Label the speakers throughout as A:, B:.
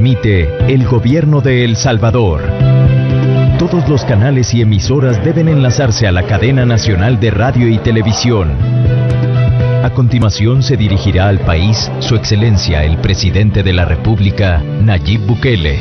A: Transmite el Gobierno de El Salvador. Todos los canales y emisoras deben enlazarse a la cadena nacional de radio y televisión. A continuación se dirigirá al país Su Excelencia el Presidente de la República, Nayib Bukele.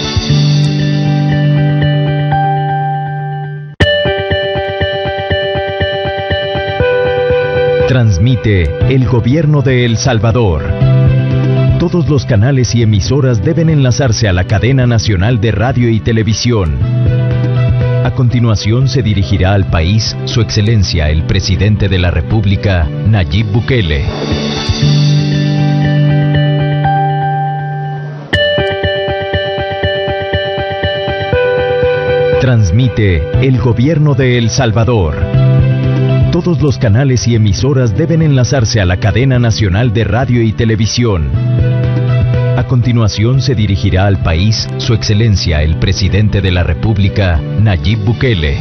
A: Transmite el Gobierno de El Salvador. Todos los canales y emisoras deben enlazarse a la cadena nacional de radio y televisión. A continuación se dirigirá al país Su Excelencia el Presidente de la República, Nayib Bukele. Transmite el Gobierno de El Salvador. Todos los canales y emisoras deben enlazarse a la cadena nacional de radio y televisión. A continuación se dirigirá al país Su Excelencia el Presidente de la República, Nayib Bukele.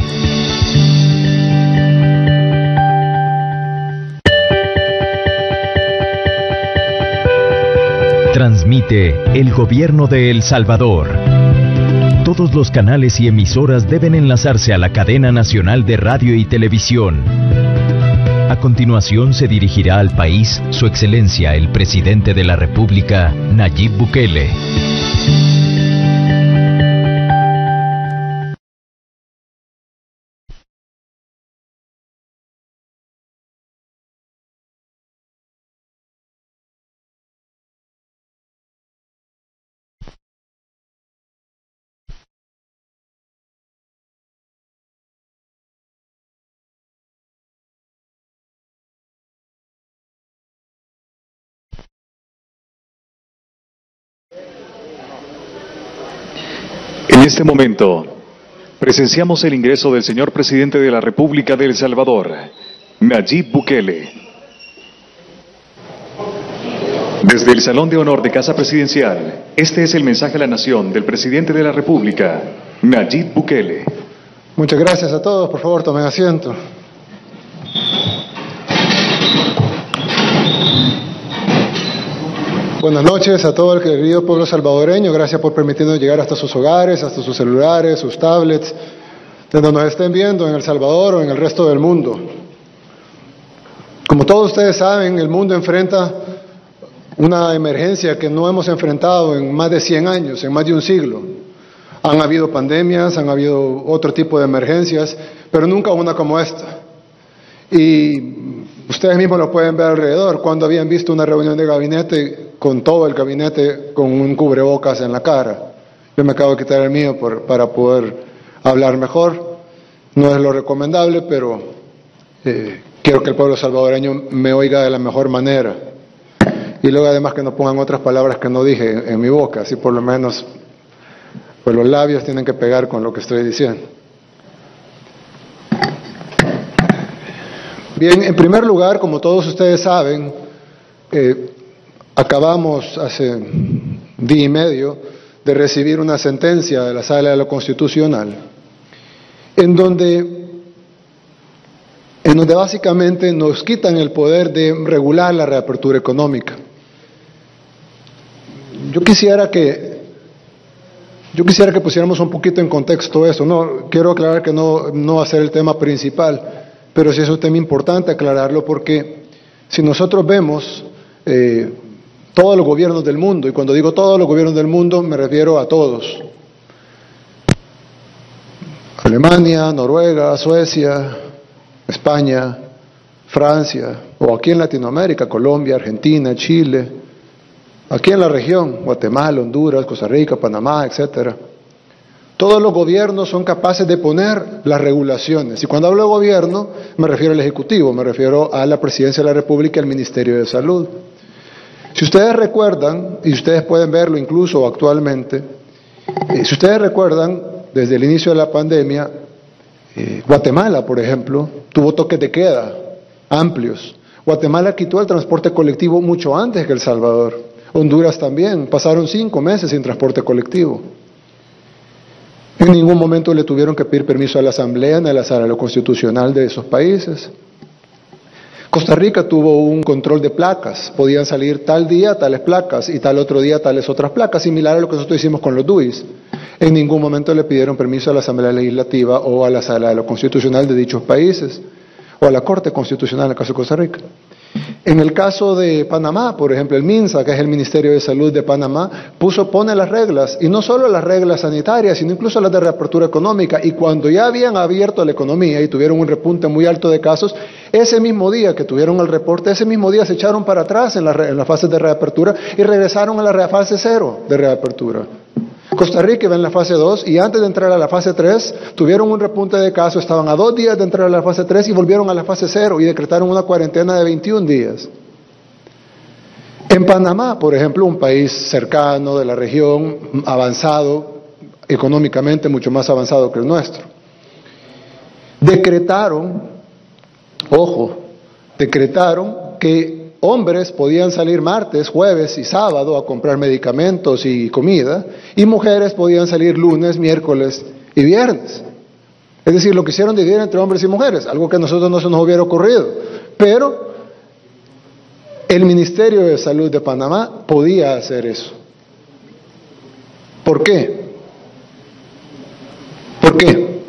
A: Transmite el Gobierno de El Salvador. Todos los canales y emisoras deben enlazarse a la cadena nacional de radio y televisión. A continuación se dirigirá al país Su Excelencia el Presidente de la República, Nayib Bukele.
B: En este momento, presenciamos el ingreso del señor Presidente de la República de El Salvador, Nayib Bukele. Desde el Salón de Honor de Casa Presidencial, este es el mensaje a la nación del Presidente de la República, Nayib Bukele.
C: Muchas gracias a todos, por favor tomen asiento. Buenas noches a todo el querido pueblo salvadoreño, gracias por permitirnos llegar hasta sus hogares, hasta sus celulares, sus tablets, donde nos estén viendo en El Salvador o en el resto del mundo. Como todos ustedes saben, el mundo enfrenta una emergencia que no hemos enfrentado en más de 100 años, en más de un siglo. Han habido pandemias, han habido otro tipo de emergencias, pero nunca una como esta. Y ustedes mismos lo pueden ver alrededor. Cuando habían visto una reunión de gabinete con todo el gabinete con un cubrebocas en la cara. Yo me acabo de quitar el mío para poder hablar mejor. No es lo recomendable, pero quiero que el pueblo salvadoreño me oiga de la mejor manera. Y luego además que no pongan otras palabras que no dije en mi boca, así por lo menos pues los labios tienen que pegar con lo que estoy diciendo. Bien, en primer lugar, como todos ustedes saben, acabamos hace día y medio de recibir una sentencia de la Sala de lo Constitucional en donde básicamente nos quitan el poder de regular la reapertura económica. Yo quisiera que pusiéramos un poquito en contexto eso. No quiero aclarar que no va a ser el tema principal, pero sí es un tema importante aclararlo, porque si nosotros vemos todos los gobiernos del mundo, y cuando digo todos los gobiernos del mundo me refiero a todos: Alemania, Noruega, Suecia, España, Francia, o aquí en Latinoamérica, Colombia, Argentina, Chile, aquí en la región, Guatemala, Honduras, Costa Rica, Panamá, etcétera. Todos los gobiernos son capaces de poner las regulaciones. Y cuando hablo de gobierno, me refiero al Ejecutivo, me refiero a la Presidencia de la República y al Ministerio de Salud. Si ustedes recuerdan, y ustedes pueden verlo incluso actualmente, si ustedes recuerdan, desde el inicio de la pandemia, Guatemala, por ejemplo, tuvo toques de queda amplios. Guatemala quitó el transporte colectivo mucho antes que El Salvador. Honduras también, pasaron 5 meses sin transporte colectivo. En ningún momento le tuvieron que pedir permiso a la Asamblea ni a la Sala de lo Constitucional de esos países. Costa Rica tuvo un control de placas, podían salir tal día tales placas y tal otro día tales otras placas, similar a lo que nosotros hicimos con los DUIs. En ningún momento le pidieron permiso a la Asamblea Legislativa o a la Sala de lo Constitucional de dichos países, o a la Corte Constitucional en el caso de Costa Rica. En el caso de Panamá, por ejemplo, el MINSA, que es el Ministerio de Salud de Panamá, pone las reglas, y no solo las reglas sanitarias, sino incluso las de reapertura económica, y cuando ya habían abierto la economía y tuvieron un repunte muy alto de casos, ese mismo día que tuvieron el reporte, ese mismo día se echaron para atrás en las fases de reapertura y regresaron a la fase 0 de reapertura. Costa Rica iba en la fase 2 y antes de entrar a la fase 3 tuvieron un repunte de casos, estaban a 2 días de entrar a la fase 3 y volvieron a la fase 0 y decretaron una cuarentena de 21 días. En Panamá, por ejemplo, un país cercano de la región, avanzado, económicamente mucho más avanzado que el nuestro, decretaron que hombres podían salir martes, jueves y sábado a comprar medicamentos y comida, y mujeres podían salir lunes, miércoles y viernes. Es decir, lo quisieron dividir entre hombres y mujeres, algo que a nosotros no se nos hubiera ocurrido. Pero el Ministerio de Salud de Panamá podía hacer eso. ¿Por qué? ¿Por qué?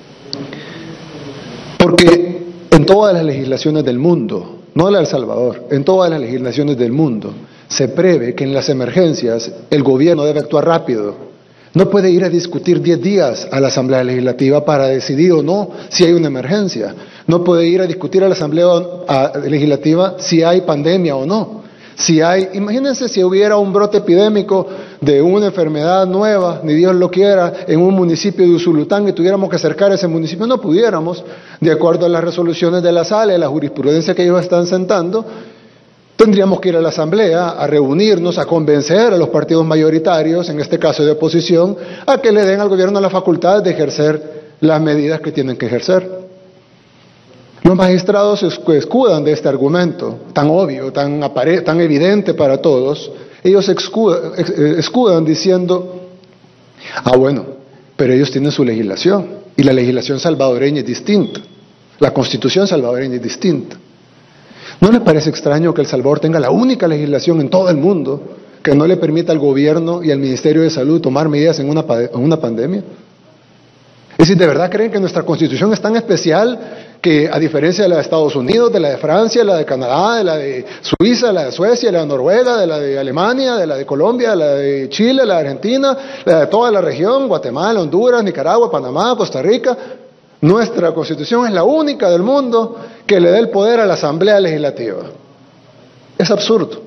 C: Porque en todas las legislaciones del mundo, no la de El Salvador, en todas las legislaciones del mundo, se prevé que en las emergencias el gobierno debe actuar rápido. No puede ir a discutir 10 días a la Asamblea Legislativa para decidir o no si hay una emergencia. No puede ir a discutir a la Asamblea Legislativa si hay pandemia o no. Imagínense si hubiera un brote epidémico de una enfermedad nueva, ni Dios lo quiera, en un municipio de Usulután y tuviéramos que acercar a ese municipio, no pudiéramos, de acuerdo a las resoluciones de la sala y la jurisprudencia que ellos están sentando, tendríamos que ir a la Asamblea a reunirnos, a convencer a los partidos mayoritarios, en este caso de oposición, a que le den al gobierno la facultad de ejercer las medidas que tienen que ejercer. Los magistrados se escudan de este argumento, tan obvio, tan evidente para todos. Ellos se escudan diciendo, bueno, pero ellos tienen su legislación, y la legislación salvadoreña es distinta, la Constitución salvadoreña es distinta. ¿No les parece extraño que El Salvador tenga la única legislación en todo el mundo que no le permita al gobierno y al Ministerio de Salud tomar medidas en una pandemia? Es decir, ¿de verdad creen que nuestra Constitución es tan especial que, a diferencia de la de Estados Unidos, de la de Francia, de la de Canadá, de la de Suiza, de la de Suecia, de la de Noruega, de la de Alemania, de la de Colombia, de la de Chile, de la de Argentina, la de toda la región, Guatemala, Honduras, Nicaragua, Panamá, Costa Rica? Nuestra Constitución es la única del mundo que le da el poder a la Asamblea Legislativa. Es absurdo.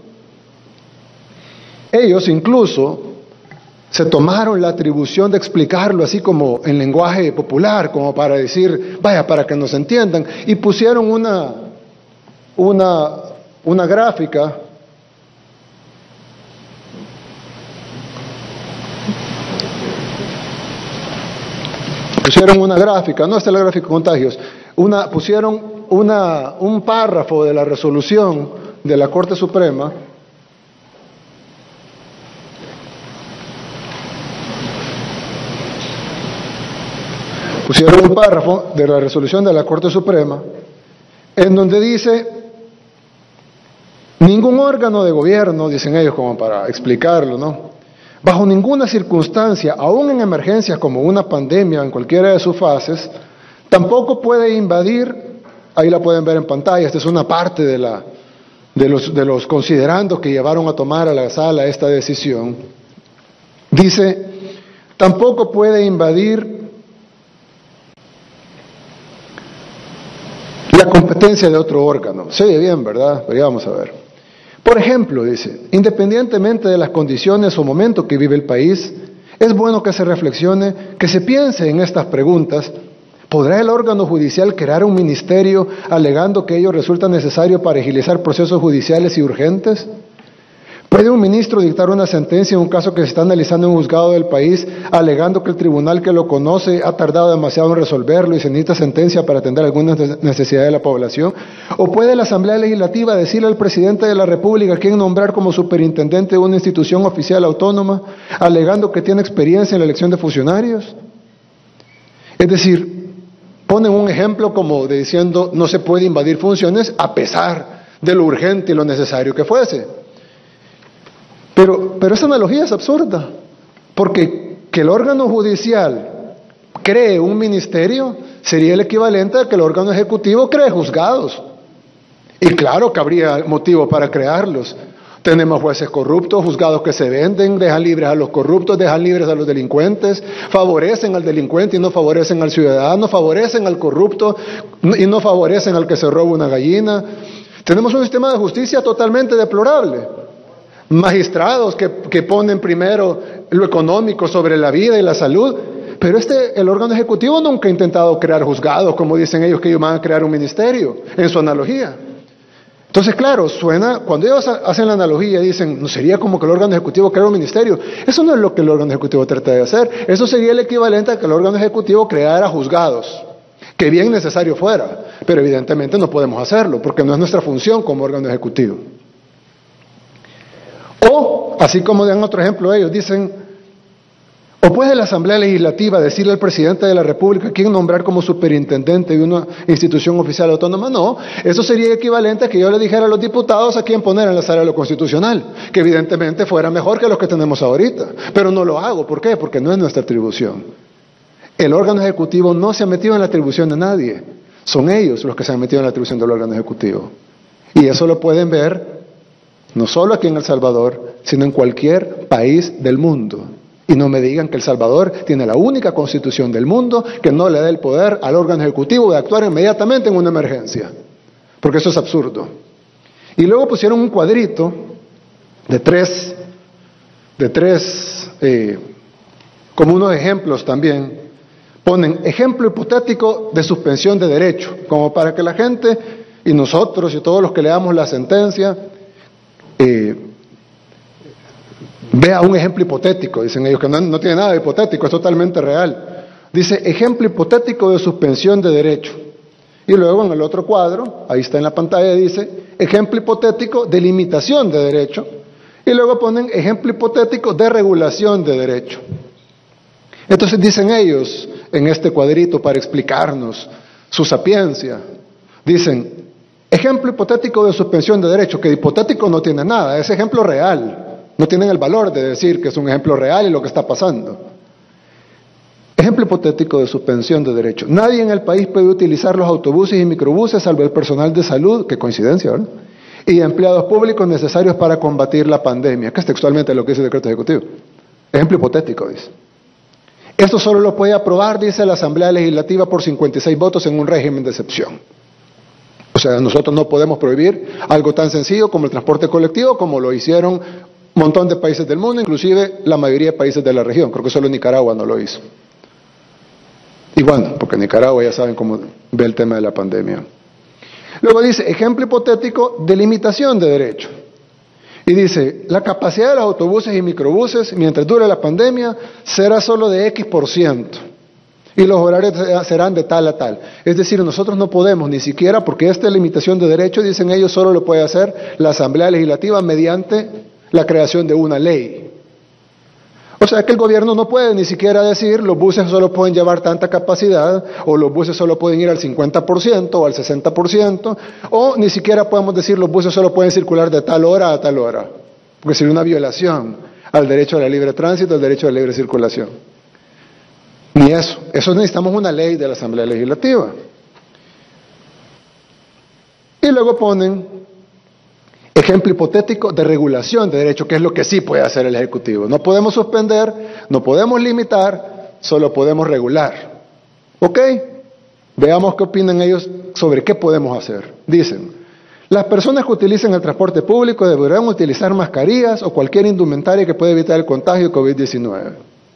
C: Ellos incluso se tomaron la atribución de explicarlo así como en lenguaje popular, como para decir, vaya, para que nos entiendan, y pusieron una gráfica no está la gráfica de contagios, pusieron un párrafo de la resolución de la Corte Suprema en donde dice, ningún órgano de gobierno, dicen ellos como para explicarlo, ¿no?, bajo ninguna circunstancia, aún en emergencias como una pandemia en cualquiera de sus fases, tampoco puede invadir, ahí la pueden ver en pantalla, esta es una parte de los considerandos que llevaron a tomar a la sala esta decisión. Dice, tampoco puede invadir la competencia de otro órgano. Se oye bien, ¿verdad? Pero ya vamos a ver. Por ejemplo, dice, independientemente de las condiciones o momentos que vive el país, es bueno que se reflexione, que se piense en estas preguntas. ¿Podrá el órgano judicial crear un ministerio alegando que ello resulta necesario para agilizar procesos judiciales y urgentes? ¿Puede un ministro dictar una sentencia en un caso que se está analizando en un juzgado del país, alegando que el tribunal que lo conoce ha tardado demasiado en resolverlo y se necesita sentencia para atender alguna necesidad de la población? ¿O puede la Asamblea Legislativa decirle al presidente de la República quién nombrar como superintendente de una institución oficial autónoma, alegando que tiene experiencia en la elección de funcionarios? Es decir, ponen un ejemplo como de diciendo no se puede invadir funciones a pesar de lo urgente y lo necesario que fuese. Pero esa analogía es absurda, porque que el órgano judicial cree un ministerio sería el equivalente a que el órgano ejecutivo cree juzgados. Y claro que habría motivo para crearlos. Tenemos jueces corruptos, juzgados que se venden, dejan libres a los corruptos, dejan libres a los delincuentes, favorecen al delincuente y no favorecen al ciudadano, favorecen al corrupto y no favorecen al que se roba una gallina. Tenemos un sistema de justicia totalmente deplorable. Magistrados que ponen primero lo económico sobre la vida y la salud, pero el órgano ejecutivo nunca ha intentado crear juzgados, como dicen ellos que ellos van a crear un ministerio, en su analogía. Entonces, claro, suena, cuando ellos hacen la analogía y dicen, no sería como que el órgano ejecutivo crea un ministerio. Eso no es lo que el órgano ejecutivo trata de hacer. Eso sería el equivalente a que el órgano ejecutivo creara juzgados, que bien necesario fuera, pero evidentemente no podemos hacerlo, porque no es nuestra función como órgano ejecutivo. O, así como dan otro ejemplo ellos, dicen, o puede la Asamblea Legislativa decirle al presidente de la República quién nombrar como superintendente de una institución oficial autónoma. No, eso sería equivalente a que yo le dijera a los diputados a quién poner en la sala de lo constitucional, que evidentemente fuera mejor que los que tenemos ahorita, pero no lo hago. ¿Por qué? Porque no es nuestra atribución. El órgano ejecutivo no se ha metido en la atribución de nadie, son ellos los que se han metido en la atribución del órgano ejecutivo. Y eso lo pueden ver no solo aquí en El Salvador, sino en cualquier país del mundo. Y no me digan que El Salvador tiene la única constitución del mundo que no le da el poder al órgano ejecutivo de actuar inmediatamente en una emergencia, porque eso es absurdo. Y luego pusieron un cuadrito de tres como unos ejemplos también. Ponen ejemplo hipotético de suspensión de derecho, como para que la gente y nosotros y todos los que leamos la sentencia vea un ejemplo hipotético. Dicen ellos que no tiene nada de hipotético, es totalmente real. Dice ejemplo hipotético de suspensión de derecho. Y luego en el otro cuadro, ahí está en la pantalla, dice ejemplo hipotético de limitación de derecho. Y luego ponen ejemplo hipotético de regulación de derecho. Entonces dicen ellos en este cuadrito, para explicarnos su sapiencia, dicen ejemplo hipotético de suspensión de derecho, que hipotético no tiene nada, es ejemplo real. No tienen el valor de decir que es un ejemplo real y lo que está pasando. Ejemplo hipotético de suspensión de derecho. Nadie en el país puede utilizar los autobuses y microbuses salvo el personal de salud, qué coincidencia, ¿verdad? Y empleados públicos necesarios para combatir la pandemia, que es textualmente lo que dice el decreto ejecutivo. Ejemplo hipotético, dice. Esto solo lo puede aprobar, dice la Asamblea Legislativa, por 56 votos en un régimen de excepción. O sea, nosotros no podemos prohibir algo tan sencillo como el transporte colectivo, como lo hicieron un montón de países del mundo, inclusive la mayoría de países de la región. Creo que solo Nicaragua no lo hizo. Y bueno, porque Nicaragua ya saben cómo ve el tema de la pandemia. Luego dice, ejemplo hipotético de limitación de derecho. Y dice, la capacidad de los autobuses y microbuses, mientras dure la pandemia, será solo de X%. Y los horarios serán de tal a tal. Es decir, nosotros no podemos ni siquiera, porque esta limitación de derecho, dicen ellos, solo lo puede hacer la Asamblea Legislativa mediante la creación de una ley. O sea que el gobierno no puede ni siquiera decir los buses solo pueden llevar tanta capacidad, o los buses solo pueden ir al 50% o al 60%, o ni siquiera podemos decir los buses solo pueden circular de tal hora a tal hora, porque sería una violación al derecho a la libre tránsito, al derecho a la libre circulación. Ni eso necesitamos una ley de la Asamblea Legislativa. Y luego ponen ejemplo hipotético de regulación de derecho, que es lo que sí puede hacer el Ejecutivo. No podemos suspender, no podemos limitar, solo podemos regular. ¿Ok? Veamos qué opinan ellos sobre qué podemos hacer. Dicen, las personas que utilicen el transporte público deberán utilizar mascarillas o cualquier indumentaria que pueda evitar el contagio de COVID-19.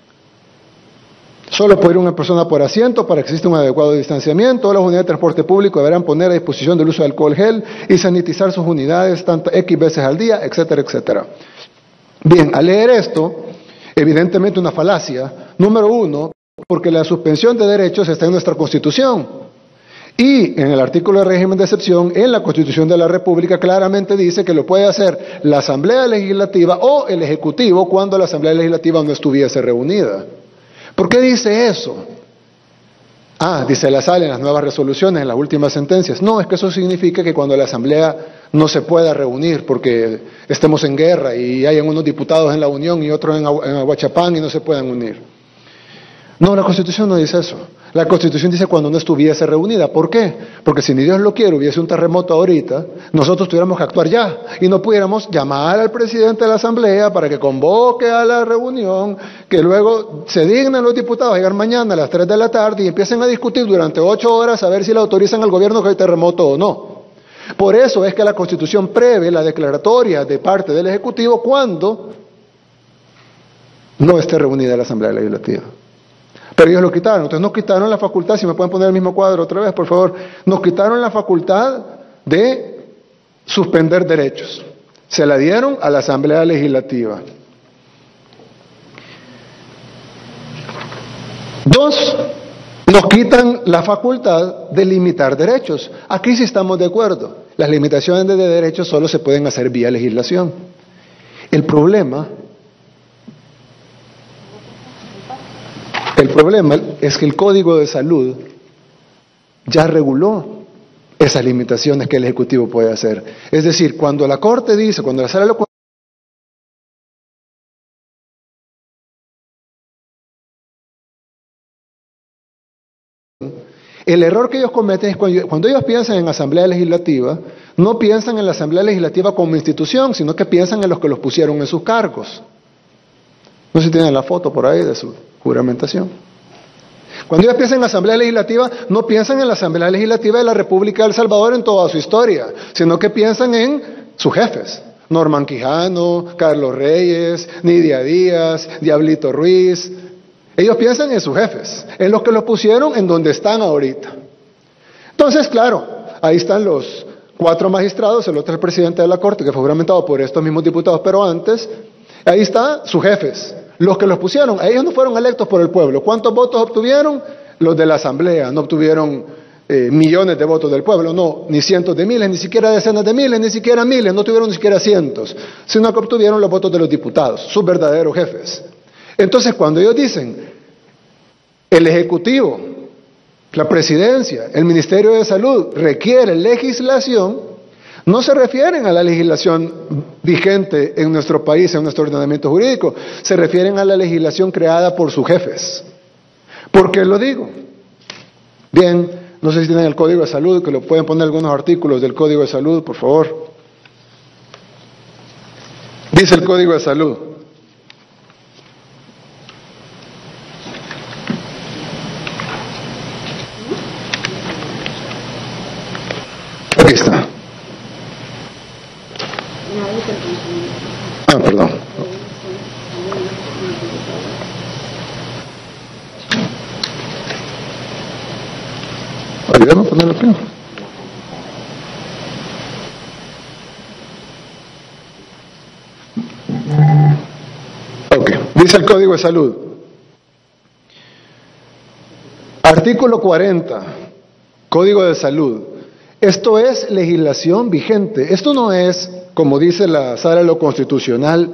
C: Solo puede ir una persona por asiento para que exista un adecuado distanciamiento. Las unidades de transporte público deberán poner a disposición del uso de alcohol gel y sanitizar sus unidades tanto X veces al día, etcétera, etcétera. Bien, al leer esto, evidentemente una falacia. Número uno, porque la suspensión de derechos está en nuestra Constitución. Y en el artículo de régimen de excepción, en la Constitución de la República, claramente dice que lo puede hacer la Asamblea Legislativa o el Ejecutivo cuando la Asamblea Legislativa no estuviese reunida. ¿Por qué dice eso? Dice la sala en las nuevas resoluciones, en las últimas sentencias. No, es que eso significa que cuando la Asamblea no se pueda reunir porque estemos en guerra y hayan unos diputados en la Unión y otros en Aguachapán y no se puedan unir. No, la Constitución no dice eso. La Constitución dice cuando no estuviese reunida. ¿Por qué? Porque si ni Dios lo quiere, hubiese un terremoto ahorita, nosotros tuviéramos que actuar ya y no pudiéramos llamar al presidente de la Asamblea para que convoque a la reunión, que luego se dignen los diputados a llegar mañana a las 3 de la tarde y empiecen a discutir durante 8 horas a ver si le autorizan al gobierno que hay terremoto o no. Por eso es que la Constitución prevé la declaratoria de parte del Ejecutivo cuando no esté reunida la Asamblea Legislativa. Pero ellos lo quitaron, entonces nos quitaron la facultad, si me pueden poner el mismo cuadro otra vez, por favor, nos quitaron la facultad de suspender derechos, se la dieron a la Asamblea Legislativa. 2, nos quitan la facultad de limitar derechos. Aquí sí estamos de acuerdo, las limitaciones de derechos solo se pueden hacer vía legislación. El problema es que el Código de Salud ya reguló esas limitaciones que el Ejecutivo puede hacer. Es decir, cuando la Corte dice, cuando la Sala lo el error que ellos cometen es cuando ellos piensan en Asamblea Legislativa, no piensan en la Asamblea Legislativa como institución, sino que piensan en los que los pusieron en sus cargos. No sé si tienen la foto por ahí de su juramentación. Cuando ellos piensan en la Asamblea Legislativa, no piensan en la Asamblea Legislativa de la República de El Salvador en toda su historia, sino que piensan en sus jefes. Norman Quijano, Carlos Reyes, Nidia Díaz, Diablito Ruiz. Ellos piensan en sus jefes, en los que los pusieron en donde están ahorita. Entonces, claro, ahí están los 4 magistrados, el otro es el presidente de la Corte, que fue juramentado por estos mismos diputados, pero antes, ahí están sus jefes, los que los pusieron. Ellos no fueron electos por el pueblo. ¿Cuántos votos obtuvieron? Los de la Asamblea. No obtuvieron millones de votos del pueblo, no, ni cientos de miles, ni siquiera decenas de miles, ni siquiera miles, no tuvieron ni siquiera cientos, sino que obtuvieron los votos de los diputados, sus verdaderos jefes. Entonces, cuando ellos dicen el Ejecutivo, la Presidencia, el Ministerio de Salud requiere legislación, no se refieren a la legislación vigente en nuestro país, en nuestro ordenamiento jurídico, se refieren a la legislación creada por sus jefes. ¿Por qué lo digo? Bien, no sé si tienen el Código de Salud, que lo pueden poner algunos artículos del Código de Salud, por favor. Dice el Código de Salud: aquí está. Perdón. Ayúdame a ponerlo aquí. Ok, dice el Código de Salud. Artículo 40, Código de Salud. Esto es legislación vigente. Esto no es, como dice la Sala de lo Constitucional,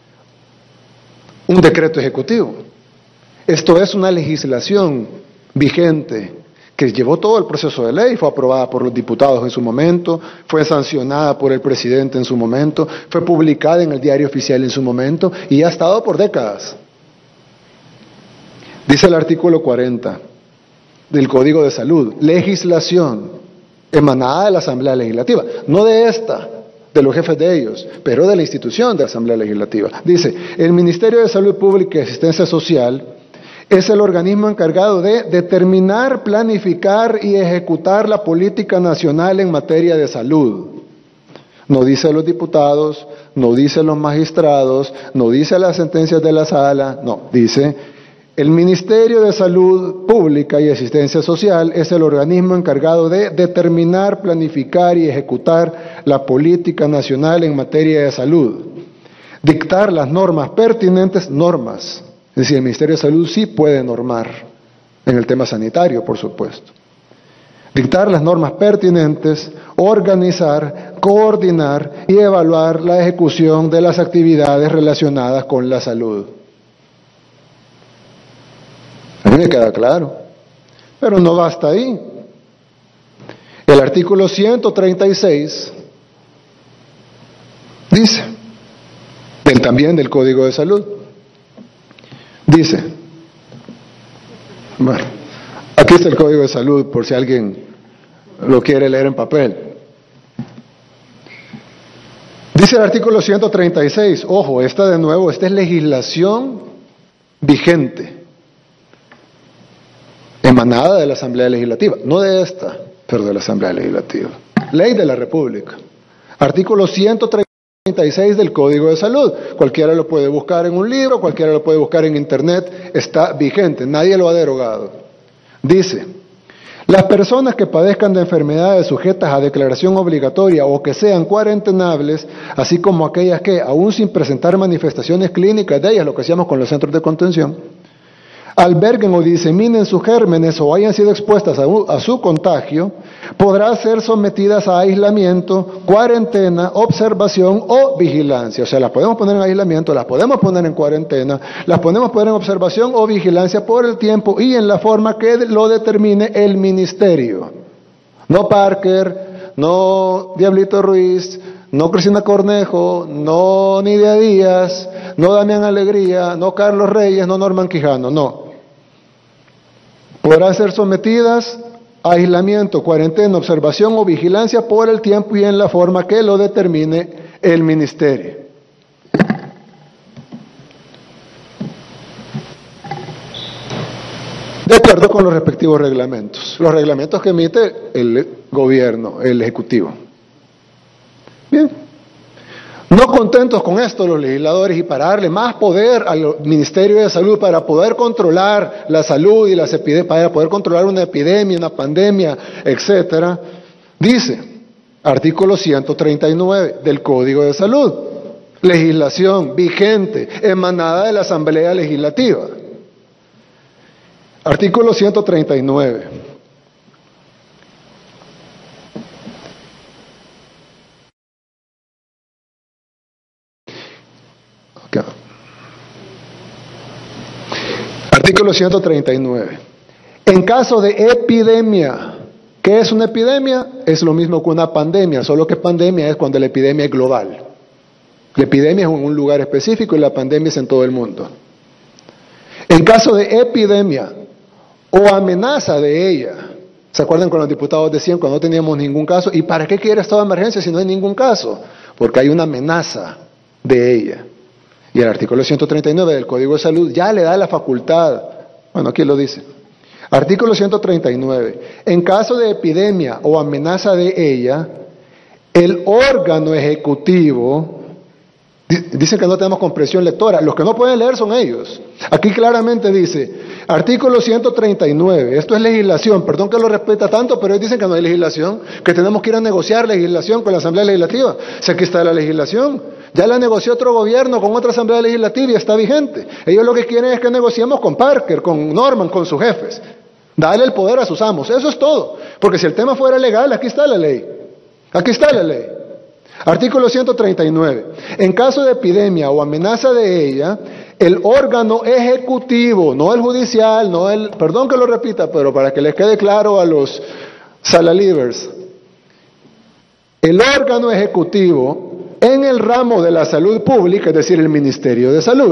C: un decreto ejecutivo. Esto es una legislación vigente que llevó todo el proceso de ley, fue aprobada por los diputados en su momento, fue sancionada por el presidente en su momento, fue publicada en el Diario Oficial en su momento y ha estado por décadas. Dice el artículo 40 del Código de Salud: legislación emanada de la Asamblea Legislativa, no de esta, de los jefes de ellos, pero de la institución de la Asamblea Legislativa. Dice: el Ministerio de Salud Pública y Asistencia Social es el organismo encargado de determinar, planificar y ejecutar la política nacional en materia de salud. No dice los diputados, no dice los magistrados, no dice las sentencias de la sala, no, dice: el Ministerio de Salud Pública y Asistencia Social es el organismo encargado de determinar, planificar y ejecutar la política nacional en materia de salud. Dictar las normas pertinentes, normas. Es decir, el Ministerio de Salud sí puede normar en el tema sanitario, por supuesto. Dictar las normas pertinentes, organizar, coordinar y evaluar la ejecución de las actividades relacionadas con la salud. A mí me queda claro. Pero no basta ahí. El artículo 136 dice, también del Código de Salud, dice, bueno, aquí está el Código de Salud por si alguien lo quiere leer en papel. Dice el artículo 136, ojo, esta es legislación vigente, emanada de la Asamblea Legislativa, no de esta, pero de la Asamblea Legislativa. Ley de la República. Artículo 136 del Código de Salud. Cualquiera lo puede buscar en un libro, cualquiera lo puede buscar en internet, está vigente, nadie lo ha derogado. Dice, las personas que padezcan de enfermedades sujetas a declaración obligatoria o que sean cuarentenables, así como aquellas que, aún sin presentar manifestaciones clínicas de ellas, lo que hacíamos con los centros de contención, alberguen o diseminen sus gérmenes o hayan sido expuestas a su contagio, podrán ser sometidas a aislamiento, cuarentena, observación o vigilancia. O sea, las podemos poner en aislamiento, las podemos poner en cuarentena, las podemos poner en observación o vigilancia por el tiempo y en la forma que lo determine el ministerio. No Parker, no Diablito Ruiz, no Cristina Cornejo, no Nidia Díaz, no Damián Alegría, no Carlos Reyes, no Norman Quijano, no. Podrán ser sometidas a aislamiento, cuarentena, observación o vigilancia por el tiempo y en la forma que lo determine el ministerio. De acuerdo con los respectivos reglamentos. Los reglamentos que emite el gobierno, el ejecutivo. Bien. No contentos con esto los legisladores y para darle más poder al Ministerio de Salud para poder controlar la salud y las epidemias, para poder controlar una epidemia, una pandemia, etcétera, dice, artículo 139 del Código de Salud, legislación vigente, emanada de la Asamblea Legislativa. Artículo 139. Artículo 139. En caso de epidemia, ¿qué es una epidemia? Es lo mismo que una pandemia, solo que pandemia es cuando la epidemia es global. La epidemia es en un lugar específico y la pandemia es en todo el mundo. En caso de epidemia o amenaza de ella, ¿se acuerdan cuando los diputados decían cuando no teníamos ningún caso? ¿Y para qué quiere estado de emergencia si no hay ningún caso? Porque hay una amenaza de ella. Y el artículo 139 del Código de Salud ya le da la facultad, bueno, aquí lo dice, artículo 139, en caso de epidemia o amenaza de ella, el órgano ejecutivo, dicen que no tenemos comprensión lectora, los que no pueden leer son ellos. Aquí claramente dice, artículo 139, esto es legislación, perdón que lo respeta tanto, pero ellos dicen que no hay legislación, que tenemos que ir a negociar legislación con la Asamblea Legislativa. Si aquí está la legislación. Ya la negoció otro gobierno con otra Asamblea Legislativa y está vigente. Ellos lo que quieren es que negociemos con Parker, con Norman, con sus jefes. Darle el poder a sus amos. Eso es todo. Porque si el tema fuera legal, aquí está la ley. Aquí está la ley. Artículo 139. En caso de epidemia o amenaza de ella, el órgano ejecutivo, no el judicial, no el... Perdón que lo repita, pero para que les quede claro a los salalivers. El órgano ejecutivo en el ramo de la salud pública, es decir, el Ministerio de Salud,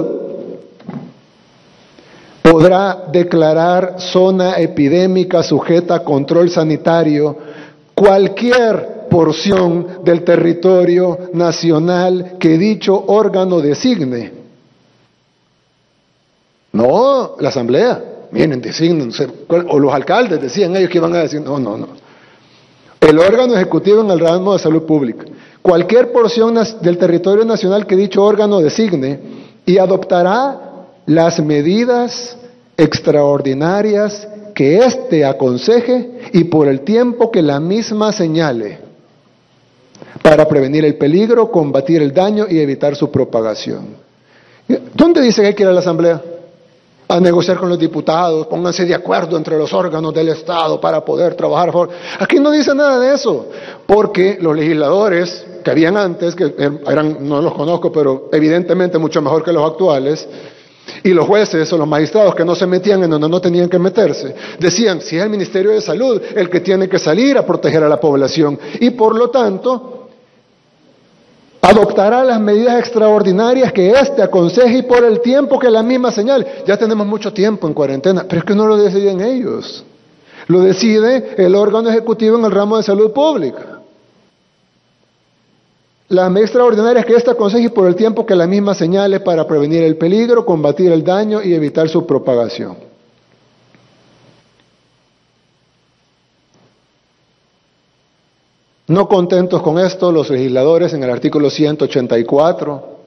C: podrá declarar zona epidémica sujeta a control sanitario cualquier porción del territorio nacional que dicho órgano designe. No, la Asamblea, miren, designan, o los alcaldes decían ellos que iban a decir, no. El órgano ejecutivo en el ramo de salud pública. Cualquier porción del territorio nacional que dicho órgano designe y adoptará las medidas extraordinarias que éste aconseje y por el tiempo que la misma señale para prevenir el peligro, combatir el daño y evitar su propagación. ¿Dónde dice que hay que ir a la Asamblea? A negociar con los diputados, pónganse de acuerdo entre los órganos del Estado para poder trabajar a favor. Aquí no dice nada de eso, porque los legisladores que habían antes, que eran, no los conozco, pero evidentemente mucho mejor que los actuales, Y los jueces o los magistrados que no se metían en donde no tenían que meterse, decían, si es el Ministerio de Salud el que tiene que salir a proteger a la población, y por lo tanto, adoptará las medidas extraordinarias que éste aconseje y por el tiempo que la misma señal. Ya tenemos mucho tiempo en cuarentena, pero es que no lo deciden ellos. Lo decide el órgano ejecutivo en el ramo de salud pública. Las medidas extraordinarias que éste aconseje por el tiempo que la misma señale para prevenir el peligro, combatir el daño y evitar su propagación. No contentos con esto, los legisladores en el artículo 184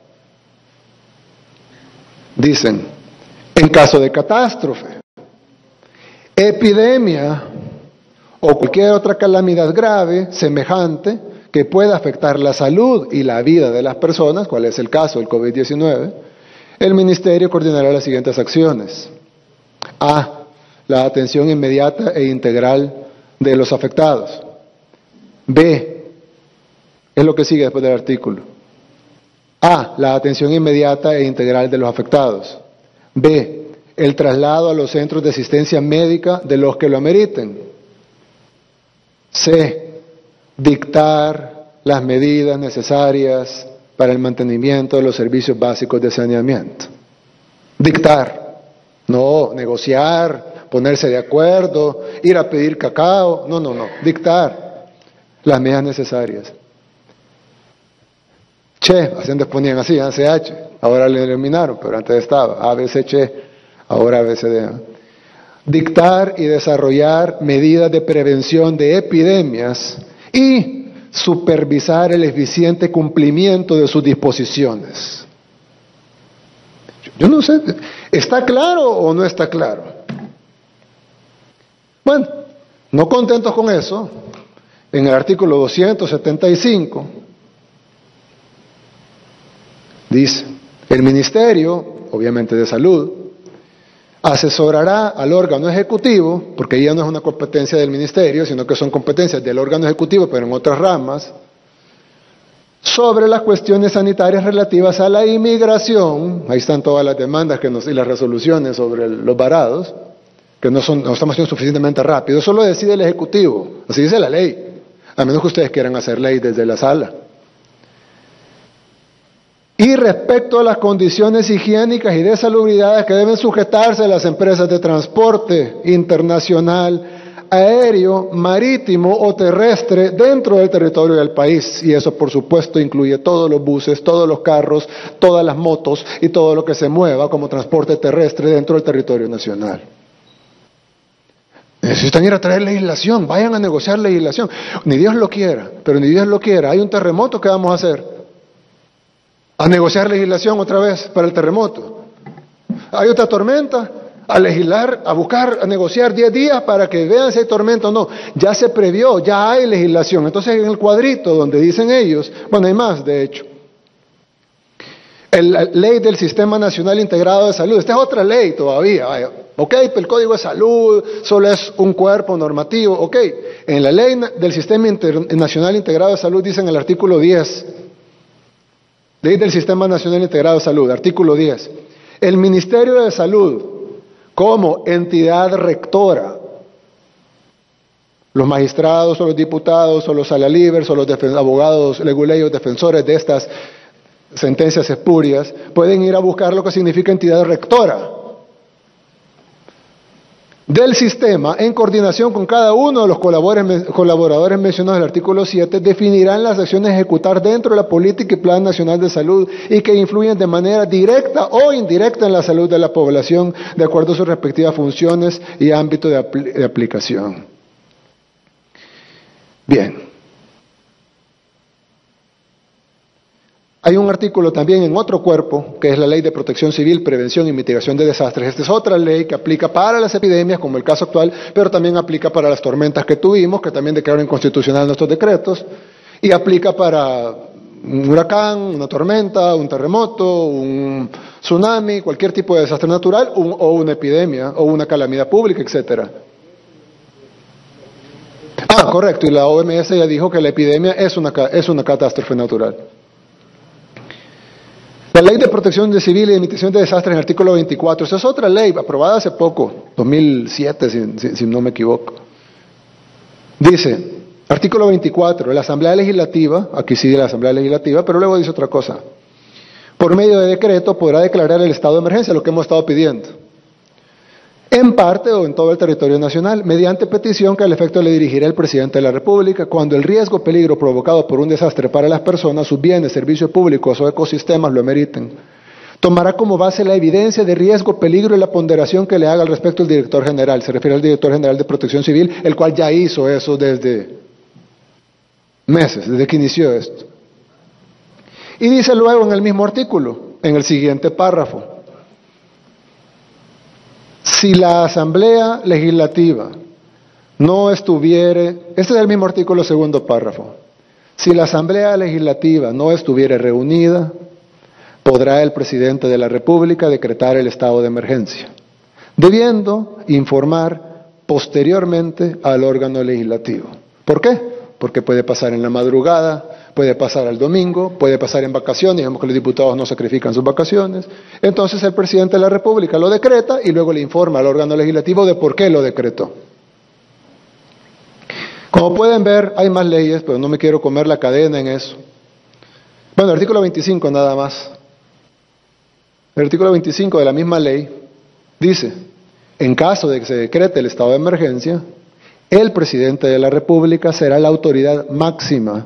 C: dicen, en caso de catástrofe, epidemia o cualquier otra calamidad grave, semejante, que pueda afectar la salud y la vida de las personas, cuál es el caso del COVID-19, el Ministerio coordinará las siguientes acciones. A. La atención inmediata e integral de los afectados. B. Es lo que sigue después del artículo. A. La atención inmediata e integral de los afectados. B. El traslado a los centros de asistencia médica de los que lo ameriten. C. Dictar las medidas necesarias para el mantenimiento de los servicios básicos de saneamiento. Dictar, no negociar, ponerse de acuerdo, ir a pedir cacao, no, dictar las medidas necesarias. Che, antes ponían así, CH, ahora le eliminaron, pero antes estaba ABC Che, ahora ABCD. Dictar y desarrollar medidas de prevención de epidemias y supervisar el eficiente cumplimiento de sus disposiciones. Yo no sé, ¿está claro o no está claro? Bueno, no contentos con eso, en el artículo 275 dice, el Ministerio, obviamente de Salud, asesorará al órgano ejecutivo, porque ya no es una competencia del ministerio, sino que son competencias del órgano ejecutivo, pero en otras ramas, sobre las cuestiones sanitarias relativas a la inmigración. Ahí están todas las demandas y las resoluciones sobre los varados, que no estamos haciendo suficientemente rápido. Eso lo decide el ejecutivo, así dice la ley, a menos que ustedes quieran hacer ley desde la sala. Y respecto a las condiciones higiénicas y de salubridad que deben sujetarse a las empresas de transporte internacional, aéreo, marítimo o terrestre dentro del territorio del país. Y eso, por supuesto, incluye todos los buses, todos los carros, todas las motos y todo lo que se mueva como transporte terrestre dentro del territorio nacional. Necesitan ir a traer legislación, vayan a negociar legislación. Ni Dios lo quiera, pero ni Dios lo quiera. Hay un terremoto, ¿qué vamos a hacer? A negociar legislación otra vez para el terremoto. Hay otra tormenta, a legislar, a buscar, a negociar 10 días para que vean si hay tormenta o no. Ya se previó, ya hay legislación. Entonces en el cuadrito donde dicen ellos, bueno, hay más de hecho. La ley del Sistema Nacional Integrado de Salud, esta es otra ley todavía, vaya. Ok, pero el Código de Salud solo es un cuerpo normativo, ok. En la ley del Sistema Nacional Integrado de Salud dice en el artículo 10, Ley del Sistema Nacional Integrado de Salud, artículo 10. El Ministerio de Salud, como entidad rectora, los magistrados o los diputados o los salalibers o los abogados, leguleyos, defensores de estas sentencias espurias, pueden ir a buscar lo que significa entidad rectora del sistema, en coordinación con cada uno de los colaboradores mencionados en el artículo 7, definirán las acciones a ejecutar dentro de la política y plan nacional de salud y que influyen de manera directa o indirecta en la salud de la población de acuerdo a sus respectivas funciones y ámbito de aplicación. Bien. Hay un artículo también en otro cuerpo, que es la Ley de Protección Civil, Prevención y Mitigación de Desastres. Esta es otra ley que aplica para las epidemias, como el caso actual, pero también aplica para las tormentas que tuvimos, que también declararon inconstitucional nuestros decretos, y aplica para un huracán, una tormenta, un terremoto, un tsunami, cualquier tipo de desastre natural, o una epidemia, o una calamidad pública, etcétera. Ah, correcto, y la OMS ya dijo que la epidemia es una catástrofe natural. La Ley de Protección de Civil y de Mitigación de Desastres en el artículo 24. Esta es otra ley aprobada hace poco, 2007, si no me equivoco. Dice, artículo 24, la Asamblea Legislativa, aquí sí la Asamblea Legislativa, pero luego dice otra cosa. Por medio de decreto podrá declarar el estado de emergencia, lo que hemos estado pidiendo, en parte o en todo el territorio nacional, mediante petición que al efecto le dirigirá el presidente de la República, cuando el riesgo o peligro provocado por un desastre para las personas, sus bienes, servicios públicos o ecosistemas lo ameriten. Tomará como base la evidencia de riesgo, peligro y la ponderación que le haga al respecto el director general. Se refiere al director general de Protección Civil, el cual ya hizo eso desde meses, desde que inició esto. Y dice luego en el mismo artículo, en el siguiente párrafo, si la Asamblea Legislativa no estuviere, este es el mismo artículo, segundo párrafo, si la Asamblea Legislativa no estuviere reunida, podrá el presidente de la República decretar el estado de emergencia, debiendo informar posteriormente al órgano legislativo. ¿Por qué? Porque puede pasar en la madrugada, puede pasar el domingo, puede pasar en vacaciones, digamos que los diputados no sacrifican sus vacaciones. Entonces el presidente de la República lo decreta y luego le informa al órgano legislativo de por qué lo decretó. Como pueden ver, hay más leyes, pero no me quiero comer la cadena en eso. Bueno, el artículo 25 nada más. El artículo 25 de la misma ley dice, en caso de que se decrete el estado de emergencia, el presidente de la República será la autoridad máxima,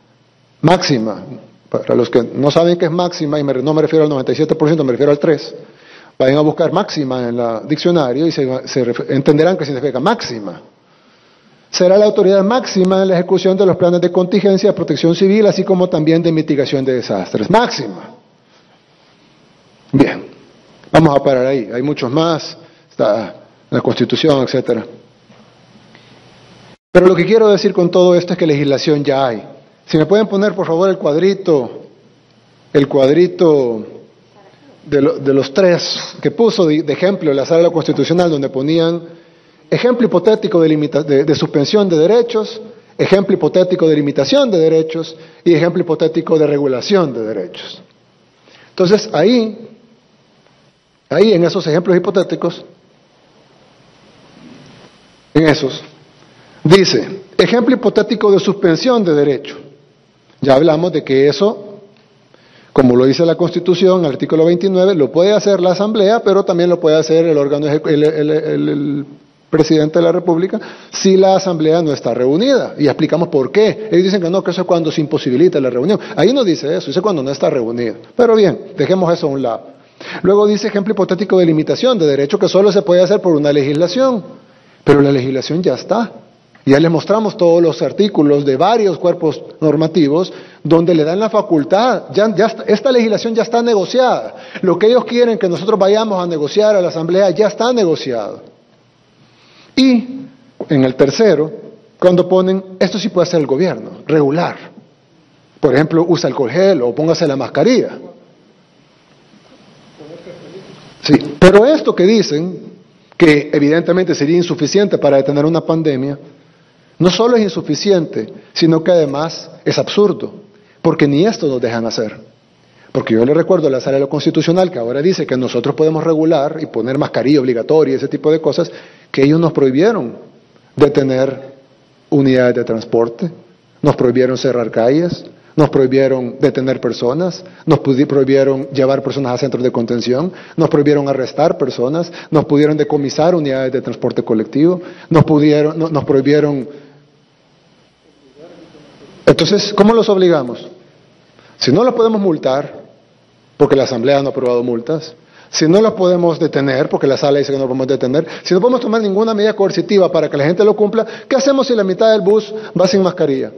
C: para los que no saben qué es máxima, y no me refiero al 97%, me refiero al 3%, vayan a buscar máxima en el diccionario y entenderán qué significa máxima. Será la autoridad máxima en la ejecución de los planes de contingencia, de protección civil, así como también de mitigación de desastres. Máxima. Bien, vamos a parar ahí. Hay muchos más, está la Constitución, etcétera. Pero lo que quiero decir con todo esto es que legislación ya hay. Si me pueden poner, por favor, el cuadrito de los tres que puso de ejemplo en la sala constitucional, donde ponían ejemplo hipotético de suspensión de derechos, ejemplo hipotético de limitación de derechos y ejemplo hipotético de regulación de derechos. Entonces, ahí en esos ejemplos hipotéticos, dice, ejemplo hipotético de suspensión de derecho. Ya hablamos de que eso, como lo dice la Constitución, el artículo 29, lo puede hacer la Asamblea, pero también lo puede hacer el órgano, el presidente de la República, si la Asamblea no está reunida. Y explicamos por qué. Ellos dicen que no, que eso es cuando se imposibilita la reunión. Ahí no dice eso, dice cuando no está reunida. Pero bien, dejemos eso a un lado. Luego dice ejemplo hipotético de limitación de derecho, que solo se puede hacer por una legislación. Pero la legislación ya está. Ya les mostramos todos los artículos de varios cuerpos normativos donde le dan la facultad. Esta legislación ya está negociada. Lo que ellos quieren que nosotros vayamos a negociar a la Asamblea ya está negociado. Y en el tercero, cuando ponen, esto sí puede hacer el gobierno, regular. Por ejemplo, usa alcohol gel o póngase la mascarilla. Sí, pero esto que dicen, que evidentemente sería insuficiente para detener una pandemia, no solo es insuficiente, sino que además es absurdo, porque ni esto nos dejan hacer. Porque yo le recuerdo a la Sala de lo Constitucional, que ahora dice que nosotros podemos regular y poner mascarilla obligatoria y ese tipo de cosas, que ellos nos prohibieron detener unidades de transporte, nos prohibieron cerrar calles, nos prohibieron detener personas, nos prohibieron llevar personas a centros de contención, nos prohibieron arrestar personas, nos pudieron decomisar unidades de transporte colectivo, nos prohibieron. Entonces, ¿cómo los obligamos? Si no los podemos multar, porque la Asamblea no ha aprobado multas, si no los podemos detener, porque la Sala dice que no los podemos detener, si no podemos tomar ninguna medida coercitiva para que la gente lo cumpla, ¿qué hacemos si la mitad del bus va sin mascarilla?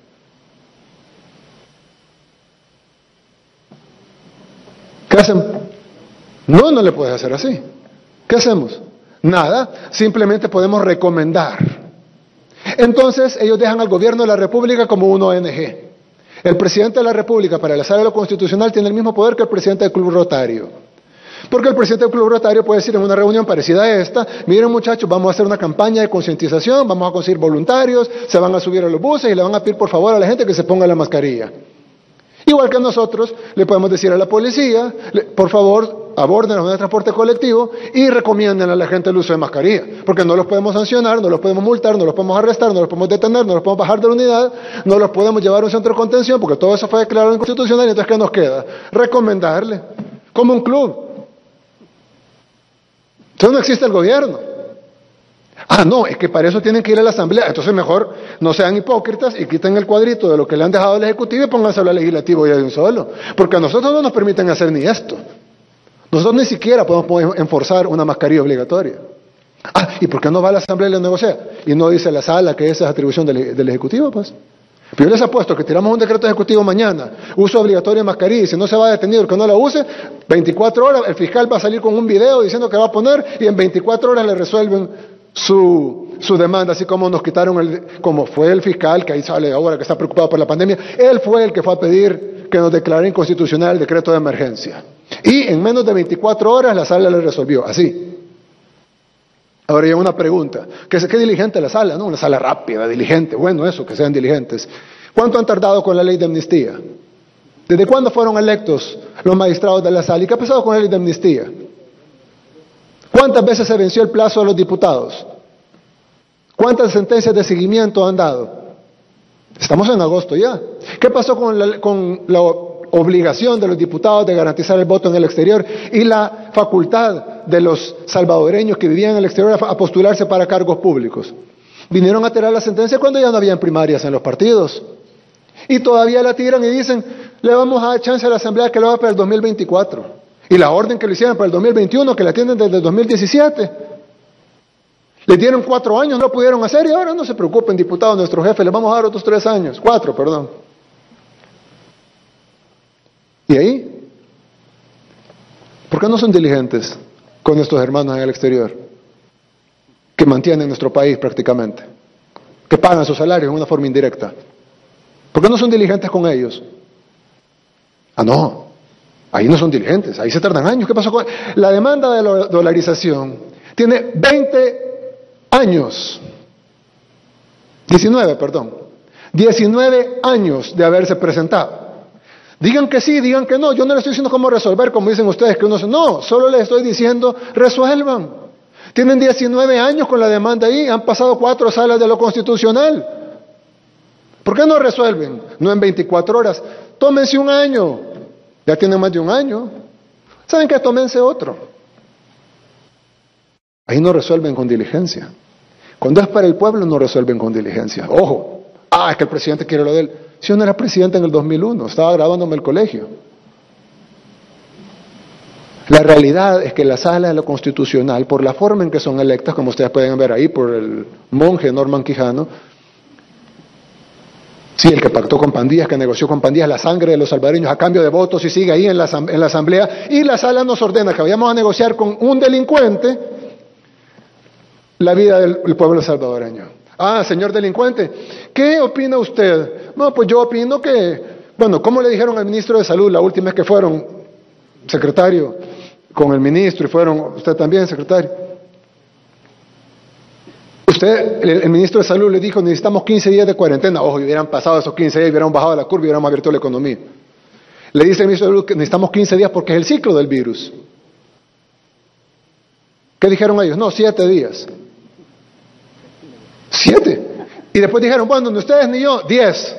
C: ¿Qué hacemos? No le puedes hacer así. ¿Qué hacemos? Nada, simplemente podemos recomendar. Entonces ellos dejan al gobierno de la República como una ONG. El presidente de la República, para la Sala de lo Constitucional, tiene el mismo poder que el presidente del Club Rotario. Porque el presidente del Club Rotario puede decir en una reunión parecida a esta, miren muchachos, vamos a hacer una campaña de concientización, vamos a conseguir voluntarios, se van a subir a los buses y le van a pedir por favor a la gente que se ponga la mascarilla. Igual que nosotros le podemos decir a la policía, por favor, aborden los medios de transporte colectivo y recomienden a la gente el uso de mascarilla, porque no los podemos sancionar, no los podemos multar, no los podemos arrestar, no los podemos detener, no los podemos bajar de la unidad, no los podemos llevar a un centro de contención, porque todo eso fue declarado inconstitucional. Y entonces, ¿qué nos queda? Recomendarle, como un club. Entonces no existe el gobierno. Ah, no, es que para eso tienen que ir a la asamblea. Entonces mejor no sean hipócritas y quiten el cuadrito de lo que le han dejado al Ejecutivo y pónganse al Legislativo ya de un solo. Porque a nosotros no nos permiten hacer ni esto. Nosotros ni siquiera podemos enforzar una mascarilla obligatoria. Ah, ¿y por qué no va a la asamblea y la negocia? Y no dice la sala que esa es atribución del Ejecutivo, pues. Pero yo les apuesto que tiramos un decreto ejecutivo mañana, uso obligatorio de mascarilla, y si no se va detenido el que no la use, 24 horas, el fiscal va a salir con un video diciendo que va a poner, y en 24 horas le resuelven su demanda, así como nos quitaron como fue el fiscal, que ahí sale ahora que está preocupado por la pandemia, él fue el que fue a pedir que nos declare inconstitucional el decreto de emergencia. Y en menos de 24 horas la sala le resolvió, así. Ahora hay una pregunta, ¿qué diligente la sala? ¿No? Una sala rápida, diligente, bueno eso, que sean diligentes. ¿Cuánto han tardado con la ley de amnistía? ¿Desde cuándo fueron electos los magistrados de la sala? ¿Y qué ha pasado con la ley de amnistía? ¿Cuántas veces se venció el plazo de los diputados? ¿Cuántas sentencias de seguimiento han dado? Estamos en agosto ya. ¿Qué pasó con la obligación de los diputados de garantizar el voto en el exterior y la facultad de los salvadoreños que vivían en el exterior a postularse para cargos públicos? Vinieron a tirar la sentencia cuando ya no habían primarias en los partidos. Y todavía la tiran y dicen, le vamos a dar chance a la Asamblea que lo haga para el 2024. Y la orden que lo hicieron para el 2021, que la tienen desde el 2017. Le dieron 4 años, no lo pudieron hacer y ahora no se preocupen, diputados, nuestro jefe, les vamos a dar otros 3 años, 4, perdón. ¿Y ahí? ¿Por qué no son diligentes con nuestros hermanos en el exterior? Que mantienen nuestro país prácticamente, que pagan sus salarios en una forma indirecta. ¿Por qué no son diligentes con ellos? Ah, no. Ahí no son diligentes, ahí se tardan años. ¿Qué pasó con la demanda de la dolarización? Tiene 20 años, 19 años de haberse presentado. Digan que sí, digan que no, yo no les estoy diciendo cómo resolver, como dicen ustedes, que uno no, solo les estoy diciendo, resuelvan. Tienen 19 años con la demanda ahí, han pasado 4 salas de lo constitucional. ¿Por qué no resuelven? No en 24 horas, tómense un año. Ya tienen más de un año. ¿Saben qué? Tómense otro. Ahí no resuelven con diligencia. Cuando es para el pueblo no resuelven con diligencia. Ojo, es que el presidente quiere lo de él. Si yo no era presidente en el 2001, estaba graduándome el colegio. La realidad es que la sala de lo constitucional, por la forma en que son electas, como ustedes pueden ver ahí, por el monje Norman Quijano, sí, el que pactó con pandillas, que negoció con pandillas la sangre de los salvadoreños a cambio de votos y sigue ahí en la asamblea, y la sala nos ordena que vayamos a negociar con un delincuente la vida del pueblo salvadoreño. Ah, señor delincuente, ¿qué opina usted? No, pues yo opino que, bueno, ¿cómo le dijeron al ministro de Salud la última vez que fueron, secretario, con el ministro y fueron, usted también, secretario? El ministro de Salud le dijo, necesitamos 15 días de cuarentena. Ojo, y hubieran pasado esos 15 días, hubieran bajado la curva y hubiéramos abierto la economía. Le dice el ministro de Salud que necesitamos 15 días porque es el ciclo del virus. ¿Qué dijeron ellos? No, 7 días. 7. Y después dijeron, bueno, ni ustedes ni yo, 10.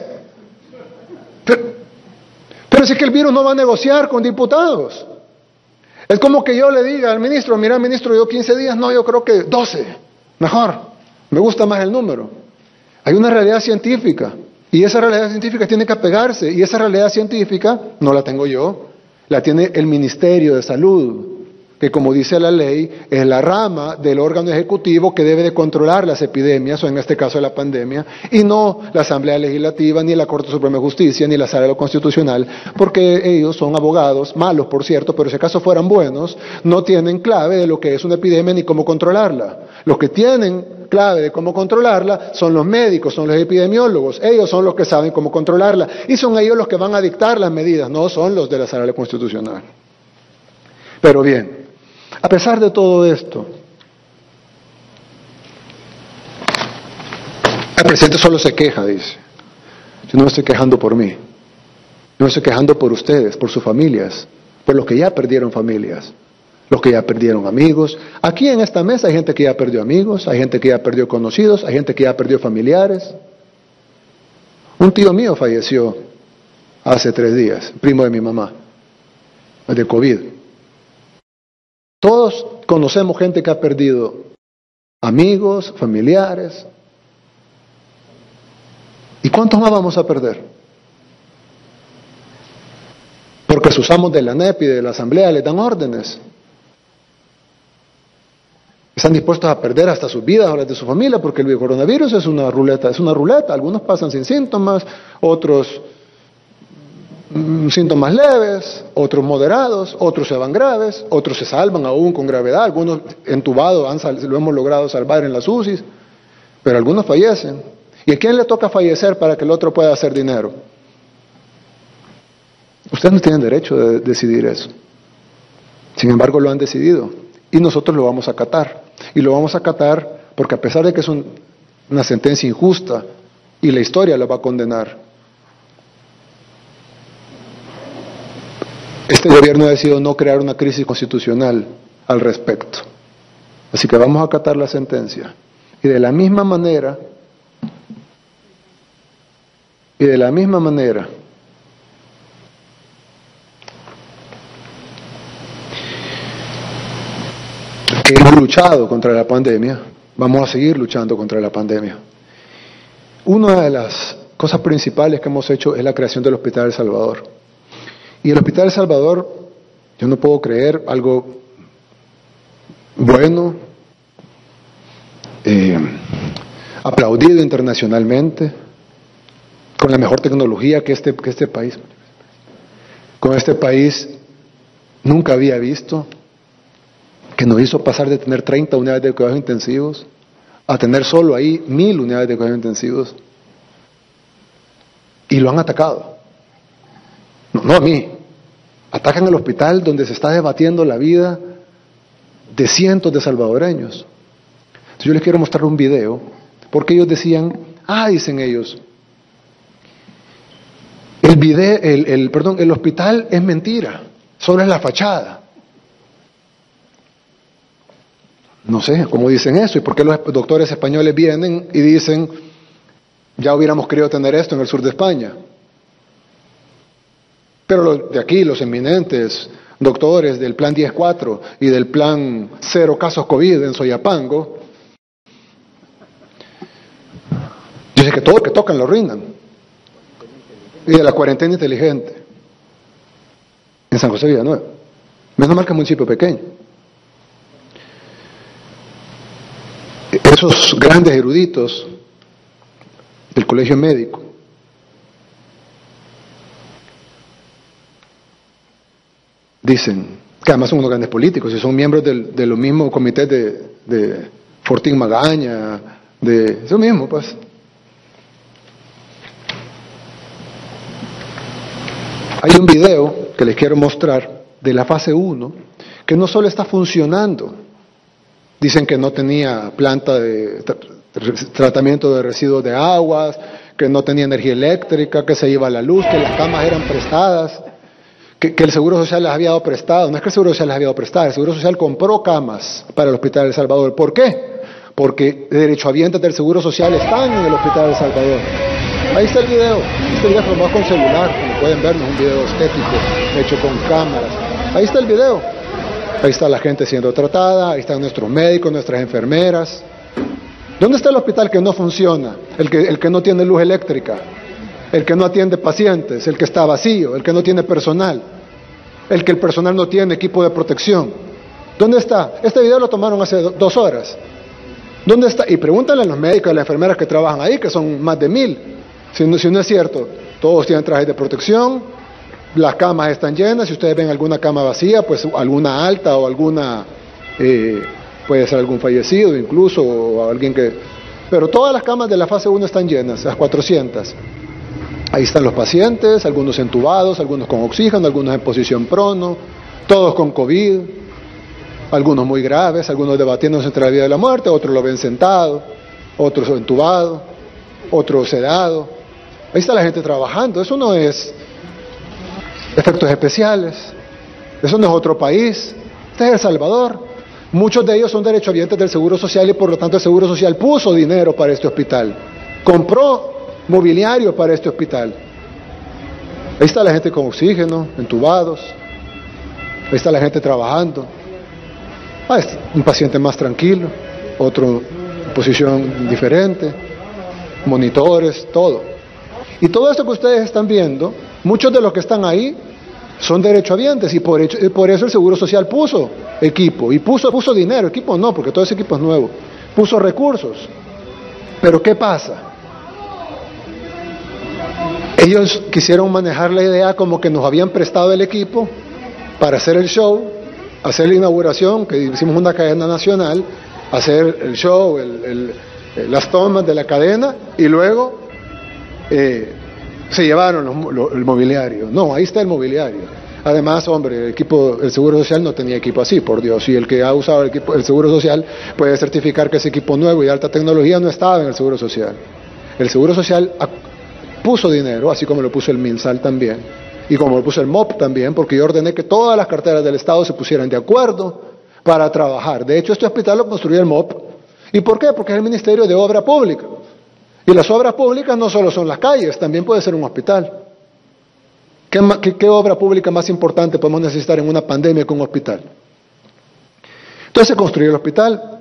C: Pero si es que el virus no va a negociar con diputados. Es como que yo le diga al ministro, mira ministro, yo 15 días, no, yo creo que 12, mejor. Me gusta más el número. Hay una realidad científica y esa realidad científica tiene que apegarse y esa realidad científica no la tengo yo, la tiene el Ministerio de Salud, que como dice la ley es la rama del órgano ejecutivo que debe de controlar las epidemias o en este caso la pandemia y no la Asamblea Legislativa ni la Corte Suprema de Justicia ni la Sala de lo Constitucional, porque ellos son abogados, malos por cierto, pero si acaso fueran buenos, no tienen clave de lo que es una epidemia ni cómo controlarla. Los que tienen clave de cómo controlarla son los médicos, son los epidemiólogos, ellos son los que saben cómo controlarla y son ellos los que van a dictar las medidas, no son los de la Sala Constitucional. Pero bien, a pesar de todo esto, el presidente solo se queja, dice, yo no me estoy quejando por mí, No estoy quejando por ustedes, por sus familias, por los que ya perdieron familias, los que ya perdieron amigos. Aquí en esta mesa hay gente que ya perdió amigos, hay gente que ya perdió conocidos, hay gente que ya perdió familiares. Un tío mío falleció hace 3 días, primo de mi mamá, de COVID. Todos conocemos gente que ha perdido amigos, familiares. ¿Y cuántos más vamos a perder? Porque si usamos de la NEP y de la Asamblea les dan órdenes. Están dispuestos a perder hasta sus vidas o las de su familia, porque el coronavirus es una ruleta, Algunos pasan sin síntomas, otros síntomas leves, otros moderados, otros se van graves, otros se salvan aún con gravedad, algunos entubados lo hemos logrado salvar en las UCIs, pero algunos fallecen. ¿Y a quién le toca fallecer para que el otro pueda hacer dinero? Ustedes no tienen derecho de decidir eso. Sin embargo, lo han decidido y nosotros lo vamos a acatar. Y lo vamos a acatar porque a pesar de que es una sentencia injusta y la historia lo va a condenar, este gobierno ha decidido no crear una crisis constitucional al respecto. Así que vamos a acatar la sentencia. Y de la misma manera, que hemos luchado contra la pandemia, vamos a seguir luchando contra la pandemia. Una de las cosas principales que hemos hecho es la creación del Hospital El Salvador. Y el Hospital El Salvador, yo no puedo creer, algo bueno, aplaudido internacionalmente, con la mejor tecnología que este país, nunca había visto, que nos hizo pasar de tener 30 unidades de cuidados intensivos a tener solo ahí 1000 unidades de cuidados intensivos. Y lo han atacado. No a mí. Atacan el hospital donde se está debatiendo la vida de cientos de salvadoreños. Entonces yo les quiero mostrar un video, porque ellos decían, dicen ellos, el hospital es mentira, solo es la fachada. No sé cómo dicen eso y por qué los doctores españoles vienen y dicen, ya hubiéramos querido tener esto en el sur de España. Pero de aquí, los eminentes doctores del Plan 10.4 y del Plan 0 casos COVID en Soyapango, dicen que todo lo que tocan lo arruinan. Y de la cuarentena inteligente en San José de Villanueva. Menos mal que es un municipio pequeño. Esos grandes eruditos del colegio médico dicen que además son unos grandes políticos y son miembros de los mismos comités de Fortín Magaña, de eso mismo, pues. Hay un video que les quiero mostrar de la fase 1 que no solo está funcionando. Dicen que no tenía planta de tratamiento de residuos de aguas, que no tenía energía eléctrica, que se iba la luz, que las camas eran prestadas, que el Seguro Social las había dado prestado. No es que el Seguro Social las había dado prestadas, el Seguro Social compró camas para el Hospital El Salvador. ¿Por qué? Porque derechohabientes del Seguro Social están en el Hospital El Salvador. Ahí está el video. Este video es tomado con celular, como pueden ver, no es un video estético, hecho con cámaras. Ahí está el video. Ahí está la gente siendo tratada, ahí están nuestros médicos, nuestras enfermeras. ¿Dónde está el hospital que no funciona? El que no tiene luz eléctrica, el que no atiende pacientes, el que está vacío, el que no tiene personal, el que el personal no tiene equipo de protección. ¿Dónde está? Este video lo tomaron hace 2 horas. ¿Dónde está? Y pregúntale a los médicos y a las enfermeras que trabajan ahí, que son más de 1000. Si no es cierto, todos tienen trajes de protección. Las camas están llenas, si ustedes ven alguna cama vacía, pues alguna alta o alguna, puede ser algún fallecido incluso, o alguien que... Pero todas las camas de la fase 1 están llenas, las 400. Ahí están los pacientes, algunos entubados, algunos con oxígeno, algunos en posición prono, todos con COVID, algunos muy graves, algunos debatiéndose entre la vida y la muerte, otros lo ven sentado, otros entubados, otros sedados. Ahí está la gente trabajando, eso no es efectos especiales. Eso no es otro país, este es El Salvador. Muchos de ellos son derechohabientes del Seguro Social y por lo tanto el Seguro Social puso dinero para este hospital, compró mobiliario para este hospital. Ahí está la gente con oxígeno, entubados, ahí está la gente trabajando. Es un paciente más tranquilo, otro en posición diferente, monitores, todo. Y todo esto que ustedes están viendo, muchos de los que están ahí son derechohabientes y por eso el Seguro Social puso equipo y puso dinero, equipo no, porque todo ese equipo es nuevo, puso recursos. Pero ¿qué pasa? Ellos quisieron manejar la idea como que nos habían prestado el equipo para hacer el show, hacer la inauguración, que hicimos una cadena nacional, hacer el show, las tomas de la cadena y luego se llevaron el mobiliario. No, ahí está el mobiliario. Además, hombre, el Seguro Social no tenía equipo así, por Dios, y el que ha usado el Seguro Social puede certificar que ese equipo nuevo y de alta tecnología no estaba en el Seguro Social. El Seguro Social puso dinero, así como lo puso el MinSal también, y como lo puso el MOP también, porque yo ordené que todas las carteras del Estado se pusieran de acuerdo para trabajar. De hecho, este hospital lo construyó el MOP. ¿Y por qué? Porque es el Ministerio de Obra Pública. Y las obras públicas no solo son las calles, también puede ser un hospital. ¿Qué obra pública más importante podemos necesitar en una pandemia que un hospital? Entonces se construyó el hospital.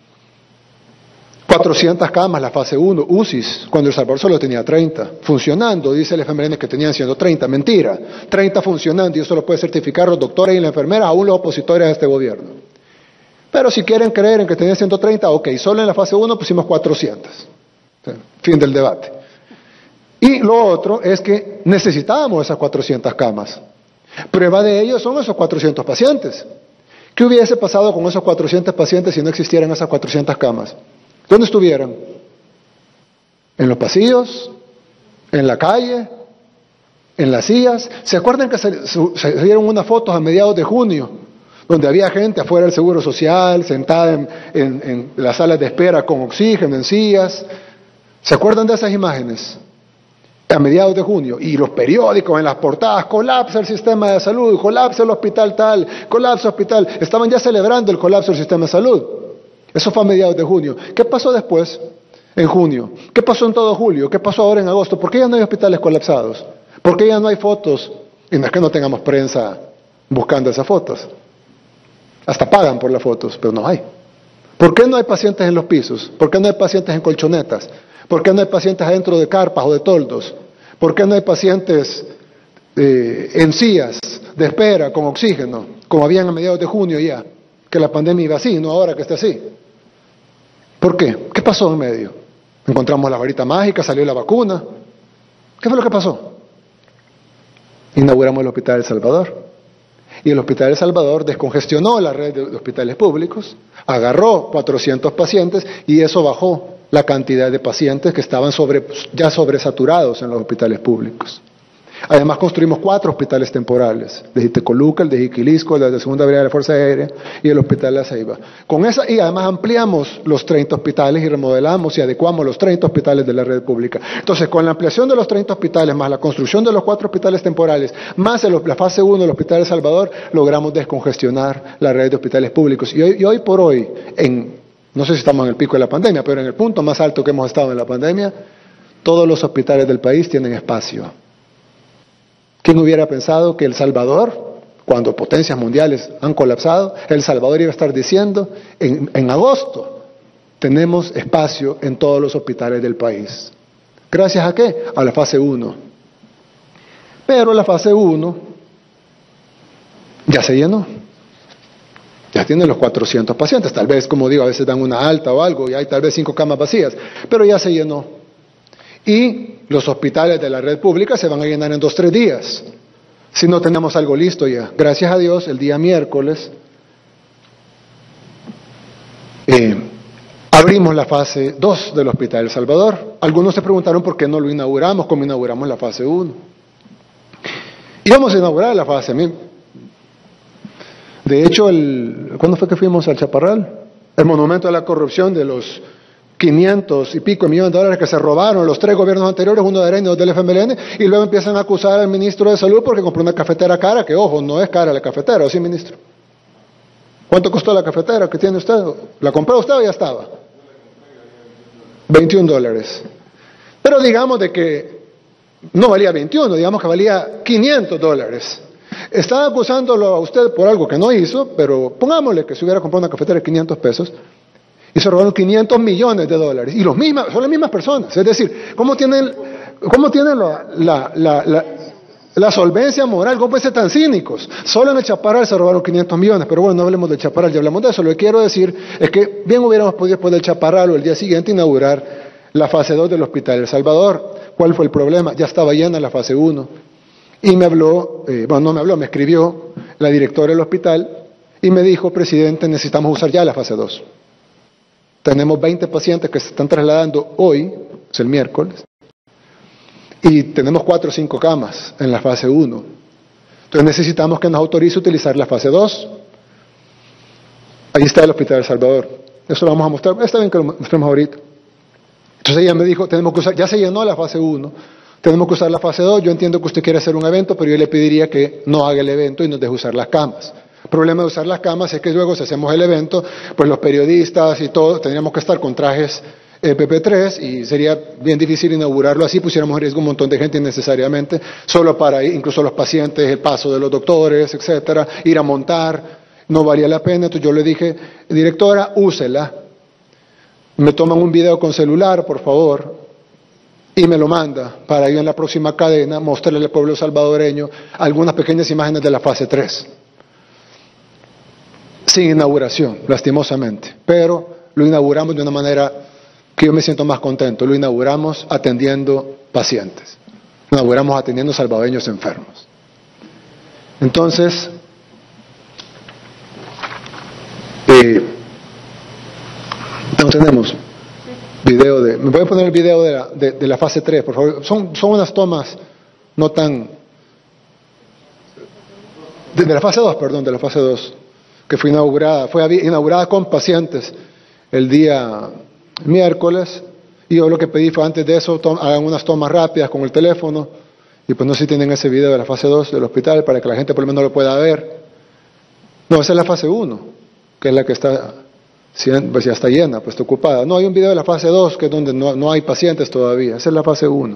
C: 400 camas, la fase 1, UCIs, cuando El Salvador solo tenía 30. Funcionando, dice el FMLN que tenían siendo 30. Mentira, 30 funcionando, y eso lo puede certificar los doctores y la enfermera, aún los opositores a este gobierno. Pero si quieren creer en que tenían 130, ok, solo en la fase 1 pusimos 400. Fin del debate. Y lo otro es que necesitábamos esas 400 camas. Prueba de ello son esos 400 pacientes. ¿Qué hubiese pasado con esos 400 pacientes si no existieran esas 400 camas? ¿Dónde estuvieran? ¿En los pasillos? ¿En la calle? ¿En las sillas? ¿Se acuerdan que se dieron unas fotos a mediados de junio? Donde había gente afuera del Seguro Social, sentada en las salas de espera con oxígeno, en sillas. ¿Se acuerdan de esas imágenes? A mediados de junio, y los periódicos en las portadas, colapsa el sistema de salud, colapsa el hospital tal, colapsa el hospital, estaban ya celebrando el colapso del sistema de salud. Eso fue a mediados de junio. ¿Qué pasó después? En junio. ¿Qué pasó en todo julio? ¿Qué pasó ahora en agosto? ¿Por qué ya no hay hospitales colapsados? ¿Por qué ya no hay fotos? Y no es que no tengamos prensa buscando esas fotos. Hasta pagan por las fotos, pero no hay. ¿Por qué no hay pacientes en los pisos? ¿Por qué no hay pacientes en colchonetas? ¿Por qué no hay pacientes adentro de carpas o de toldos? ¿Por qué no hay pacientes en sillas de espera con oxígeno, como habían a mediados de junio ya? Que la pandemia iba así, no ahora que está así. ¿Por qué? ¿Qué pasó en medio? Encontramos la varita mágica, salió la vacuna. ¿Qué fue lo que pasó? Inauguramos el Hospital El Salvador. Y el Hospital El Salvador descongestionó la red de hospitales públicos, agarró 400 pacientes y eso bajó la cantidad de pacientes que estaban ya sobresaturados en los hospitales públicos. Además construimos 4 hospitales temporales, de Jitecoluca, el de Jiquilisco, el de la Segunda Brigada de la Fuerza Aérea y el Hospital de La Ceiba. Y además ampliamos los 30 hospitales y remodelamos y adecuamos los 30 hospitales de la red pública. Entonces, con la ampliación de los 30 hospitales, más la construcción de los 4 hospitales temporales, más la fase 1 del Hospital de El Salvador, logramos descongestionar la red de hospitales públicos. Y hoy por hoy, no sé si estamos en el pico de la pandemia, pero en el punto más alto que hemos estado en la pandemia, todos los hospitales del país tienen espacio. ¿Quién hubiera pensado que El Salvador, cuando potencias mundiales han colapsado, El Salvador iba a estar diciendo, en agosto, tenemos espacio en todos los hospitales del país? ¿Gracias a qué? A la fase 1. Pero la fase 1 ya se llenó. Ya tienen los 400 pacientes. Tal vez, como digo, a veces dan una alta o algo y hay tal vez 5 camas vacías. Pero ya se llenó. Y los hospitales de la red pública se van a llenar en 2-3 días, si no tenemos algo listo ya. Gracias a Dios, el día miércoles abrimos la fase 2 del Hospital El Salvador. Algunos se preguntaron por qué no lo inauguramos, como inauguramos la fase 1. Íbamos a inaugurar la fase. De hecho, ¿cuándo fue que fuimos al Chaparral? El monumento a la corrupción de los 500 y pico millones de dólares que se robaron los 3 gobiernos anteriores, uno de Arena y dos del FMLN, y luego empiezan a acusar al ministro de Salud porque compró una cafetera cara, que ojo, no es cara la cafetera, ¿o sí, ministro? ¿Cuánto costó la cafetera que tiene usted? ¿La compró usted o ya estaba? $21. Pero digamos de que no valía 21, digamos que valía $500. Están acusándolo a usted por algo que no hizo, pero pongámosle que se hubiera comprado una cafetera de 500 pesos y se robaron $500 millones. Y son las mismas personas. Es decir, ¿cómo tienen la solvencia moral? ¿Cómo pueden ser tan cínicos? Solo en el Chaparral se robaron 500 millones, pero bueno, no hablemos del Chaparral, ya hablamos de eso. Lo que quiero decir es que bien hubiéramos podido después del Chaparral o el día siguiente inaugurar la fase 2 del Hospital El Salvador. ¿Cuál fue el problema? Ya estaba llena la fase 1. Y me habló, me escribió la directora del hospital y me dijo, presidente, necesitamos usar ya la fase 2. Tenemos 20 pacientes que se están trasladando hoy, es el miércoles, y tenemos 4 o 5 camas en la fase 1. Entonces necesitamos que nos autorice utilizar la fase 2. Ahí está el Hospital El Salvador. Eso lo vamos a mostrar. Está bien que lo mostremos ahorita. Entonces ella me dijo, tenemos que usar, ya se llenó la fase 1, tenemos que usar la fase 2, yo entiendo que usted quiere hacer un evento, pero yo le pediría que no haga el evento y nos deje usar las camas. El problema de usar las camas es que luego si hacemos el evento, pues los periodistas y todo, tendríamos que estar con trajes PP3 y sería bien difícil inaugurarlo así, pusiéramos en riesgo un montón de gente innecesariamente, solo para incluso los pacientes, el paso de los doctores, etcétera, ir a montar, no valía la pena. Entonces yo le dije, directora, úsela. Me toman un video con celular, por favor, y me lo manda para yo en la próxima cadena mostrarle al pueblo salvadoreño algunas pequeñas imágenes de la fase 3. Sin inauguración, lastimosamente, pero lo inauguramos de una manera que yo me siento más contento. Lo inauguramos atendiendo pacientes, lo inauguramos atendiendo salvadoreños enfermos. Entonces, no tenemos video de... ¿Me puede poner el video de la fase 3, por favor? Son unas tomas no tan... De la fase 2, perdón, de la fase 2, que fue inaugurada con pacientes el día miércoles, y yo lo que pedí fue antes de eso, hagan unas tomas rápidas con el teléfono, y pues no sé si tienen ese video de la fase 2 del hospital, para que la gente por lo menos lo pueda ver. No, esa es la fase 1, que es la que está... pues ya está llena, pues está ocupada. No, hay un video de la fase 2 que es donde no hay pacientes todavía. Esa es la fase 1.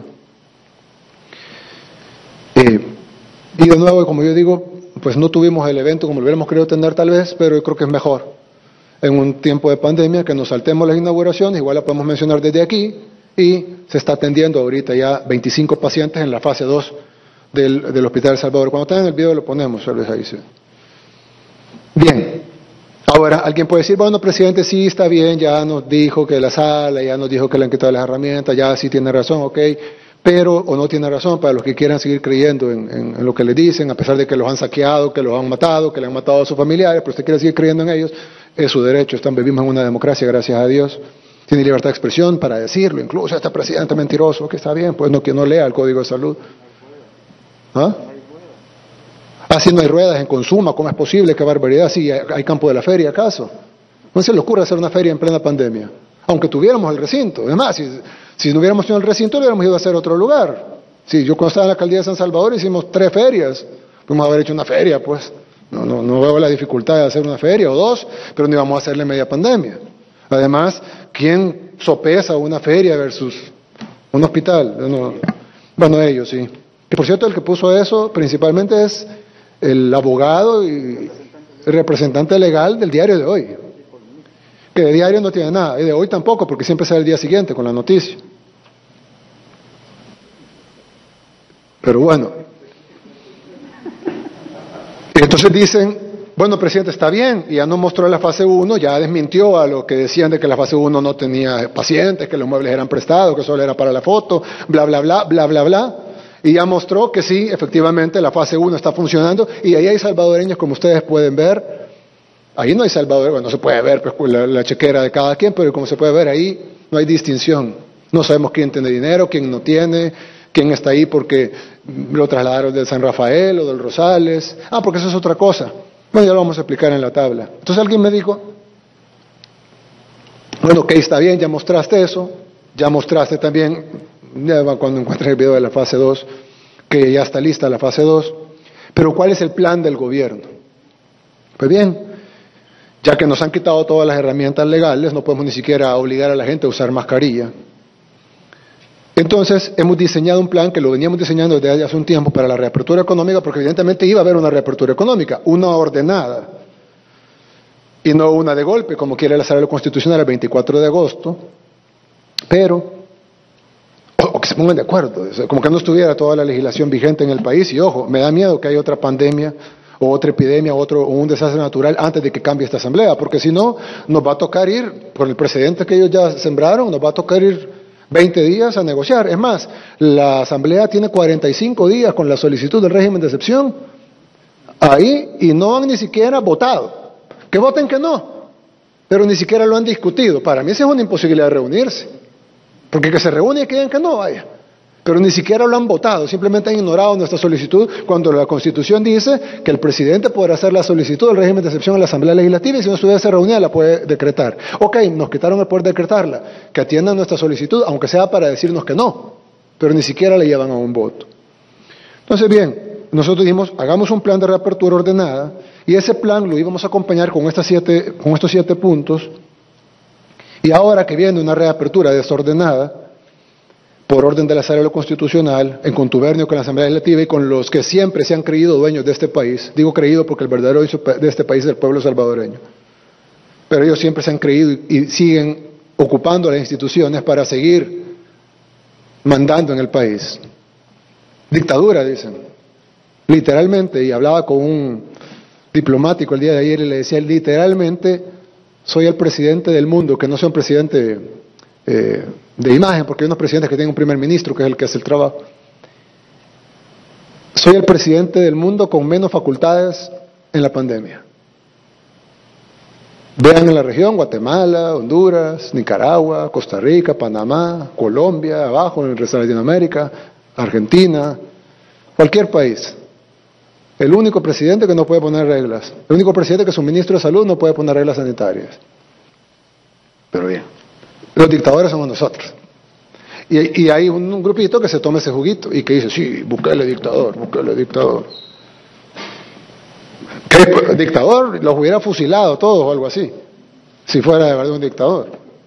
C: Y de nuevo, como yo digo, pues no tuvimos el evento como lo hubiéramos querido tener tal vez, pero yo creo que es mejor en un tiempo de pandemia que nos saltemos las inauguraciones, igual la podemos mencionar desde aquí, y se está atendiendo ahorita ya 25 pacientes en la fase 2 del Hospital El Salvador. Cuando tengan el video lo ponemos, tal vez ahí sí. Bien. Ahora, alguien puede decir, bueno, presidente, sí, está bien, ya nos dijo que la sala, ya nos dijo que le han quitado las herramientas, ya sí tiene razón, ok, pero, o no tiene razón, para los que quieran seguir creyendo en lo que le dicen, a pesar de que los han saqueado, que los han matado, que le han matado a sus familiares, pero usted quiere seguir creyendo en ellos, es su derecho, vivimos en una democracia, gracias a Dios, tiene libertad de expresión para decirlo, incluso este presidente mentiroso, que está bien, pues no, que no lea el Código de Salud. ¿Ah? Si no hay ruedas en Consuma, ¿cómo es posible? ¡Qué barbaridad! Sí, hay campo de la feria, ¿acaso? No se le ocurre hacer una feria en plena pandemia, aunque tuviéramos el recinto. Además, si no hubiéramos tenido el recinto, lo hubiéramos ido a hacer otro lugar. Sí, yo cuando estaba en la alcaldía de San Salvador hicimos 3 ferias. Podemos haber hecho una feria, pues. No veo la dificultad de hacer una feria o 2, pero no íbamos a hacerle media pandemia. Además, ¿quién sopesa una feria versus un hospital? Bueno, ellos sí. Que por cierto, el que puso eso principalmente es el abogado y el representante legal del Diario de Hoy, que de diario no tiene nada, y de hoy tampoco, porque siempre sale el día siguiente con la noticia. Pero bueno, y entonces dicen, bueno, presidente, está bien, y ya no mostró la fase 1, ya desmintió a lo que decían de que la fase 1 no tenía pacientes, que los muebles eran prestados, que solo era para la foto, bla, bla, bla, bla, bla, bla. Y ya mostró que sí, efectivamente, la fase 1 está funcionando, y ahí hay salvadoreños, como ustedes pueden ver. Ahí no hay salvadoreños, bueno, no se puede ver pues, la chequera de cada quien, pero como se puede ver ahí, no hay distinción. No sabemos quién tiene dinero, quién no tiene, quién está ahí porque lo trasladaron del San Rafael o del Rosales. Porque eso es otra cosa. Bueno, ya lo vamos a explicar en la tabla. Entonces alguien me dijo, Bueno, ok, está bien, ya mostraste eso, ya mostraste también, ya cuando encuentres el video de la fase 2, que ya está lista la fase 2, pero ¿cuál es el plan del gobierno? Pues bien, ya que nos han quitado todas las herramientas legales, no podemos ni siquiera obligar a la gente a usar mascarilla. Entonces, hemos diseñado un plan que lo veníamos diseñando desde hace un tiempo para la reapertura económica, porque evidentemente iba a haber una reapertura económica, una ordenada, y no una de golpe, como quiere la Asamblea Constitucional el 24 de agosto, pero, o que se pongan de acuerdo, como que no estuviera toda la legislación vigente en el país, y ojo, me da miedo que haya otra pandemia, o otra epidemia, o un desastre natural antes de que cambie esta Asamblea, porque si no, nos va a tocar ir, por el precedente que ellos ya sembraron, nos va a tocar ir 20 días a negociar. Es más, la Asamblea tiene 45 días con la solicitud del régimen de excepción ahí y no han ni siquiera votado. Que voten que no, pero ni siquiera lo han discutido. Para mí esa es una imposibilidad de reunirse, porque que se reúnen y que digan que no, vaya. Pero ni siquiera lo han votado, simplemente han ignorado nuestra solicitud cuando la Constitución dice que el presidente podrá hacer la solicitud del régimen de excepción a la Asamblea Legislativa y si no estuviese reunida la puede decretar. Ok, nos quitaron el poder de decretarla, que atiendan nuestra solicitud, aunque sea para decirnos que no, pero ni siquiera la llevan a un voto. Entonces, bien, nosotros dijimos, hagamos un plan de reapertura ordenada y ese plan lo íbamos a acompañar con estos 7 puntos y ahora que viene una reapertura desordenada, por orden de la Sala Constitucional, en contubernio con la Asamblea Legislativa y con los que siempre se han creído dueños de este país. Digo creído porque el verdadero dueño de este país es el pueblo salvadoreño. Pero ellos siempre se han creído y siguen ocupando las instituciones para seguir mandando en el país. Dictadura, dicen. Literalmente, y hablaba con un diplomático el día de ayer y le decía, literalmente, soy el presidente del mundo, que no soy un presidente de imagen, porque hay unos presidentes que tienen un primer ministro, que es el que hace el trabajo. Soy el presidente del mundo con menos facultades en la pandemia. Vean en la región, Guatemala, Honduras, Nicaragua, Costa Rica, Panamá, Colombia, abajo en el resto de Latinoamérica, Argentina, cualquier país. El único presidente que no puede poner reglas, el único presidente que su ministro de salud no puede poner reglas sanitarias. Pero bien. Los dictadores somos nosotros. Y hay un grupito que se toma ese juguito y que dice, sí, Bukele dictador, Bukele dictador. ¿Qué dictador? Los hubiera fusilado todos o algo así, si fuera de verdad un dictador.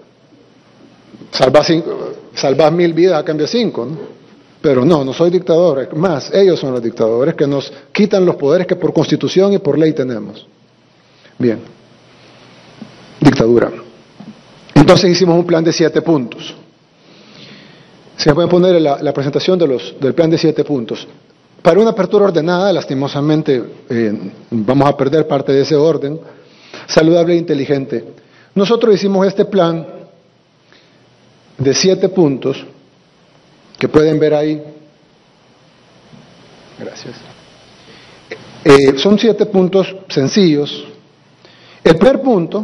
C: Salvás 1000 vidas a cambio de 5, ¿no? Pero no soy dictador, más, ellos son los dictadores que nos quitan los poderes que por constitución y por ley tenemos. Bien, dictadura. Entonces hicimos un plan de 7 puntos. Se pueden poner la presentación del plan de 7 puntos. Para una apertura ordenada, lastimosamente, vamos a perder parte de ese orden, saludable e inteligente. Nosotros hicimos este plan de 7 puntos, que pueden ver ahí. Gracias. Son 7 puntos sencillos. El primer punto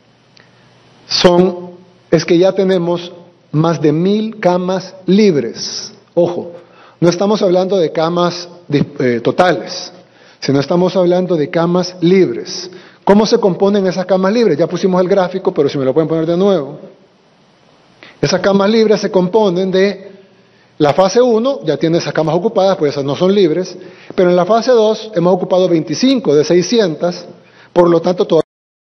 C: es que ya tenemos más de 1000 camas libres. Ojo, no estamos hablando de camas totales, sino estamos hablando de camas libres. ¿Cómo se componen esas camas libres? Ya pusimos el gráfico, pero si me lo pueden poner de nuevo. Esas camas libres se componen de la fase 1, ya tiene esas camas ocupadas, pues esas no son libres, pero en la fase 2 hemos ocupado 25 de 600, por lo tanto todavía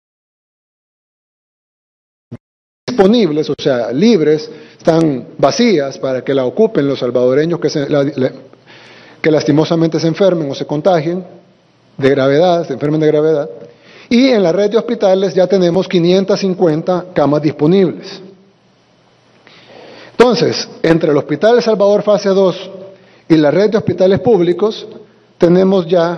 C: disponibles, o sea, libres, están vacías para que la ocupen los salvadoreños que lastimosamente se enfermen o se contagien de gravedad, se enfermen de gravedad. Y en la red de hospitales ya tenemos 550 camas disponibles. Entonces, entre el Hospital El Salvador fase 2 y la red de hospitales públicos, tenemos ya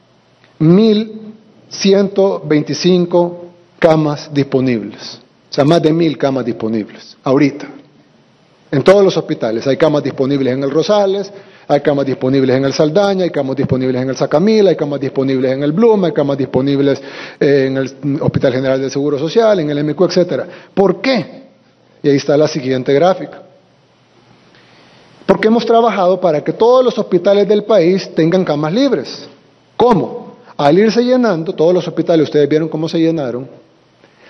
C: 1.125 camas disponibles. O sea, más de 1000 camas disponibles, ahorita. En todos los hospitales hay camas disponibles en el Rosales, hay camas disponibles en el Saldaña, hay camas disponibles en el Sacamila, hay camas disponibles en el Bluma, hay camas disponibles en el Hospital General del Seguro Social, en el MQ, etcétera. ¿Por qué? Y ahí está la siguiente gráfica. Porque hemos trabajado para que todos los hospitales del país tengan camas libres. ¿Cómo? Al irse llenando, todos los hospitales, ustedes vieron cómo se llenaron,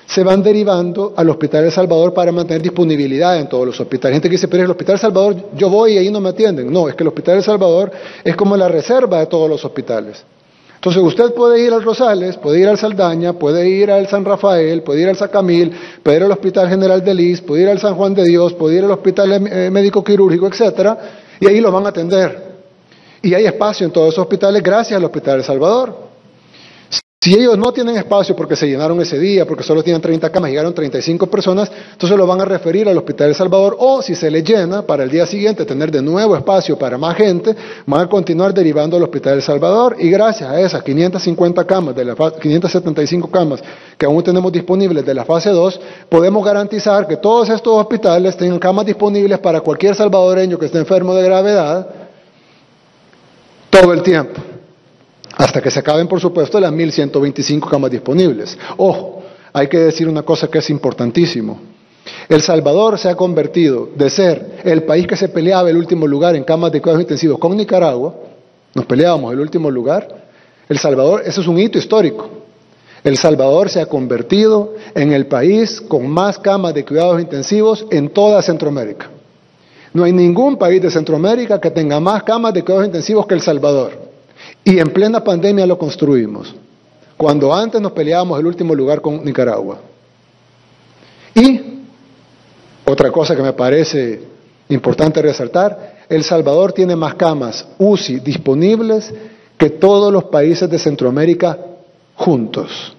C: se van derivando al Hospital El Salvador para mantener disponibilidad en todos los hospitales. Gente que dice, pero el Hospital El Salvador yo voy y ahí no me atienden. No, es que el Hospital El Salvador es como la reserva de todos los hospitales. Entonces usted puede ir al Rosales, puede ir al Saldaña, puede ir al San Rafael, puede ir al Sacamil, puede ir al Hospital General de Lis, puede ir al San Juan de Dios, puede ir al Hospital Médico Quirúrgico, etcétera, y ahí lo van a atender. Y hay espacio en todos esos hospitales gracias al Hospital El Salvador. Si ellos no tienen espacio porque se llenaron ese día, porque solo tienen 30 camas, llegaron 35 personas, entonces lo van a referir al Hospital El Salvador, o si se les llena, para el día siguiente tener de nuevo espacio para más gente, van a continuar derivando al Hospital El Salvador, y gracias a esas 550 camas, 575 camas que aún tenemos disponibles de la fase 2, podemos garantizar que todos estos hospitales tengan camas disponibles para cualquier salvadoreño que esté enfermo de gravedad todo el tiempo. Hasta que se acaben, por supuesto, las 1.125 camas disponibles. Ojo, hay que decir una cosa que es importantísimo. El Salvador se ha convertido de ser el país que se peleaba el último lugar en camas de cuidados intensivos con Nicaragua, nos peleábamos el último lugar. El Salvador, eso es un hito histórico. El Salvador se ha convertido en el país con más camas de cuidados intensivos en toda Centroamérica. No hay ningún país de Centroamérica que tenga más camas de cuidados intensivos que El Salvador. Y en plena pandemia lo construimos, cuando antes nos peleábamos el último lugar con Nicaragua. Y otra cosa que me parece importante resaltar, El Salvador tiene más camas UCI disponibles que todos los países de Centroamérica juntos.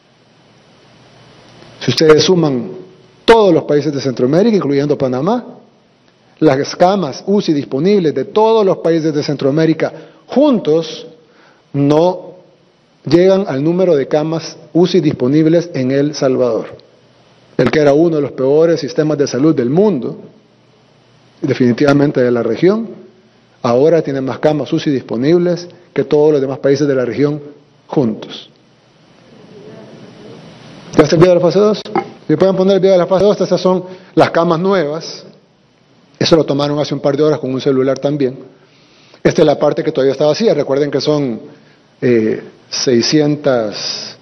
C: Si ustedes suman todos los países de Centroamérica, incluyendo Panamá, las camas UCI disponibles de todos los países de Centroamérica juntos no llegan al número de camas UCI disponibles en El Salvador, el que era uno de los peores sistemas de salud del mundo, definitivamente de la región. Ahora tiene más camas UCI disponibles que todos los demás países de la región juntos. ¿Ya está el video de la fase 2? Si pueden poner el video de la fase 2, estas son las camas nuevas. Eso lo tomaron hace un par de horas con un celular también. Esta es la parte que todavía está vacía. Recuerden que son 600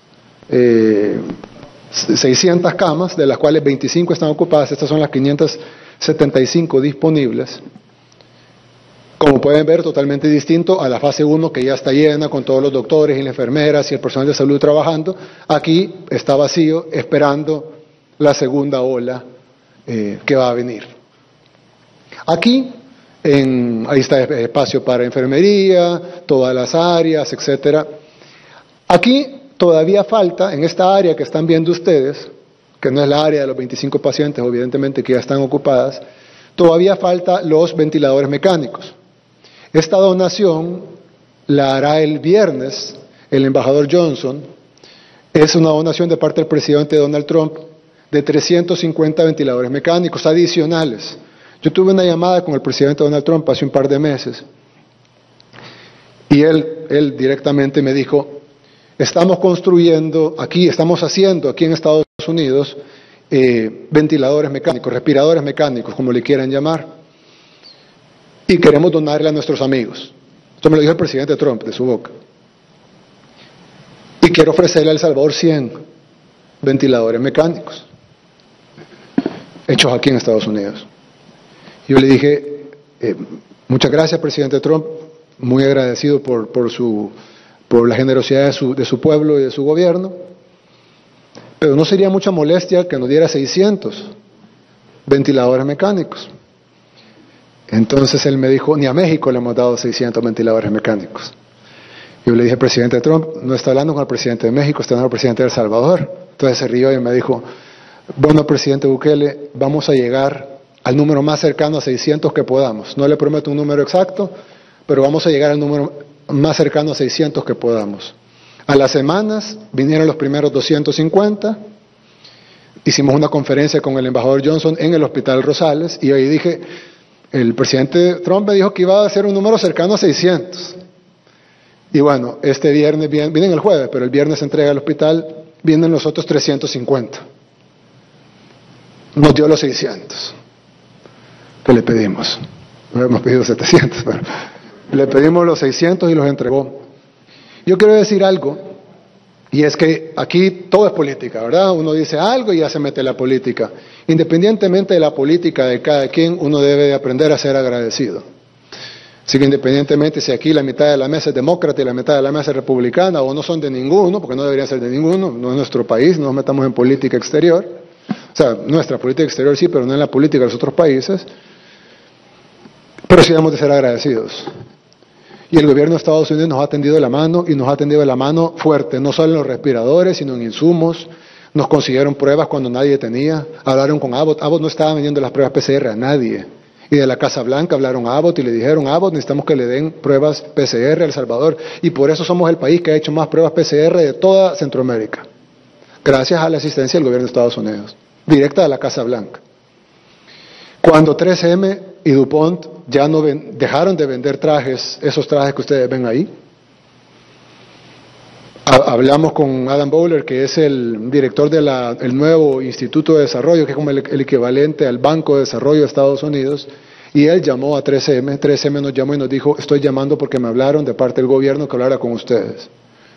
C: camas, de las cuales 25 están ocupadas. Estas son las 575 disponibles. Como pueden ver, totalmente distinto a la fase 1, que ya está llena con todos los doctores y las enfermeras y el personal de salud trabajando. Aquí está vacío, esperando la segunda ola que va a venir. Aquí ahí está espacio para enfermería, todas las áreas, etcétera. Aquí todavía falta, en esta área que están viendo ustedes, que no es la área de los 25 pacientes, evidentemente que ya están ocupadas, todavía falta los ventiladores mecánicos. Esta donación la hará el viernes el embajador Johnson. Es una donación de parte del presidente Donald Trump de 350 ventiladores mecánicos adicionales. Yo tuve una llamada con el presidente Donald Trump hace un par de meses y él directamente me dijo, estamos haciendo aquí en Estados Unidos ventiladores mecánicos, respiradores mecánicos, como le quieran llamar, y queremos donarle a nuestros amigos. Esto me lo dijo el presidente Trump de su boca. Y quiero ofrecerle a El Salvador 100 ventiladores mecánicos hechos aquí en Estados Unidos. Yo le dije, muchas gracias, presidente Trump, muy agradecido por la generosidad de su pueblo y de su gobierno, pero no sería mucha molestia que nos diera 600 ventiladores mecánicos. Entonces él me dijo, ni a México le hemos dado 600 ventiladores mecánicos. Yo le dije, presidente Trump, no está hablando con el presidente de México, está hablando con el presidente de El Salvador. Entonces se rió y me dijo, bueno, presidente Bukele, vamos a llegar al número más cercano a 600 que podamos. No le prometo un número exacto, pero vamos a llegar al número más cercano a 600 que podamos. A las semanas vinieron los primeros 250, hicimos una conferencia con el embajador Johnson en el Hospital Rosales, y ahí dije, el presidente Trump me dijo que iba a ser un número cercano a 600. Y bueno, este viernes, vienen el jueves, pero el viernes se entrega al hospital, vienen los otros 350. Nos dio los 600. Que le pedimos. No hemos pedido 700, pero le pedimos los 600 y los entregó. Yo quiero decir algo, y Y es que aquí todo es política, ¿verdad? Uno dice algo y ya se mete la política. Independientemente de la política de cada quien, uno debe de aprender a ser agradecido. Así que independientemente si aquí la mitad de la mesa es demócrata y la mitad de la mesa es republicana, o no son de ninguno, porque no deberían ser de ninguno, no es nuestro país, no nos metamos en política exterior. O sea, nuestra política exterior sí, pero no en la política de los otros países. Pero sí debemos de ser agradecidos. Y el gobierno de Estados Unidos nos ha tendido la mano, y nos ha tendido la mano fuerte, no solo en los respiradores, sino en insumos. Nos consiguieron pruebas cuando nadie tenía. Hablaron con Abbott. Abbott no estaba vendiendo las pruebas PCR a nadie. Y de la Casa Blanca hablaron a Abbott y le dijeron, Abbott, necesitamos que le den pruebas PCR a El Salvador. Y por eso somos el país que ha hecho más pruebas PCR de toda Centroamérica. Gracias a la asistencia del gobierno de Estados Unidos, directa de la Casa Blanca. Cuando 3M y DuPont ya no dejaron de vender trajes, esos trajes que ustedes ven ahí, hablamos con Adam Bowler, que es el director del nuevo Instituto de Desarrollo, que es como el equivalente al Banco de Desarrollo de Estados Unidos, y él llamó a 3M. 3M nos llamó y nos dijo, estoy llamando porque me hablaron de parte del gobierno que hablara con ustedes.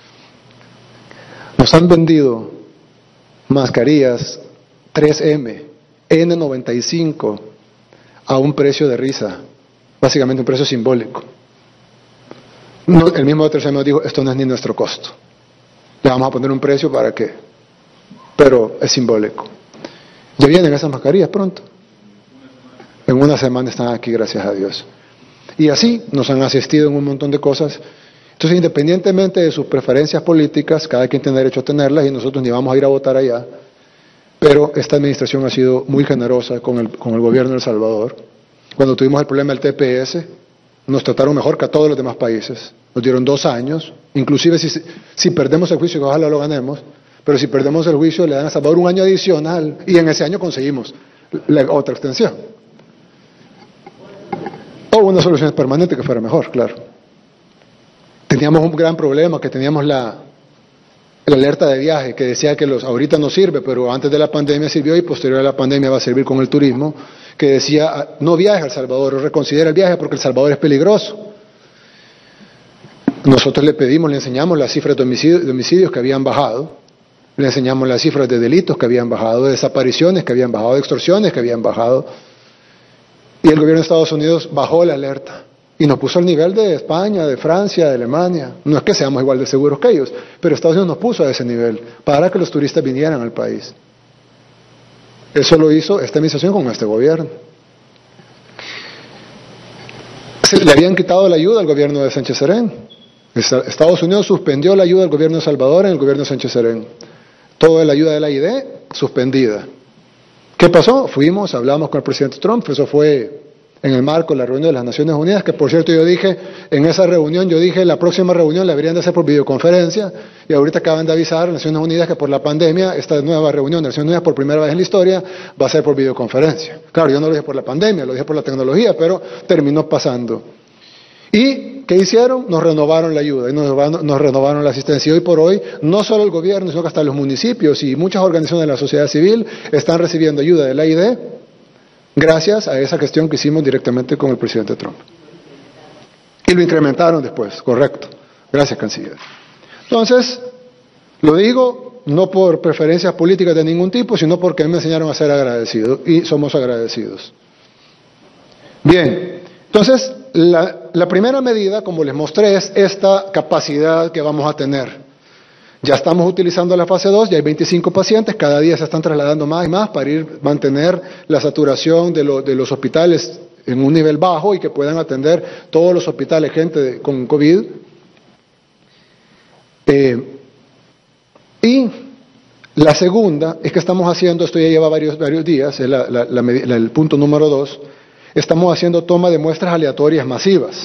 C: Nos han vendido mascarillas 3M, N95, a un precio de risa, básicamente un precio simbólico. El mismo 3M nos dijo, esto no es ni nuestro costo. Le vamos a poner un precio para que, pero es simbólico. Ya vienen esas mascarillas pronto. En una semana están aquí, gracias a Dios. Y así nos han asistido en un montón de cosas. Entonces, independientemente de sus preferencias políticas, cada quien tiene derecho a tenerlas y nosotros ni vamos a ir a votar allá. Pero esta administración ha sido muy generosa con el gobierno de El Salvador. Cuando tuvimos el problema del TPS, nos trataron mejor que a todos los demás países. Nos dieron 2 años, inclusive si perdemos el juicio, que ojalá lo ganemos, pero si perdemos el juicio le dan a El Salvador un año adicional y en ese año conseguimos la otra extensión. O una solución permanente que fuera mejor, claro. Teníamos un gran problema, que teníamos la alerta de viaje, que decía que ahorita no sirve, pero antes de la pandemia sirvió y posterior a la pandemia va a servir con el turismo, que decía, no viaje a El Salvador, reconsidera el viaje porque El Salvador es peligroso. Nosotros le pedimos, le enseñamos las cifras de homicidios que habían bajado, le enseñamos las cifras de delitos que habían bajado, de desapariciones que habían bajado, de extorsiones que habían bajado, y el gobierno de Estados Unidos bajó la alerta y nos puso al nivel de España, de Francia, de Alemania. No es que seamos igual de seguros que ellos, pero Estados Unidos nos puso a ese nivel para que los turistas vinieran al país. Eso lo hizo esta administración con este gobierno. Le habían quitado la ayuda al gobierno de Sánchez Serén. Estados Unidos suspendió la ayuda al gobierno de El Salvador en el gobierno de Sánchez Serén. Toda la ayuda de la AID suspendida. ¿Qué pasó? Fuimos, hablamos con el presidente Trump, eso fue en el marco de la reunión de las Naciones Unidas, que por cierto en esa reunión yo dije, la próxima reunión la deberían de hacer por videoconferencia, y ahorita acaban de avisar a Naciones Unidas que por la pandemia, esta nueva reunión de Naciones Unidas por primera vez en la historia, va a ser por videoconferencia. Claro, yo no lo dije por la pandemia, lo dije por la tecnología, pero terminó pasando. ¿Y qué hicieron? Nos renovaron la ayuda, y nos renovaron la asistencia. Y hoy por hoy, no solo el gobierno, sino que hasta los municipios y muchas organizaciones de la sociedad civil están recibiendo ayuda de la AID, gracias a esa gestión que hicimos directamente con el presidente Trump. Y lo incrementaron después, correcto. Gracias, canciller. Entonces, lo digo no por preferencias políticas de ningún tipo, sino porque me enseñaron a ser agradecido, y somos agradecidos. Bien, entonces, la primera medida, como les mostré, es esta capacidad que vamos a tener. Ya estamos utilizando la fase 2, ya hay 25 pacientes, cada día se están trasladando más y más para mantener la saturación de los hospitales en un nivel bajo y que puedan atender todos los hospitales gente con COVID. Y la segunda es que estamos haciendo, esto ya lleva varios días, es el punto número 2, estamos haciendo toma de muestras aleatorias masivas.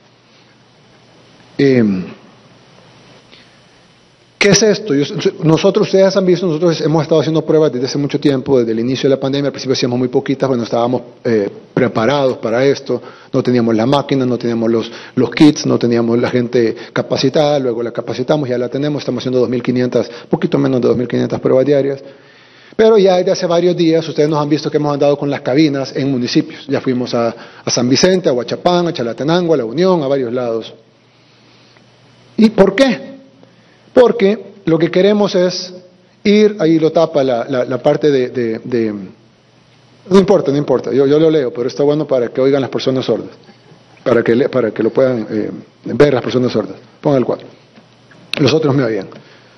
C: ¿Qué es esto? Ustedes han visto, nosotros hemos estado haciendo pruebas desde hace mucho tiempo, desde el inicio de la pandemia. Al principio hacíamos muy poquitas, bueno, estábamos preparados para esto, no teníamos la máquina, no teníamos los kits, no teníamos la gente capacitada, luego la capacitamos, ya la tenemos, estamos haciendo 2.500, poquito menos de 2.500 pruebas diarias. Pero ya desde hace varios días, ustedes nos han visto que hemos andado con las cabinas en municipios. Ya fuimos a San Vicente, a Huachapán, a Chalatenango, a La Unión, a varios lados. ¿Y por qué? Porque lo que queremos es ir, ahí lo tapa la parte no importa, yo lo leo, pero está bueno para que oigan las personas sordas, para que lo puedan ver las personas sordas. Ponga el cuadro. Los otros me oyen.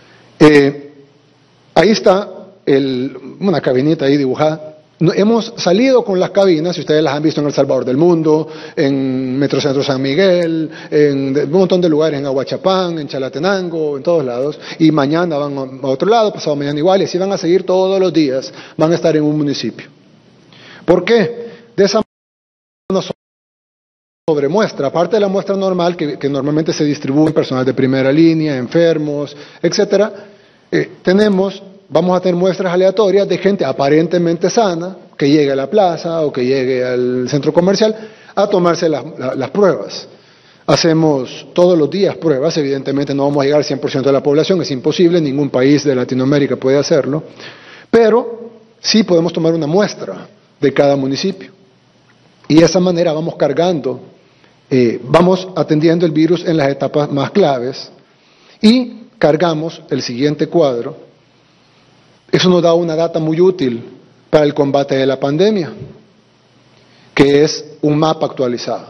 C: Ahí está una cabinita ahí dibujada. Hemos salido con las cabinas, si ustedes las han visto en El Salvador del Mundo, en Metrocentro San Miguel, en un montón de lugares, en Aguachapán, en Chalatenango, en todos lados, y mañana van a otro lado, pasado mañana igual, y así van a seguir todos los días, van a estar en un municipio. ¿Por qué? De esa manera una sobremuestra, aparte de la muestra normal, que normalmente se distribuye en personal de primera línea, enfermos, etcétera, vamos a tener muestras aleatorias de gente aparentemente sana, que llegue a la plaza o que llegue al centro comercial a tomarse las pruebas. Hacemos todos los días pruebas, evidentemente no vamos a llegar al 100% de la población, es imposible, ningún país de Latinoamérica puede hacerlo, pero sí podemos tomar una muestra de cada municipio. Y de esa manera vamos cargando, vamos atendiendo el virus en las etapas más claves y cargamos el siguiente cuadro. Eso nos da una data muy útil para el combate de la pandemia, que es un mapa actualizado.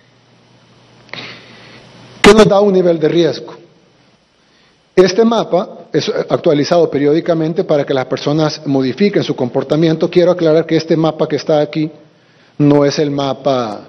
C: ¿Qué nos da un nivel de riesgo? Este mapa es actualizado periódicamente para que las personas modifiquen su comportamiento. Quiero aclarar que este mapa que está aquí no es el mapa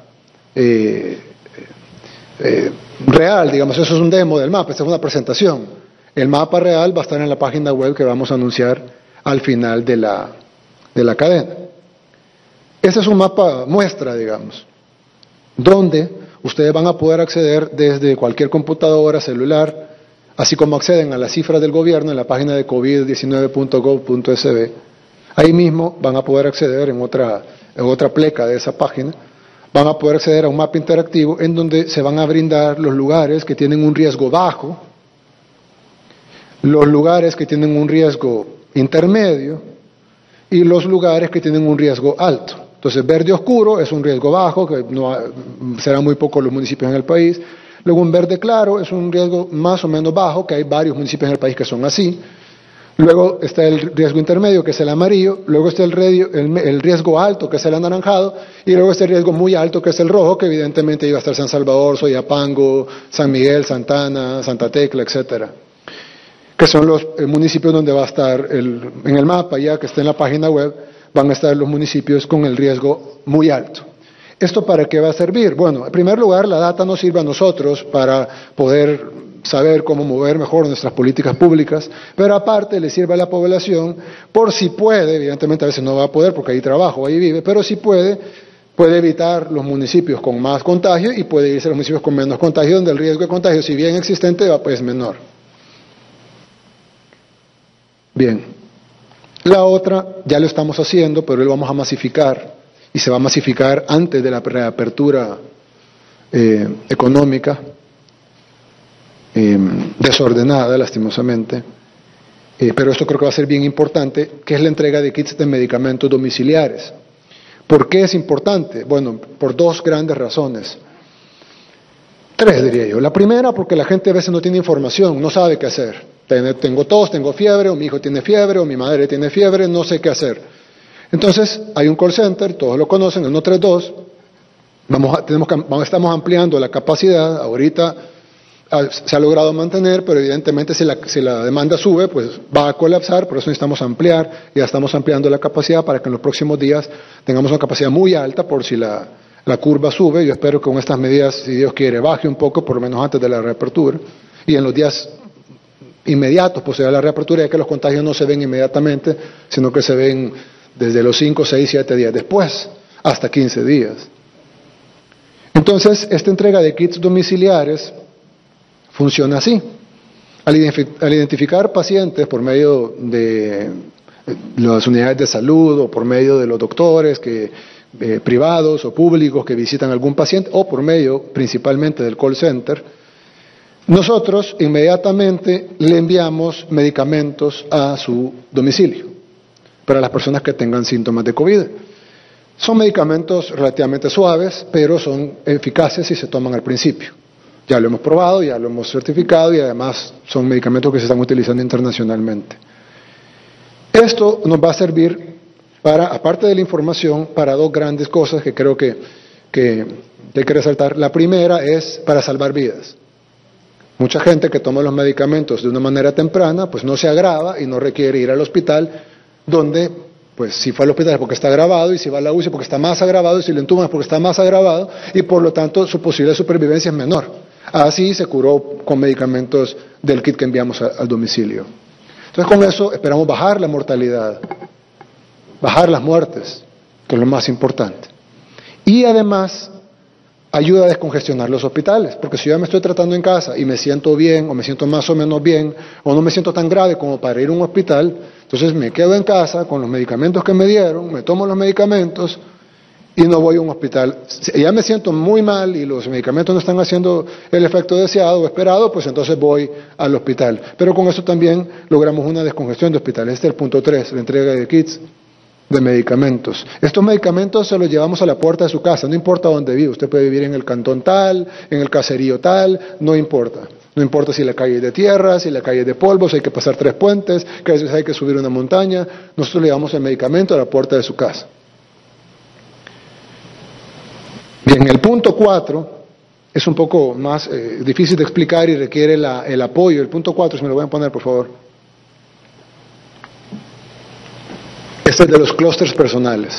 C: real, digamos, eso es un demo del mapa, esta es una presentación. El mapa real va a estar en la página web que vamos a anunciar al final de la cadena. Este es un mapa muestra, digamos, donde ustedes van a poder acceder desde cualquier computadora, celular, así como acceden a las cifras del gobierno en la página de covid19.gov.sb. Ahí mismo van a poder acceder en otra pleca de esa página, van a poder acceder a un mapa interactivo en donde se van a brindar los lugares que tienen un riesgo bajo, los lugares que tienen un riesgo intermedio y los lugares que tienen un riesgo alto. Entonces, verde oscuro es un riesgo bajo, que serán muy pocos los municipios en el país. Luego, un verde claro es un riesgo más o menos bajo, que hay varios municipios en el país que son así. Luego está el riesgo intermedio, que es el amarillo. Luego está el riesgo alto, que es el anaranjado. Y luego está el riesgo muy alto, que es el rojo, que evidentemente iba a estar San Salvador, Soyapango, San Miguel, Santana, Santa Tecla, etcétera, que son los municipios donde va a estar, en el mapa ya que está en la página web, van a estar los municipios con el riesgo muy alto. ¿Esto para qué va a servir? Bueno, en primer lugar, la data nos sirve a nosotros para poder saber cómo mover mejor nuestras políticas públicas, pero aparte le sirve a la población por si puede, evidentemente a veces no va a poder porque ahí trabaja, ahí vive, pero si puede evitar los municipios con más contagio y puede irse a los municipios con menos contagio, donde el riesgo de contagio, si bien existente, va pues menor. Bien, la otra ya lo estamos haciendo, pero lo vamos a masificar y se va a masificar antes de la reapertura económica, desordenada lastimosamente, pero esto creo que va a ser bien importante, que es la entrega de kits de medicamentos domiciliares. ¿Por qué es importante? Bueno, por dos grandes razones. Tres diría yo. La primera, porque la gente a veces no tiene información, no sabe qué hacer. Tengo tos, tengo fiebre, o mi hijo tiene fiebre, o mi madre tiene fiebre, no sé qué hacer. Entonces, hay un call center, todos lo conocen, el 132, estamos ampliando la capacidad, ahorita se ha logrado mantener, pero evidentemente si la demanda sube, pues va a colapsar, por eso necesitamos ampliar, ya estamos ampliando la capacidad para que en los próximos días tengamos una capacidad muy alta por si la curva sube. Yo espero que con estas medidas, si Dios quiere, baje un poco, por lo menos antes de la reapertura, y en los días inmediatos posterior a la reapertura, ya que los contagios no se ven inmediatamente, sino que se ven desde los 5, 6, 7 días después, hasta 15 días. Entonces, esta entrega de kits domiciliares funciona así. Al identificar pacientes por medio de las unidades de salud o por medio de los doctores privados o públicos que visitan algún paciente o por medio principalmente del call center, nosotros inmediatamente le enviamos medicamentos a su domicilio para las personas que tengan síntomas de COVID. Son medicamentos relativamente suaves, pero son eficaces si se toman al principio. Ya lo hemos probado, ya lo hemos certificado y además son medicamentos que se están utilizando internacionalmente. Esto nos va a servir para, aparte de la información, para dos grandes cosas que creo que hay que resaltar. La primera es para salvar vidas. Mucha gente que toma los medicamentos de una manera temprana, pues no se agrava y no requiere ir al hospital, donde, pues si fue al hospital es porque está agravado, y si va a la UCI porque está más agravado, y si lo entuban es porque está más agravado, y por lo tanto su posibilidad de supervivencia es menor. Así se curó con medicamentos del kit que enviamos al domicilio. Entonces con eso esperamos bajar la mortalidad, bajar las muertes, que es lo más importante. Y además ayuda a descongestionar los hospitales, porque si yo me estoy tratando en casa y me siento bien, o me siento más o menos bien, o no me siento tan grave como para ir a un hospital, entonces me quedo en casa con los medicamentos que me dieron, me tomo los medicamentos y no voy a un hospital. Si ya me siento muy mal y los medicamentos no están haciendo el efecto deseado o esperado, pues entonces voy al hospital. Pero con eso también logramos una descongestión de hospitales. Este es el punto 3, la entrega de kits de medicamentos. Estos medicamentos se los llevamos a la puerta de su casa, no importa dónde vive. Usted puede vivir en el cantón tal, en el caserío tal, no importa. No importa si la calle es de tierra, si la calle es de polvo, si hay que pasar 3 puentes, que a veces hay que subir una montaña. Nosotros le llevamos el medicamento a la puerta de su casa. Bien, el punto 4 es un poco más difícil de explicar y requiere el apoyo. El punto 4, si me lo pueden poner, por favor. Este es de los clústeres personales.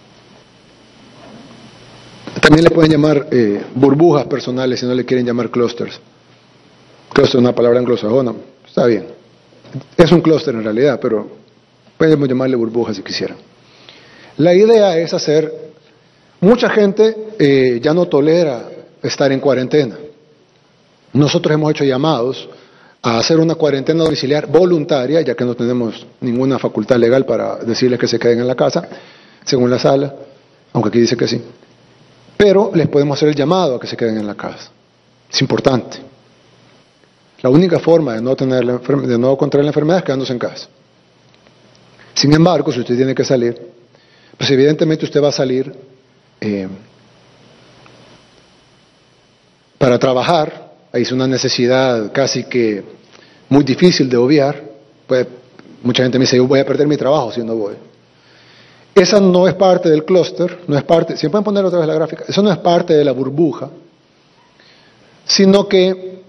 C: También le pueden llamar burbujas personales si no le quieren llamar clústeres. Clúster es una palabra anglosajona, está bien. Es un clúster en realidad, pero podemos llamarle burbujas si quisieran. La idea es hacer... Mucha gente ya no tolera estar en cuarentena. Nosotros hemos hecho llamados a hacer una cuarentena domiciliar voluntaria, ya que no tenemos ninguna facultad legal para decirles que se queden en la casa, según la sala, aunque aquí dice que sí. Pero les podemos hacer el llamado a que se queden en la casa. Es importante. La única forma de no contraer la enfermedad es quedándose en casa. Sin embargo, si usted tiene que salir, pues evidentemente usted va a salir para trabajar. Ahí es una necesidad casi que muy difícil de obviar. Pues, mucha gente me dice, yo voy a perder mi trabajo si no voy. Esa no es parte del clúster, no es parte, si me pueden poner otra vez la gráfica, eso no es parte de la burbuja, sino que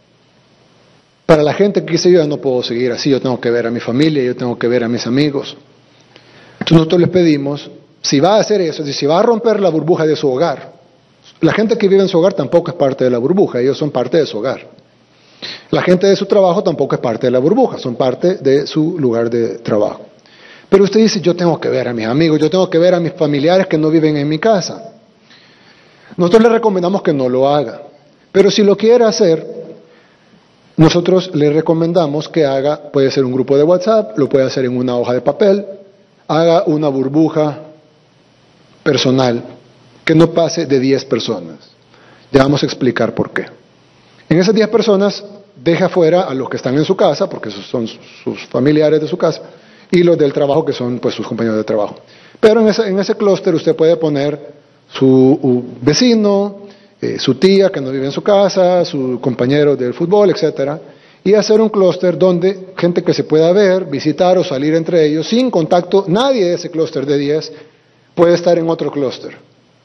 C: para la gente que dice yo no puedo seguir así, yo tengo que ver a mi familia, yo tengo que ver a mis amigos. Entonces nosotros les pedimos, si va a hacer eso, es decir, si va a romper la burbuja de su hogar, la gente que vive en su hogar tampoco es parte de la burbuja, ellos son parte de su hogar. La gente de su trabajo tampoco es parte de la burbuja, son parte de su lugar de trabajo. Pero usted dice, yo tengo que ver a mis amigos, yo tengo que ver a mis familiares que no viven en mi casa. Nosotros le recomendamos que no lo haga, pero si lo quiere hacer, nosotros le recomendamos que haga, puede ser un grupo de WhatsApp, lo puede hacer en una hoja de papel, haga una burbuja personal que no pase de 10 personas. Ya vamos a explicar por qué. En esas 10 personas, deja fuera a los que están en su casa, porque esos son sus familiares de su casa, y los del trabajo, que son pues sus compañeros de trabajo. Pero en ese clúster usted puede poner su vecino, su tía que no vive en su casa, su compañero del fútbol, etcétera, y hacer un clúster donde gente que se pueda ver, visitar o salir entre ellos sin contacto. Nadie de ese clúster de 10 puede estar en otro clúster.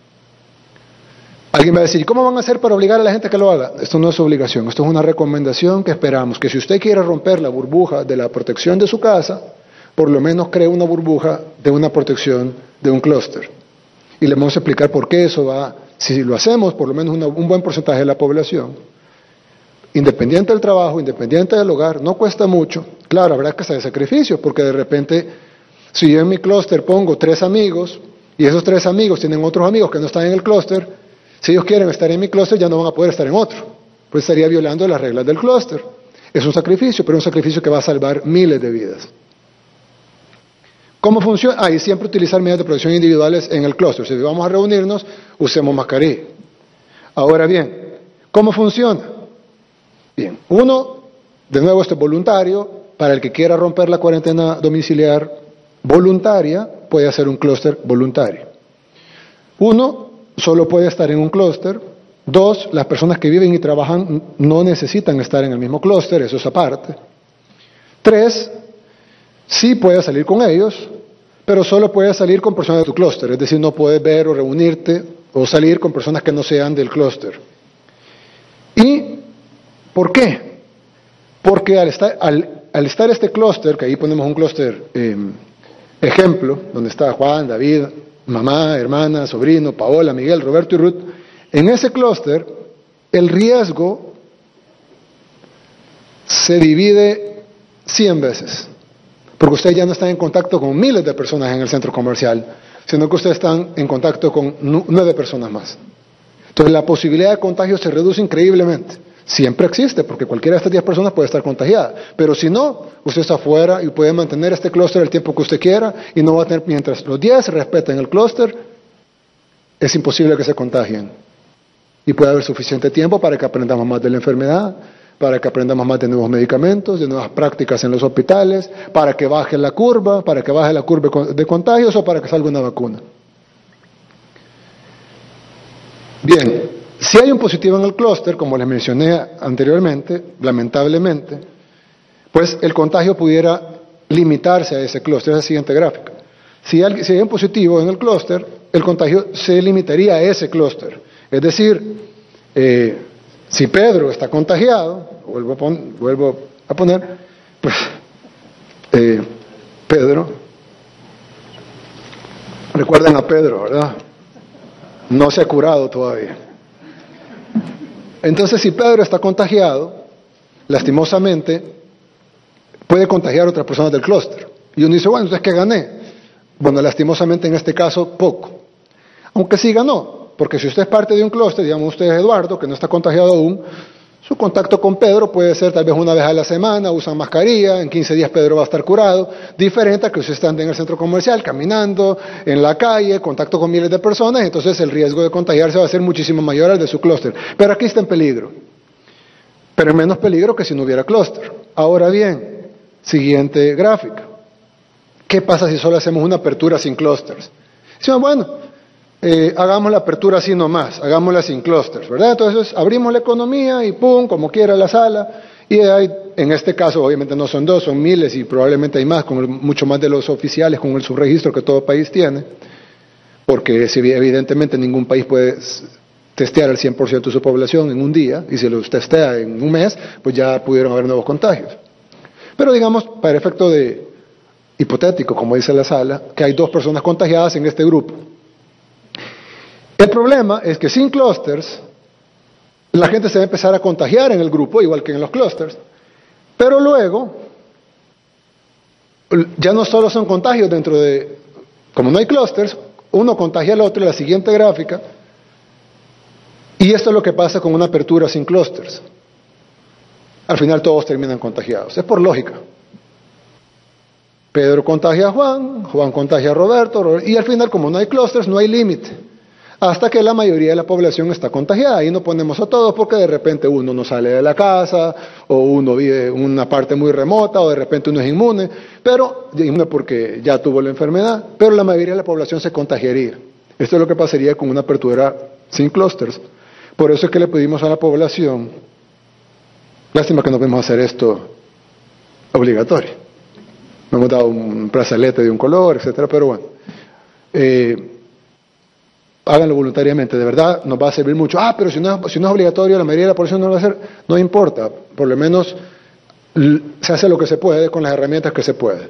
C: Alguien va a decir, ¿cómo van a hacer para obligar a la gente que lo haga? Esto no es obligación, esto es una recomendación que esperamos, que si usted quiere romper la burbuja de la protección de su casa, por lo menos cree una burbuja de una protección de un clúster. Y le vamos a explicar por qué eso va, si lo hacemos, por lo menos un buen porcentaje de la población, independiente del trabajo, independiente del hogar, no cuesta mucho. Claro, habrá que hacer sacrificios, porque de repente, si yo en mi clúster pongo 3 amigos, y esos 3 amigos tienen otros amigos que no están en el clúster, si ellos quieren estar en mi clúster, ya no van a poder estar en otro. Pues estaría violando las reglas del clúster. Es un sacrificio, pero un sacrificio que va a salvar miles de vidas. ¿Cómo funciona? Y siempre utilizar medidas de protección individuales en el clúster. Si vamos a reunirnos, usemos mascarilla. Ahora bien, ¿cómo funciona? Bien, uno, de nuevo esto es voluntario. Para el que quiera romper la cuarentena domiciliar voluntaria, puede hacer un clúster voluntario. Uno solo puede estar en un clúster 2, las personas que viven y trabajan no necesitan estar en el mismo clúster, eso es aparte. 3, sí puedes salir con ellos, pero solo puedes salir con personas de tu clúster, es decir, no puedes ver o reunirte o salir con personas que no sean del clúster. ¿Y por qué? Porque al estar este clúster, que ahí ponemos un clúster ejemplo, donde está Juan, David, mamá, hermana, sobrino, Paola, Miguel, Roberto y Ruth, en ese clúster el riesgo se divide 100 veces, porque ustedes ya no están en contacto con miles de personas en el centro comercial, sino que ustedes están en contacto con 9 personas más. Entonces la posibilidad de contagio se reduce increíblemente. Siempre existe, porque cualquiera de estas 10 personas puede estar contagiada, pero si no, usted está afuera y puede mantener este clúster el tiempo que usted quiera y no va a tener, mientras los 10 respeten el clúster, es imposible que se contagien. Y puede haber suficiente tiempo para que aprendamos más de la enfermedad, para que aprendamos más de nuevos medicamentos, de nuevas prácticas en los hospitales, para que baje la curva de contagios o para que salga una vacuna. Bien, si hay un positivo en el clúster, como les mencioné anteriormente, lamentablemente, pues el contagio pudiera limitarse a ese clúster, es la siguiente gráfica. Si hay un positivo en el clúster, el contagio se limitaría a ese clúster. Es decir, si Pedro está contagiado, vuelvo a poner, pues Pedro, recuerden a Pedro, ¿verdad? No se ha curado todavía. Entonces, si Pedro está contagiado, lastimosamente, puede contagiar a otras personas del clúster. Y uno dice, bueno, entonces, ¿qué gané? Bueno, lastimosamente en este caso, poco. Aunque sí ganó, porque si usted es parte de un clúster, digamos usted es Eduardo, que no está contagiado aún, su contacto con Pedro puede ser tal vez una vez a la semana, usan mascarilla, en 15 días Pedro va a estar curado, diferente a que usted esté en el centro comercial, caminando, en la calle, contacto con miles de personas, entonces el riesgo de contagiarse va a ser muchísimo mayor al de su clúster. Pero aquí está en peligro, pero en menos peligro que si no hubiera clúster. Ahora bien, siguiente gráfica. ¿Qué pasa si solo hacemos una apertura sin clústers? Decimos, bueno, hagamos la apertura así nomás, hagámosla sin clústers, ¿verdad? Entonces abrimos la economía y pum, como quiera la sala, y hay, en este caso obviamente no son 2, son miles y probablemente hay más, mucho más de los oficiales con el subregistro que todo país tiene, porque evidentemente ningún país puede testear al 100% de su población en un día, y si los testea en un mes, pues ya pudieron haber nuevos contagios. Pero digamos, para efecto de hipotético, como dice la sala, que hay 2 personas contagiadas en este grupo. El problema es que sin clústers, la gente se va a empezar a contagiar en el grupo, igual que en los clústers, pero luego, ya no solo son contagios dentro de, como no hay clústers, uno contagia al otro, en la siguiente gráfica, y esto es lo que pasa con una apertura sin clústers. Al final todos terminan contagiados, es por lógica. Pedro contagia a Juan, Juan contagia a Roberto, y al final, como no hay clústers, no hay límite. Hasta que la mayoría de la población está contagiada. Ahí no ponemos a todos porque de repente uno no sale de la casa, o uno vive en una parte muy remota, o de repente uno es inmune, pero inmune porque ya tuvo la enfermedad, pero la mayoría de la población se contagiaría. Esto es lo que pasaría con una apertura sin clústers. Por eso es que le pedimos a la población, lástima que no podemos hacer esto obligatorio. Me hemos dado un brazalete de un color, etcétera, pero bueno. Háganlo voluntariamente, de verdad nos va a servir mucho. Pero si no es obligatorio, la mayoría de la población no lo va a hacer, no importa, por lo menos se hace lo que se puede con las herramientas que se puede.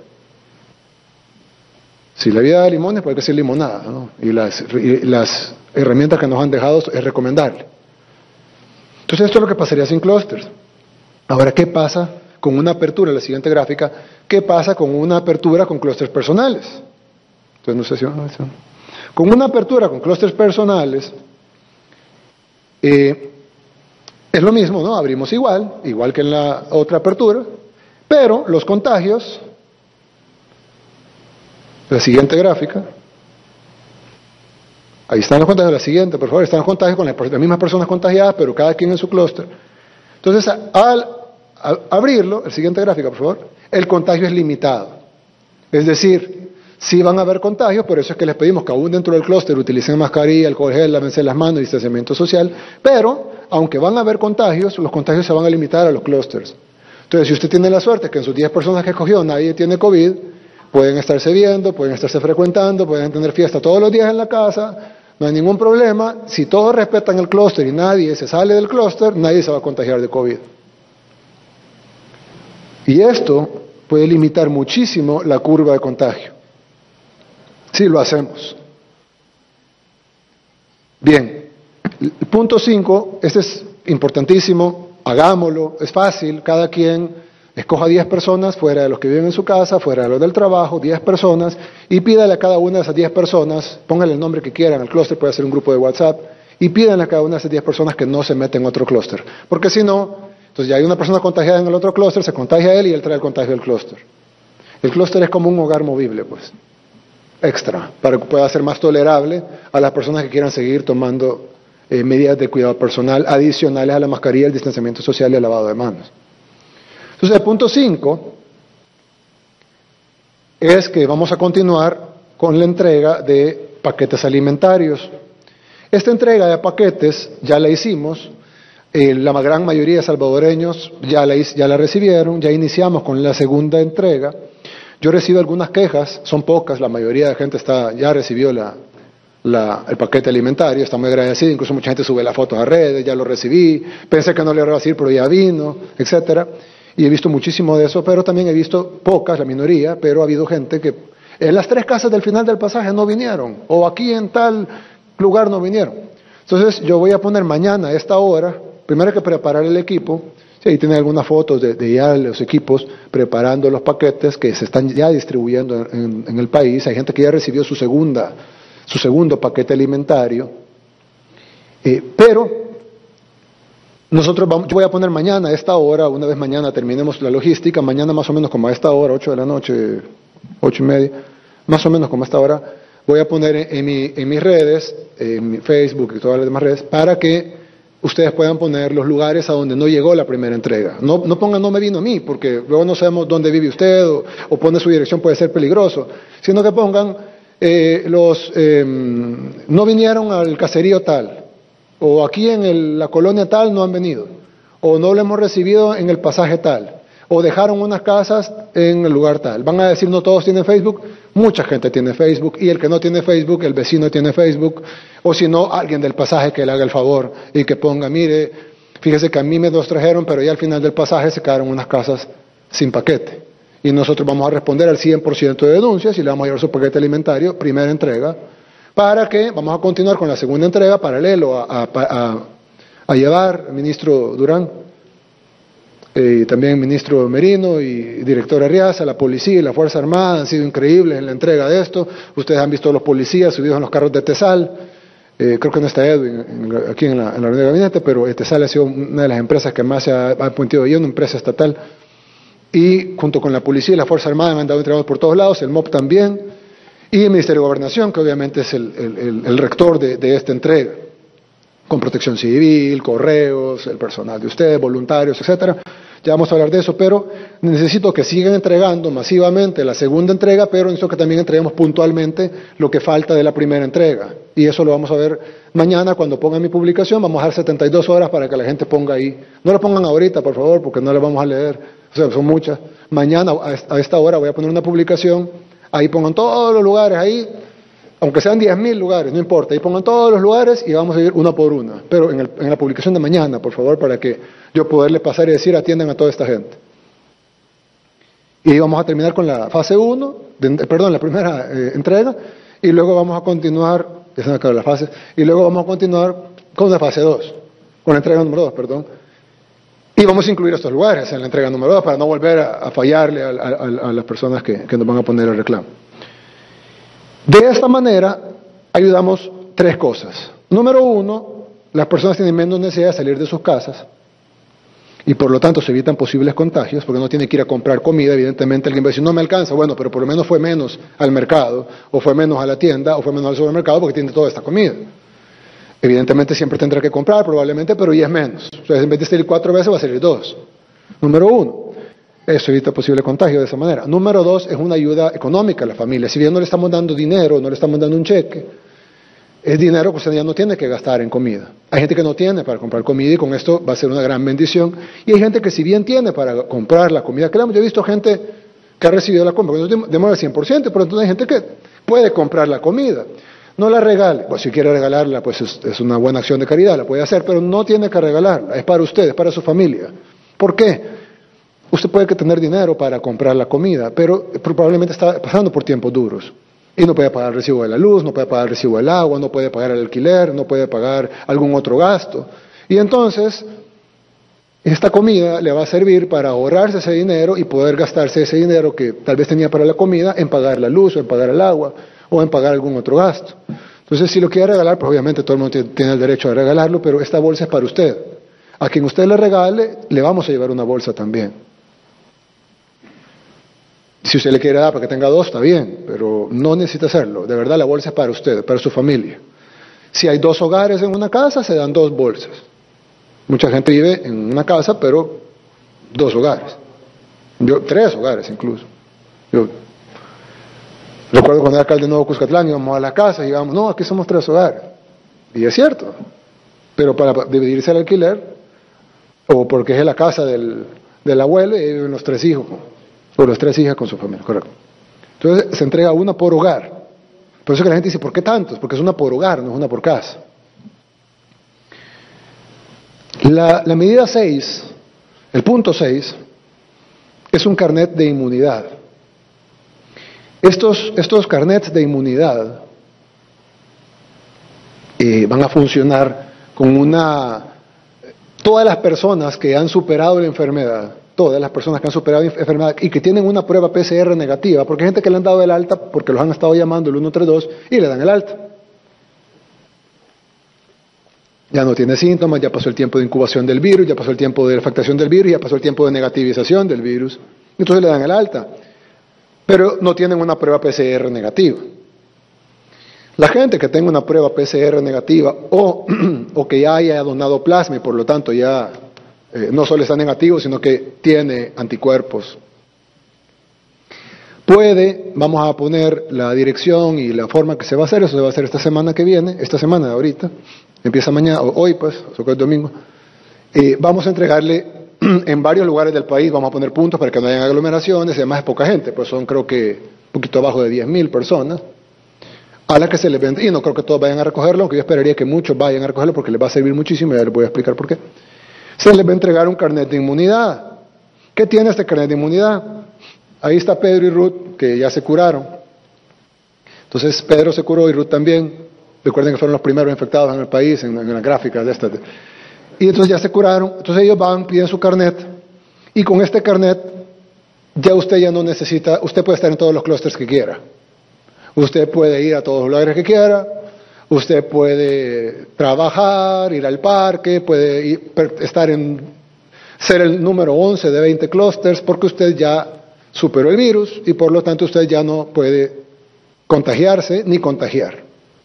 C: Si la vida da limones, pues hay que hacer limonada, ¿no? Y las herramientas que nos han dejado es recomendable. Entonces esto es lo que pasaría sin clústers. Ahora, ¿qué pasa con una apertura? La siguiente gráfica, ¿qué pasa con una apertura con clústeres personales? Entonces no sé si... Con una apertura con clústeres personales, es lo mismo, ¿no? Abrimos igual que en la otra apertura, pero los contagios, la siguiente gráfica, ahí están los contagios, la siguiente, por favor, están los contagios con las mismas personas contagiadas, pero cada quien en su clúster. Entonces, al abrirlo, la siguiente gráfica, por favor, el contagio es limitado. Es decir, Sí van a haber contagios, por eso es que les pedimos que aún dentro del clúster utilicen mascarilla, alcohol gel, lávense las manos, distanciamiento social, pero aunque van a haber contagios, los contagios se van a limitar a los clústeres. Entonces, si usted tiene la suerte que en sus 10 personas que escogió nadie tiene COVID, pueden estarse viendo, pueden estarse frecuentando, pueden tener fiesta todos los días en la casa, no hay ningún problema. Si todos respetan el clúster y nadie se sale del clúster, nadie se va a contagiar de COVID. Y esto puede limitar muchísimo la curva de contagio. Sí, lo hacemos. Bien, el punto 5, este es importantísimo, hagámoslo, es fácil, cada quien escoja 10 personas, fuera de los que viven en su casa, fuera de los del trabajo, 10 personas, y pídale a cada una de esas 10 personas, póngale el nombre que quieran, el clúster puede ser un grupo de WhatsApp, y pídanle a cada una de esas 10 personas que no se meten en otro clúster, porque si no, entonces ya hay una persona contagiada en el otro clúster, se contagia él y él trae el contagio del clúster. El clúster es como un hogar movible, pues. Extra, para que pueda ser más tolerable a las personas que quieran seguir tomando medidas de cuidado personal adicionales a la mascarilla, el distanciamiento social y el lavado de manos. Entonces, el punto 5 es que vamos a continuar con la entrega de paquetes alimentarios. Esta entrega de paquetes ya la hicimos, la gran mayoría de salvadoreños ya la recibieron, ya iniciamos con la segunda entrega. Yo recibo algunas quejas, son pocas, la mayoría de la gente ya recibió el paquete alimentario, está muy agradecido, incluso mucha gente sube las fotos a redes, ya lo recibí, pensé que no le iba a recibir, pero ya vino, etcétera. Y he visto muchísimo de eso, pero también he visto pocas, la minoría, pero ha habido gente que en las 3 casas del final del pasaje no vinieron, o aquí en tal lugar no vinieron. Entonces yo voy a poner mañana a esta hora, primero hay que preparar el equipo. Sí, ahí tienen algunas fotos de ya los equipos preparando los paquetes que se están ya distribuyendo en el país. Hay gente que ya recibió su segundo paquete alimentario. Pero yo voy a poner mañana a esta hora, una vez mañana terminemos la logística, mañana más o menos como a esta hora, 8 de la noche, 8:30, más o menos como a esta hora, voy a poner en mis redes, en mi Facebook y todas las demás redes, para que ustedes puedan poner los lugares a donde no llegó la primera entrega. No pongan no me vino a mí, porque luego no sabemos dónde vive usted o pone su dirección, puede ser peligroso, sino que pongan no vinieron al caserío tal, o aquí en la colonia tal no han venido, o no lo hemos recibido en el pasaje tal, o dejaron unas casas en el lugar tal. Van a decir no todos tienen Facebook, mucha gente tiene Facebook, y el que no tiene Facebook, el vecino tiene Facebook, o si no, alguien del pasaje que le haga el favor y que ponga, mire, fíjese que a mí me los trajeron, pero ya al final del pasaje se quedaron unas casas sin paquete. Y nosotros vamos a responder al 100% de denuncias y le vamos a llevar su paquete alimentario, primera entrega, para que vamos a continuar con la segunda entrega, paralelo a llevar, ministro Durán, también ministro Merino y director Arriaza, la policía y la Fuerza Armada han sido increíbles en la entrega de esto. Ustedes han visto a los policías subidos en los carros de Tesal. Creo que no está Edwin aquí en la reunión de gabinete, pero Tesal ha sido una de las empresas que más se ha puesto yo, una empresa estatal. Y junto con la policía y la Fuerza Armada me han dado entregados por todos lados, el MOP también, y el Ministerio de Gobernación, que obviamente es el rector de esta entrega, con protección civil, correos, el personal de ustedes, voluntarios, etcétera. Ya vamos a hablar de eso, pero necesito que sigan entregando masivamente la segunda entrega, pero necesito que también entreguemos puntualmente lo que falta de la primera entrega. Y eso lo vamos a ver mañana cuando pongan mi publicación. Vamos a dar 72 horas para que la gente ponga ahí. No lo pongan ahorita, por favor, porque no le vamos a leer. O sea, son muchas. Mañana a esta hora voy a poner una publicación. Ahí pongan todos los lugares ahí. Aunque sean 10.000 lugares, no importa, ahí pongan todos los lugares y vamos a ir uno por uno. Pero en la publicación de mañana, por favor, para que yo poderle pasar y decir, atiendan a toda esta gente. Y vamos a terminar con la fase 1, la primera entrega, y luego vamos a continuar, ya se me acaban las fases, y luego vamos a continuar con la fase 2, con la entrega número 2, perdón. Y vamos a incluir estos lugares en la entrega número 2 para no volver a fallarle a las personas que nos van a poner el reclamo. De esta manera, ayudamos 3 cosas. Número 1, las personas tienen menos necesidad de salir de sus casas y por lo tanto se evitan posibles contagios porque no tienen que ir a comprar comida. Evidentemente alguien va a decir, no me alcanza, bueno, pero por lo menos fue menos al mercado, o fue menos a la tienda, o fue menos al supermercado porque tiene toda esta comida. Evidentemente siempre tendrá que comprar probablemente, pero ya es menos. O sea, en vez de salir 4 veces va a salir 2. Número 1. Eso evita posible contagio de esa manera. Número 2, es una ayuda económica a la familia. Si bien no le estamos dando dinero, no le estamos dando un cheque, es dinero que usted ya no tiene que gastar en comida. Hay gente que no tiene para comprar comida y con esto va a ser una gran bendición. Y hay gente que si bien tiene para comprar la comida, yo he visto gente que ha recibido la compra, no demora el 100%, pero entonces hay gente que puede comprar la comida. No la regale. Pues si quiere regalarla, pues es una buena acción de caridad, la puede hacer, pero no tiene que regalarla. Es para usted, es para su familia. ¿Por qué? Usted puede tener dinero para comprar la comida, pero probablemente está pasando por tiempos duros. Y no puede pagar el recibo de la luz, no puede pagar el recibo del agua, no puede pagar el alquiler, no puede pagar algún otro gasto. Y entonces, esta comida le va a servir para ahorrarse ese dinero y poder gastarse ese dinero que tal vez tenía para la comida en pagar la luz o en pagar el agua o en pagar algún otro gasto. Entonces, si lo quiere regalar, pues obviamente todo el mundo tiene el derecho a regalarlo, pero esta bolsa es para usted. A quien usted le regale, le vamos a llevar una bolsa también. Si usted le quiere dar para que tenga 2, está bien, pero no necesita hacerlo. De verdad, la bolsa es para usted, para su familia. Si hay 2 hogares en una casa, se dan 2 bolsas. Mucha gente vive en una casa, pero 2 hogares. 3 hogares incluso. Yo recuerdo cuando era alcalde de Nuevo Cuscatlán, íbamos a la casa y íbamos, no, aquí somos 3 hogares. Y es cierto. Pero para dividirse el alquiler, o porque es la casa del abuelo, y viven los 3 hijos. O las 3 hijas con su familia, correcto. Entonces se entrega una por hogar. Por eso que la gente dice, ¿por qué tantos? Porque es una por hogar, no es una por casa. La medida 6, el punto 6, es un carnet de inmunidad. Estos carnets de inmunidad van a funcionar con todas las personas que han superado la enfermedad, todas las personas que han superado la enfermedad y que tienen una prueba PCR negativa, porque hay gente que le han dado el alta porque los han estado llamando el 132 y le dan el alta. Ya no tiene síntomas, ya pasó el tiempo de incubación del virus, ya pasó el tiempo de afectación del virus, ya pasó el tiempo de negativización del virus, entonces le dan el alta, pero no tienen una prueba PCR negativa. La gente que tenga una prueba PCR negativa o que ya haya donado plasma y por lo tanto ya no solo está negativo, sino que tiene anticuerpos, vamos a poner la dirección y la forma que se va a hacer, eso se va a hacer esta semana que viene, esta semana de ahorita, empieza mañana, o hoy pues, o que es domingo, vamos a entregarle en varios lugares del país, vamos a poner puntos para que no hayan aglomeraciones, y además es poca gente, pues son creo que un poquito abajo de 10,000 personas, a la que se les vende, y no creo que todos vayan a recogerlo, aunque yo esperaría que muchos vayan a recogerlo porque les va a servir muchísimo y ya les voy a explicar por qué. Se les va a entregar un carnet de inmunidad. ¿Qué tiene este carnet de inmunidad? Ahí está Pedro y Ruth, que ya se curaron. Entonces Pedro se curó y Ruth también. Recuerden que fueron los primeros infectados en el país, en las gráficas de estas. Y entonces ya se curaron. Entonces ellos van, piden su carnet. Y con este carnet, usted ya no necesita, usted puede estar en todos los clústeres que quiera. Usted puede ir a todos los lugares que quiera. Usted puede trabajar, ir al parque, puede ser el número 11 de 20 clústeres porque usted ya superó el virus y por lo tanto usted ya no puede contagiarse ni contagiar.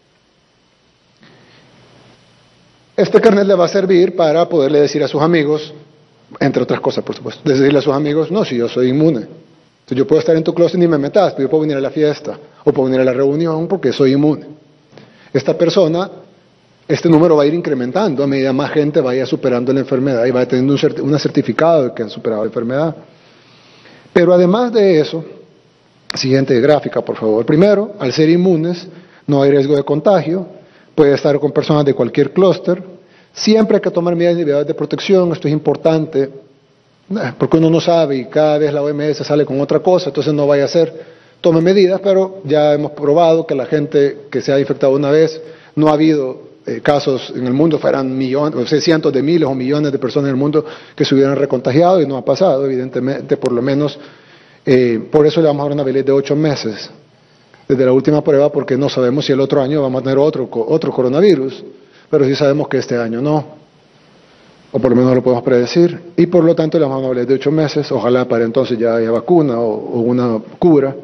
C: Este carnet le va a servir para poderle decir a sus amigos, entre otras cosas por supuesto, decirle a sus amigos, no, si yo soy inmune, entonces yo puedo estar en tu clúster ni me metas, pero yo puedo venir a la fiesta o puedo venir a la reunión porque soy inmune. Esta persona, este número va a ir incrementando a medida más gente vaya superando la enfermedad y vaya teniendo un certificado de que han superado la enfermedad. Pero además de eso, siguiente gráfica por favor, primero, al ser inmunes no hay riesgo de contagio, puede estar con personas de cualquier clúster, siempre hay que tomar medidas de protección, esto es importante, porque uno no sabe y cada vez la OMS sale con otra cosa, entonces no vaya a ser. Tome medidas, pero ya hemos probado que la gente que se ha infectado una vez, no ha habido casos en el mundo, fueran millones, o sea, cientos de miles o millones de personas en el mundo que se hubieran recontagiado y no ha pasado, evidentemente, por lo menos, por eso le vamos a dar una validez de 8 meses desde la última prueba, porque no sabemos si el otro año vamos a tener otro coronavirus, pero sí sabemos que este año no, o por lo menos lo podemos predecir, y por lo tanto le vamos a dar una validez de 8 meses, ojalá para entonces ya haya vacuna o una cura.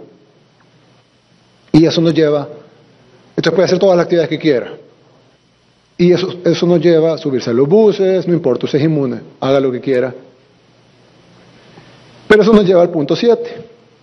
C: Y eso nos lleva, entonces puede hacer todas las actividades que quiera. Y eso nos lleva a subirse a los buses, no importa, usted es inmune, haga lo que quiera. Pero eso nos lleva al punto 7.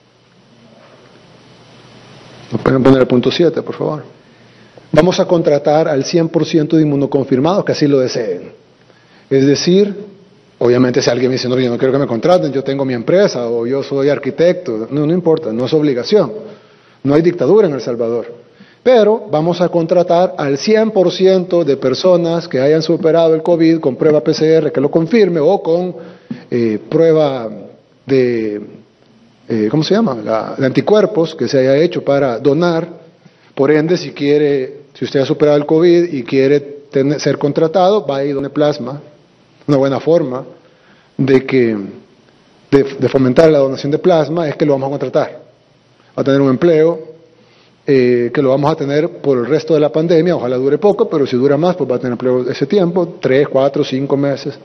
C: ¿Nos pueden poner el punto 7, por favor? Vamos a contratar al 100% de inmunoconfirmados que así lo deseen. Es decir, obviamente si alguien me dice, no, yo no quiero que me contraten, yo tengo mi empresa o yo soy arquitecto, no importa, no es obligación. No hay dictadura en El Salvador. Pero vamos a contratar al 100% de personas que hayan superado el COVID con prueba PCR que lo confirme o con prueba de, ¿cómo se llama? De anticuerpos que se haya hecho para donar. Por ende, si usted ha superado el COVID y quiere ser contratado, va a ir donde plasma. Una buena forma de fomentar la donación de plasma es que lo vamos a contratar. Va a tener un empleo que lo vamos a tener por el resto de la pandemia, ojalá dure poco, pero si dura más, pues va a tener empleo ese tiempo, 3, 4, 5 meses.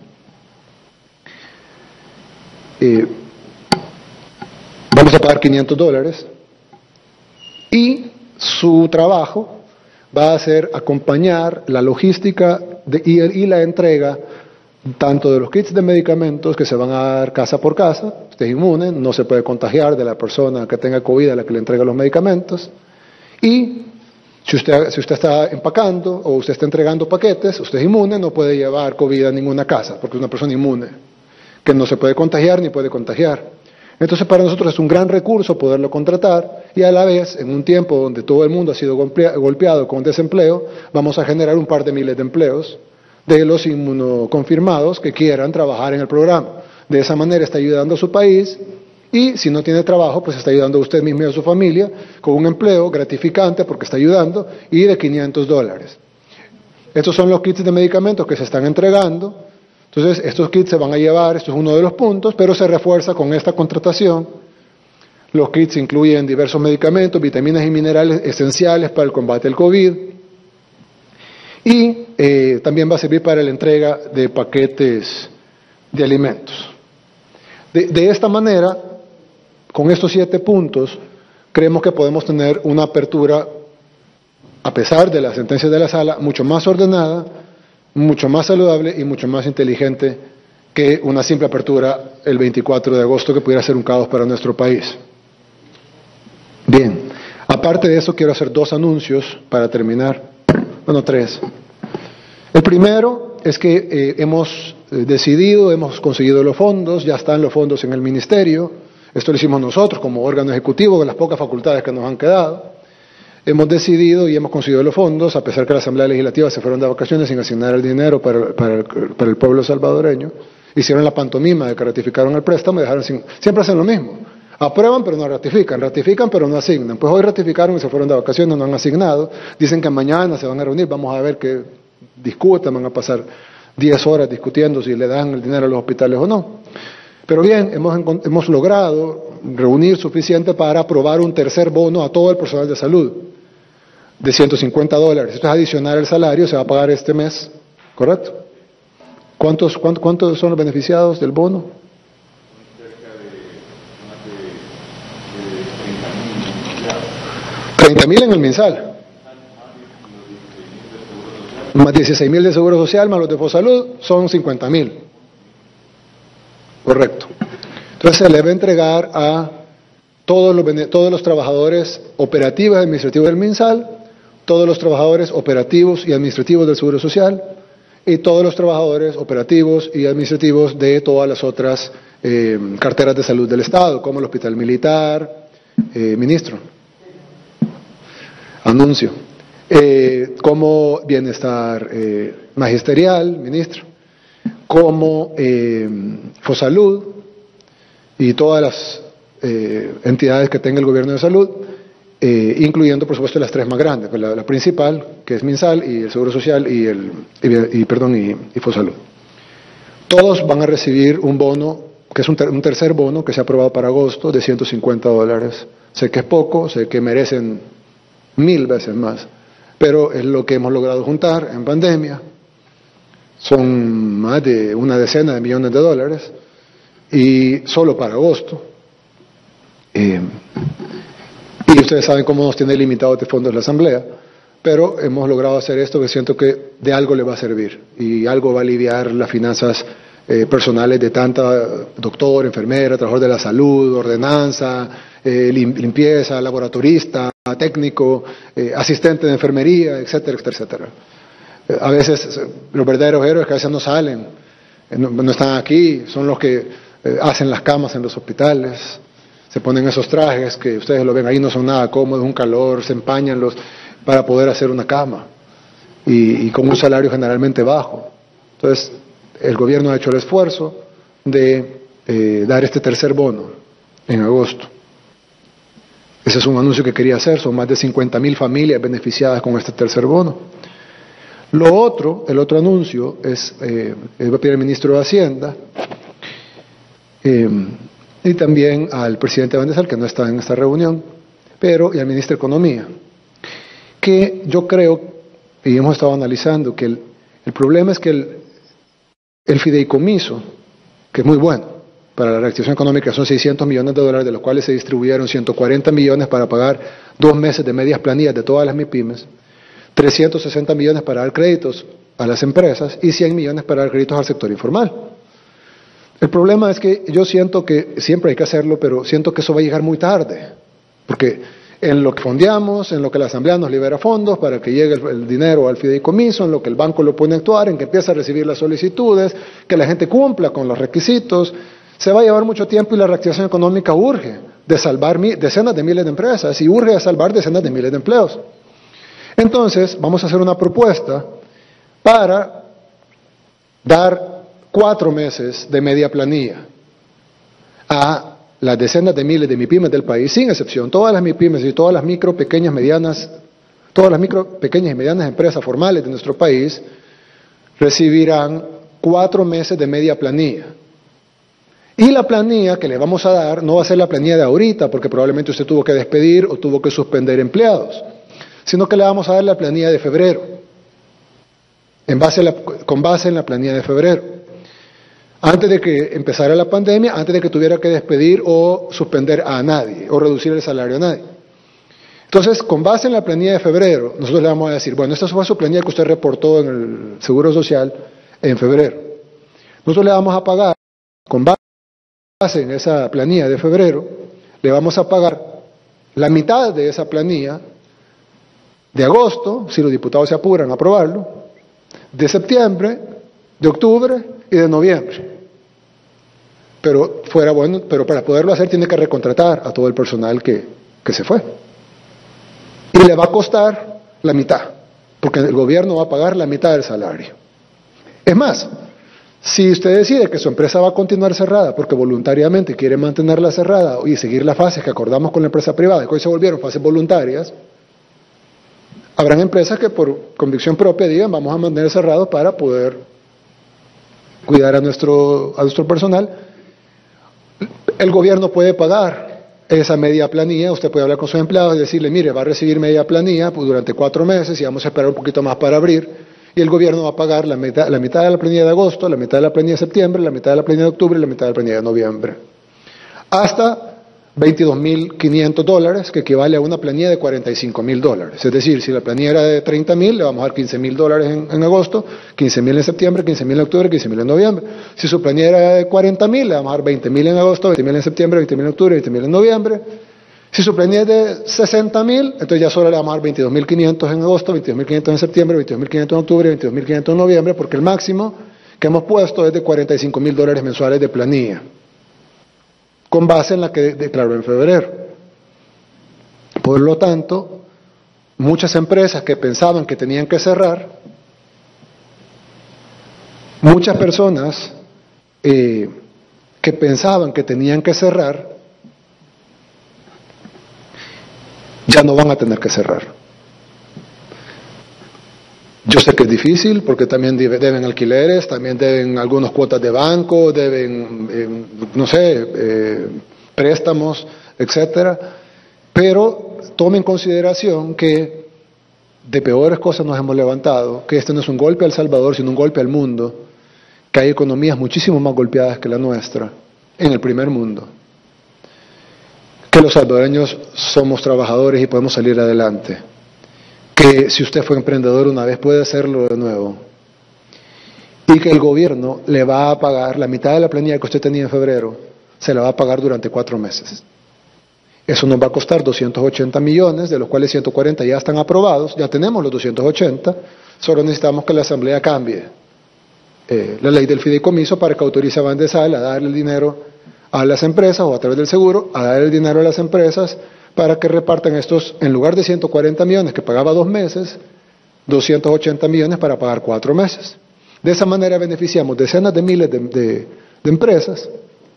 C: Vamos a pagar $500 y su trabajo va a ser acompañar la logística y la entrega tanto de los kits de medicamentos que se van a dar casa por casa. Usted es inmune, no se puede contagiar de la persona que tenga COVID a la que le entrega los medicamentos. Y si usted está empacando o usted está entregando paquetes, usted es inmune, no puede llevar COVID a ninguna casa porque es una persona inmune, que no se puede contagiar ni puede contagiar. Entonces para nosotros es un gran recurso poderlo contratar y a la vez, en un tiempo donde todo el mundo ha sido golpeado con desempleo, vamos a generar un par de miles de empleos de los inmunoconfirmados que quieran trabajar en el programa. De esa manera está ayudando a su país y si no tiene trabajo, pues está ayudando a usted mismo y a su familia con un empleo gratificante porque está ayudando y de $500. Estos son los kits de medicamentos que se están entregando. Entonces, estos kits se van a llevar, esto es uno de los puntos, pero se refuerza con esta contratación. Los kits incluyen diversos medicamentos, vitaminas y minerales esenciales para el combate al COVID. Y también va a servir para la entrega de paquetes de alimentos. De esta manera, con estos 7 puntos, creemos que podemos tener una apertura, a pesar de las sentencias de la sala, mucho más ordenada, mucho más saludable y mucho más inteligente que una simple apertura el 24 de agosto que pudiera ser un caos para nuestro país. Bien, aparte de eso quiero hacer 2 anuncios para terminar, bueno 3. El primero es que hemos decidido, hemos conseguido los fondos, ya están los fondos en el ministerio, esto lo hicimos nosotros como órgano ejecutivo con las pocas facultades que nos han quedado. Hemos decidido y hemos conseguido los fondos, a pesar que la Asamblea Legislativa se fueron de vacaciones sin asignar el dinero para el pueblo salvadoreño. Hicieron la pantomima de que ratificaron el préstamo y dejaron siempre hacen lo mismo. Aprueban pero no ratifican pero no asignan. Pues hoy ratificaron y se fueron de vacaciones, no han asignado. Dicen que mañana se van a reunir, vamos a ver que discutan, van a pasar 10 horas discutiendo si le dan el dinero a los hospitales o no. Pero bien, hemos logrado reunir suficiente para aprobar un tercer bono a todo el personal de salud de $150. Esto es adicional al salario, se va a pagar este mes, ¿correcto? ¿Cuántos son los beneficiados del bono? $30,000 en el MinSal. Más $16,000 de Seguro Social, más los de Fosalud, son $50,000. Correcto. Entonces se le va a entregar a todos los trabajadores operativos y administrativos del MinSal, todos los trabajadores operativos y administrativos del Seguro Social y todos los trabajadores operativos y administrativos de todas las otras carteras de salud del Estado, como el Hospital Militar, ministro. Anuncio. Como Bienestar Magisterial, ministro. Como Fosalud y todas las entidades que tenga el gobierno de salud, incluyendo por supuesto las 3 más grandes, pues la principal, que es MinSal, y el Seguro Social y Fosalud. Todos van a recibir un bono, que es un tercer bono que se ha aprobado para agosto, de $150. Sé que es poco, sé que merecen 1000 veces más, pero es lo que hemos logrado juntar en pandemia. Son más de una decena de millones de dólares y solo para agosto. Y ustedes saben cómo nos tiene limitados de fondos la Asamblea, pero hemos logrado hacer esto que siento que de algo le va a servir y algo va a aliviar las finanzas personales de tanta doctor, enfermera, trabajador de la salud, ordenanza, limpieza, laboratorista, técnico, asistente de enfermería, etcétera, etcétera, etcétera. A veces los verdaderos héroes que a veces no salen, no están aquí, son los que hacen las camas en los hospitales, se ponen esos trajes que ustedes lo ven ahí, no son nada cómodos, un calor, se empañan para poder hacer una cama y con un salario generalmente bajo. Entonces, el gobierno ha hecho el esfuerzo de dar este tercer bono en agosto. Ese es un anuncio que quería hacer, son más de 50,000 familias beneficiadas con este tercer bono. El otro anuncio es, va a pedir al ministro de Hacienda y también al presidente Van der Sar, que no está en esta reunión, y al ministro de Economía, que yo creo, y hemos estado analizando, que el problema es que el fideicomiso, que es muy bueno para la reactivación económica, son $600 millones, de los cuales se distribuyeron 140 millones para pagar 2 meses de medias planillas de todas las MIPYMES, 360 millones para dar créditos a las empresas y 100 millones para dar créditos al sector informal. El problema es que yo siento que siempre hay que hacerlo, pero siento que eso va a llegar muy tarde, porque en lo que fondeamos, en lo que la Asamblea nos libera fondos para que llegue el dinero al fideicomiso, en lo que el banco lo pone a actuar, en que empieza a recibir las solicitudes, que la gente cumpla con los requisitos, se va a llevar mucho tiempo y la reactivación económica urge de salvar decenas de miles de empresas y urge de salvar decenas de miles de empleos. Entonces, vamos a hacer una propuesta para dar 4 meses de media planilla a las decenas de miles de MIPYMES del país, sin excepción. Todas las MIPYMES y todas las micro, pequeñas y medianas empresas formales de nuestro país recibirán 4 meses de media planilla. Y la planilla que le vamos a dar no va a ser la planilla de ahorita, porque probablemente usted tuvo que despedir o tuvo que suspender empleados, sino que le vamos a dar la planilla de febrero, con base en la planilla de febrero, antes de que empezara la pandemia, antes de que tuviera que despedir o suspender a nadie, o reducir el salario a nadie. Entonces, con base en la planilla de febrero, nosotros le vamos a decir, bueno, esta fue su planilla que usted reportó en el Seguro Social en febrero. Nosotros le vamos a pagar, con base en esa planilla de febrero, le vamos a pagar la mitad de esa planilla de agosto, si los diputados se apuran a aprobarlo, de septiembre, de octubre y de noviembre. Pero para poderlo hacer tiene que recontratar a todo el personal que se fue. Y le va a costar la mitad, porque el gobierno va a pagar la mitad del salario. Es más, si usted decide que su empresa va a continuar cerrada porque voluntariamente quiere mantenerla cerrada y seguir las fases que acordamos con la empresa privada, que hoy se volvieron fases voluntarias, habrán empresas que por convicción propia digan vamos a mantener cerrados para poder cuidar a nuestro personal. El gobierno puede pagar esa media planilla, usted puede hablar con sus empleados y decirle, mire, va a recibir media planilla durante 4 meses y vamos a esperar un poquito más para abrir, y el gobierno va a pagar la mitad de la planilla de agosto, la mitad de la planilla de septiembre, la mitad de la planilla de octubre y la mitad de la planilla de noviembre. Hasta $22,500, que equivale a una planilla de $45,000. Es decir, si la planilla era de 30,000, le vamos a dar $15,000 en agosto, 15,000 en septiembre, 15,000 en octubre, 15,000 en noviembre. Si su planilla era de 40,000, le vamos a dar 20,000 en agosto, 20,000 en septiembre, 20,000 en octubre, 20,000 en noviembre. Si su planilla es de 60,000, entonces ya solo le vamos a dar 22,500 en agosto, 22,500 en septiembre, 22,500 en octubre, 22,500 en noviembre, porque el máximo que hemos puesto es de $45,000 mensuales de planilla, con base en la que declaró en febrero. Por lo tanto, muchas empresas que pensaban que tenían que cerrar, muchas personas que pensaban que tenían que cerrar, ya no van a tener que cerrar. Yo sé que es difícil porque también deben alquileres, también deben algunas cuotas de banco, deben, préstamos, etcétera. Pero tome en consideración que de peores cosas nos hemos levantado, que este no es un golpe a El Salvador, sino un golpe al mundo, que hay economías muchísimo más golpeadas que la nuestra en el primer mundo, que los salvadoreños somos trabajadores y podemos salir adelante, que si usted fue emprendedor una vez puede hacerlo de nuevo, y que el gobierno le va a pagar la mitad de la planilla que usted tenía en febrero, se la va a pagar durante 4 meses. Eso nos va a costar 280 millones, de los cuales 140 ya están aprobados, ya tenemos los 280, solo necesitamos que la Asamblea cambie la ley del fideicomiso para que autorice a Bandesal a darle el dinero a las empresas o a través del seguro, a dar el dinero a las empresas para que repartan estos, en lugar de 140 millones que pagaba 2 meses, 280 millones para pagar 4 meses. De esa manera beneficiamos decenas de miles de empresas,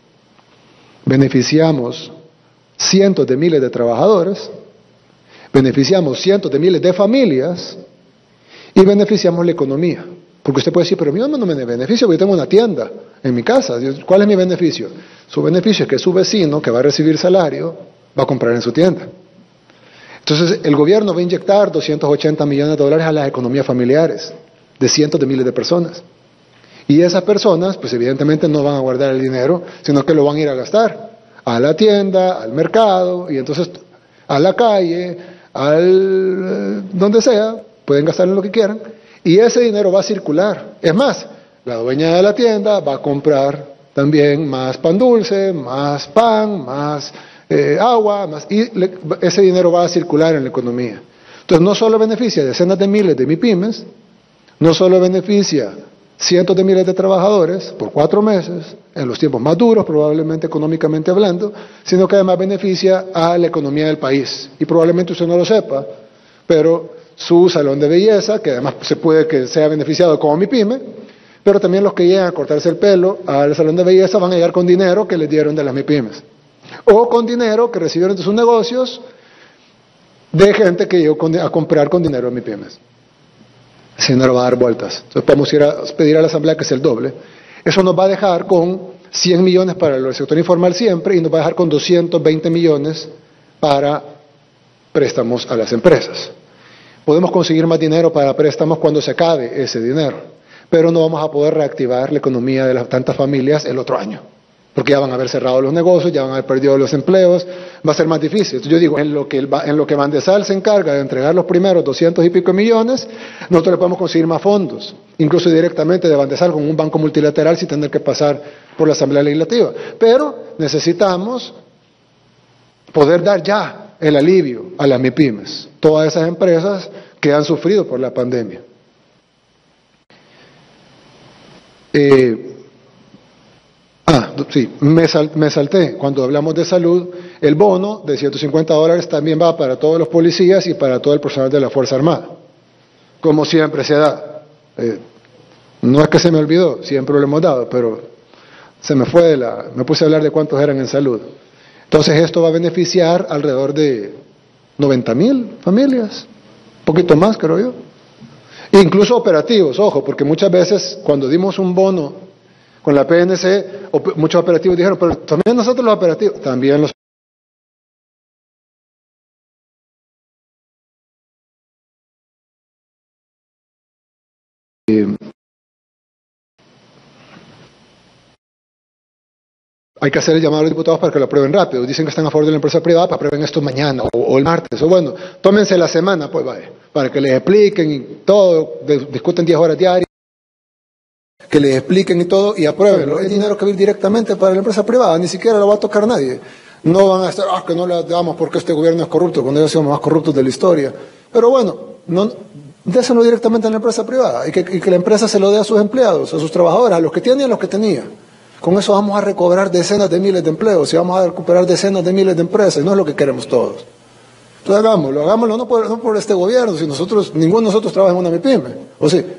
C: beneficiamos cientos de miles de trabajadores, beneficiamos cientos de miles de familias y beneficiamos la economía. Porque usted puede decir, pero a mí no me beneficio porque yo tengo una tienda en mi casa. ¿Cuál es mi beneficio? Su beneficio es que su vecino que va a recibir salario va a comprar en su tienda. Entonces el gobierno va a inyectar 280 millones de dólares a las economías familiares de cientos de miles de personas. Y esas personas, pues evidentemente no van a guardar el dinero, sino que lo van a ir a gastar a la tienda, al mercado, y entonces a la calle, donde sea, pueden gastar en lo que quieran, y ese dinero va a circular. Es más, la dueña de la tienda va a comprar también más pan dulce, más pan, más agua, ese dinero va a circular en la economía. Entonces no solo beneficia a decenas de miles de MIPYMES, no solo beneficia cientos de miles de trabajadores por 4 meses, en los tiempos más duros probablemente económicamente hablando, sino que además beneficia a la economía del país. Y probablemente usted no lo sepa, pero su salón de belleza, que además se puede que sea beneficiado como MIPYME, pero también los que llegan a cortarse el pelo al salón de belleza van a llegar con dinero que les dieron de las MIPYMES, o con dinero que recibieron de sus negocios de gente que llegó a comprar con dinero de MIPYMES. Ese dinero va a dar vueltas. Entonces podemos ir a pedir a la Asamblea que sea el doble. Eso nos va a dejar con 100 millones para el sector informal siempre y nos va a dejar con 220 millones para préstamos a las empresas. Podemos conseguir más dinero para préstamos cuando se acabe ese dinero, pero no vamos a poder reactivar la economía de las tantas familias el otro año, porque ya van a haber cerrado los negocios, ya van a haber perdido los empleos, va a ser más difícil. Entonces yo digo, en lo que Bandesal se encarga de entregar los primeros 200 y pico millones, nosotros le podemos conseguir más fondos, incluso directamente de Bandesal con un banco multilateral sin tener que pasar por la Asamblea Legislativa. Pero necesitamos poder dar ya el alivio a las MIPYMES, todas esas empresas que han sufrido por la pandemia. Sí, me salté. Cuando hablamos de salud, el bono de $150 también va para todos los policías y para todo el personal de la Fuerza Armada, como siempre se da. No es que se me olvidó, siempre lo hemos dado, pero se me fue me puse a hablar de cuántos eran en salud. Entonces esto va a beneficiar alrededor de 90,000 familias, un poquito más creo yo. Incluso operativos, ojo, porque muchas veces cuando dimos un bono con la PNC, muchos operativos dijeron, pero también nosotros los operativos, también los... Hay que hacer el llamado a los diputados para que lo aprueben rápido. Dicen que están a favor de la empresa privada, para aprueben esto mañana o el martes. O bueno, tómense la semana, pues vaya, para que les expliquen y todo, discuten 10 horas diarias, que les expliquen y todo y apruébenlo. Es dinero que va a ir directamente para la empresa privada, ni siquiera lo va a tocar nadie. No van a estar, que no le damos porque este gobierno es corrupto, cuando ellos son los más corruptos de la historia. Pero bueno, déselo directamente a la empresa privada y que la empresa se lo dé a sus empleados, a sus trabajadores, a los que tienen y a los que tenía. Con eso vamos a recobrar decenas de miles de empleos y vamos a recuperar decenas de miles de empresas, y no es lo que queremos todos. Entonces hagámoslo no por este gobierno, si ninguno de nosotros trabaja en una MIPYME, ¿o sí?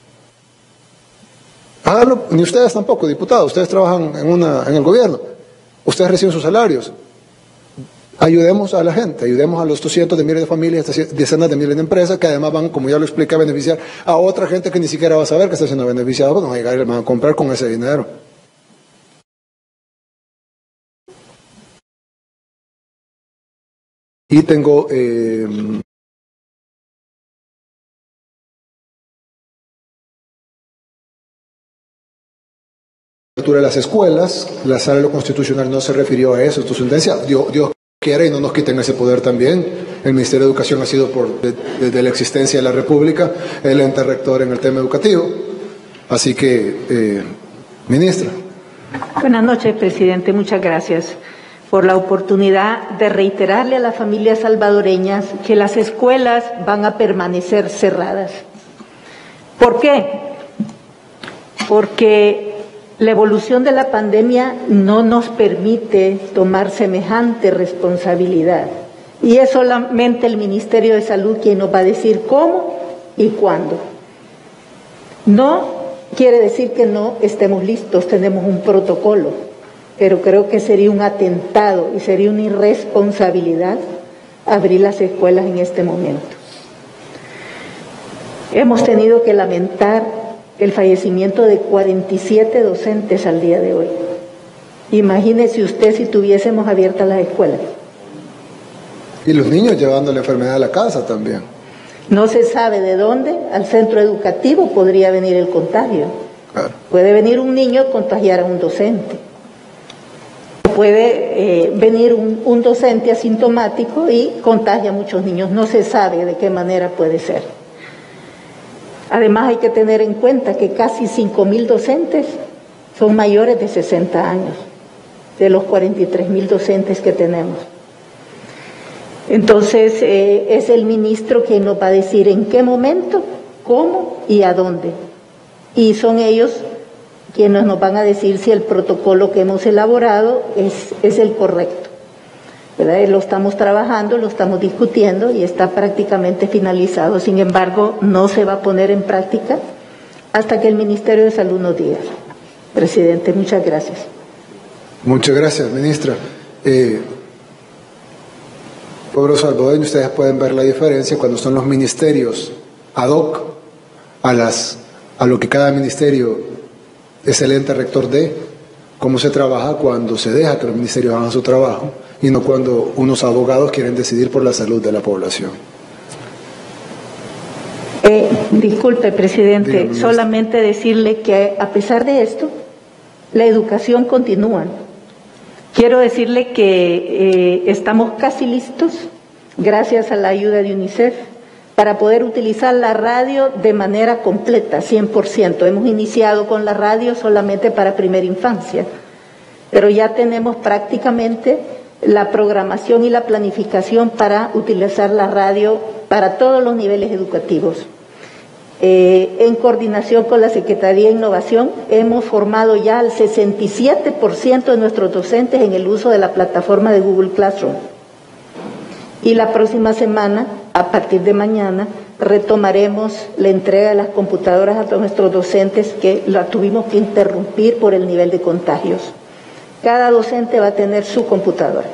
C: Háganlo, ni ustedes tampoco, diputados, ustedes trabajan en el gobierno, ustedes reciben sus salarios. Ayudemos a la gente, ayudemos a los 200 de miles de familias, decenas de miles de empresas que además van, como ya lo expliqué, a beneficiar a otra gente que ni siquiera va a saber que está siendo beneficiada, porque van a llegar y van a comprar con ese dinero. Y tengo de las escuelas, la Sala de lo Constitucional no se refirió a eso, esto es sentencia. Dios quiera y no nos quiten ese poder también. El Ministerio de Educación ha sido desde la existencia de la República el ente rector en el tema educativo. Así que, ministra.
D: Buenas noches, presidente. Muchas gracias por la oportunidad de reiterarle a las familias salvadoreñas que las escuelas van a permanecer cerradas. ¿Por qué? Porque la evolución de la pandemia no nos permite tomar semejante responsabilidad. Y es solamente el Ministerio de Salud quien nos va a decir cómo y cuándo. No quiere decir que no estemos listos, tenemos un protocolo, pero creo que sería un atentado y sería una irresponsabilidad abrir las escuelas en este momento. Hemos tenido que lamentar el fallecimiento de 47 docentes al día de hoy. Imagínese usted si tuviésemos abiertas las escuelas.
C: Y los niños llevando la enfermedad a la casa también.
D: No se sabe de dónde, al centro educativo podría venir el contagio.
C: Claro.
D: Puede venir un niño a contagiar a un docente. Puede venir un docente asintomático y contagia a muchos niños. No se sabe de qué manera puede ser. Además hay que tener en cuenta que casi 5.000 docentes son mayores de 60 años, de los 43.000 docentes que tenemos. Entonces es el ministro quien nos va a decir en qué momento, cómo y a dónde. Y son ellos quienes nos van a decir si el protocolo que hemos elaborado es el correcto. ¿Verdad? Lo estamos trabajando, lo estamos discutiendo y está prácticamente finalizado. Sin embargo, no se va a poner en práctica hasta que el Ministerio de Salud nos diga. Presidente, muchas gracias.
C: Muchas gracias, ministra. Pueblo salvadoreño, ustedes pueden ver la diferencia cuando son los ministerios ad hoc a lo que cada ministerio es el ente rector de, cómo se trabaja cuando se deja que los ministerios hagan su trabajo y no cuando unos abogados quieren decidir por la salud de la población.
D: Disculpe, presidente,
C: dígame,
D: solamente decirle que a pesar de esto, la educación continúa. Quiero decirle que estamos casi listos, gracias a la ayuda de UNICEF, para poder utilizar la radio de manera completa, 100%. Hemos iniciado con la radio solamente para primera infancia, pero ya tenemos prácticamente la programación y la planificación para utilizar la radio para todos los niveles educativos. En coordinación con la Secretaría de Innovación, hemos formado ya al 67% de nuestros docentes en el uso de la plataforma de Google Classroom. Y la próxima semana, a partir de mañana, retomaremos la entrega de las computadoras a todos nuestros docentes que la tuvimos que interrumpir por el nivel de contagios. Cada docente va a tener su computadora.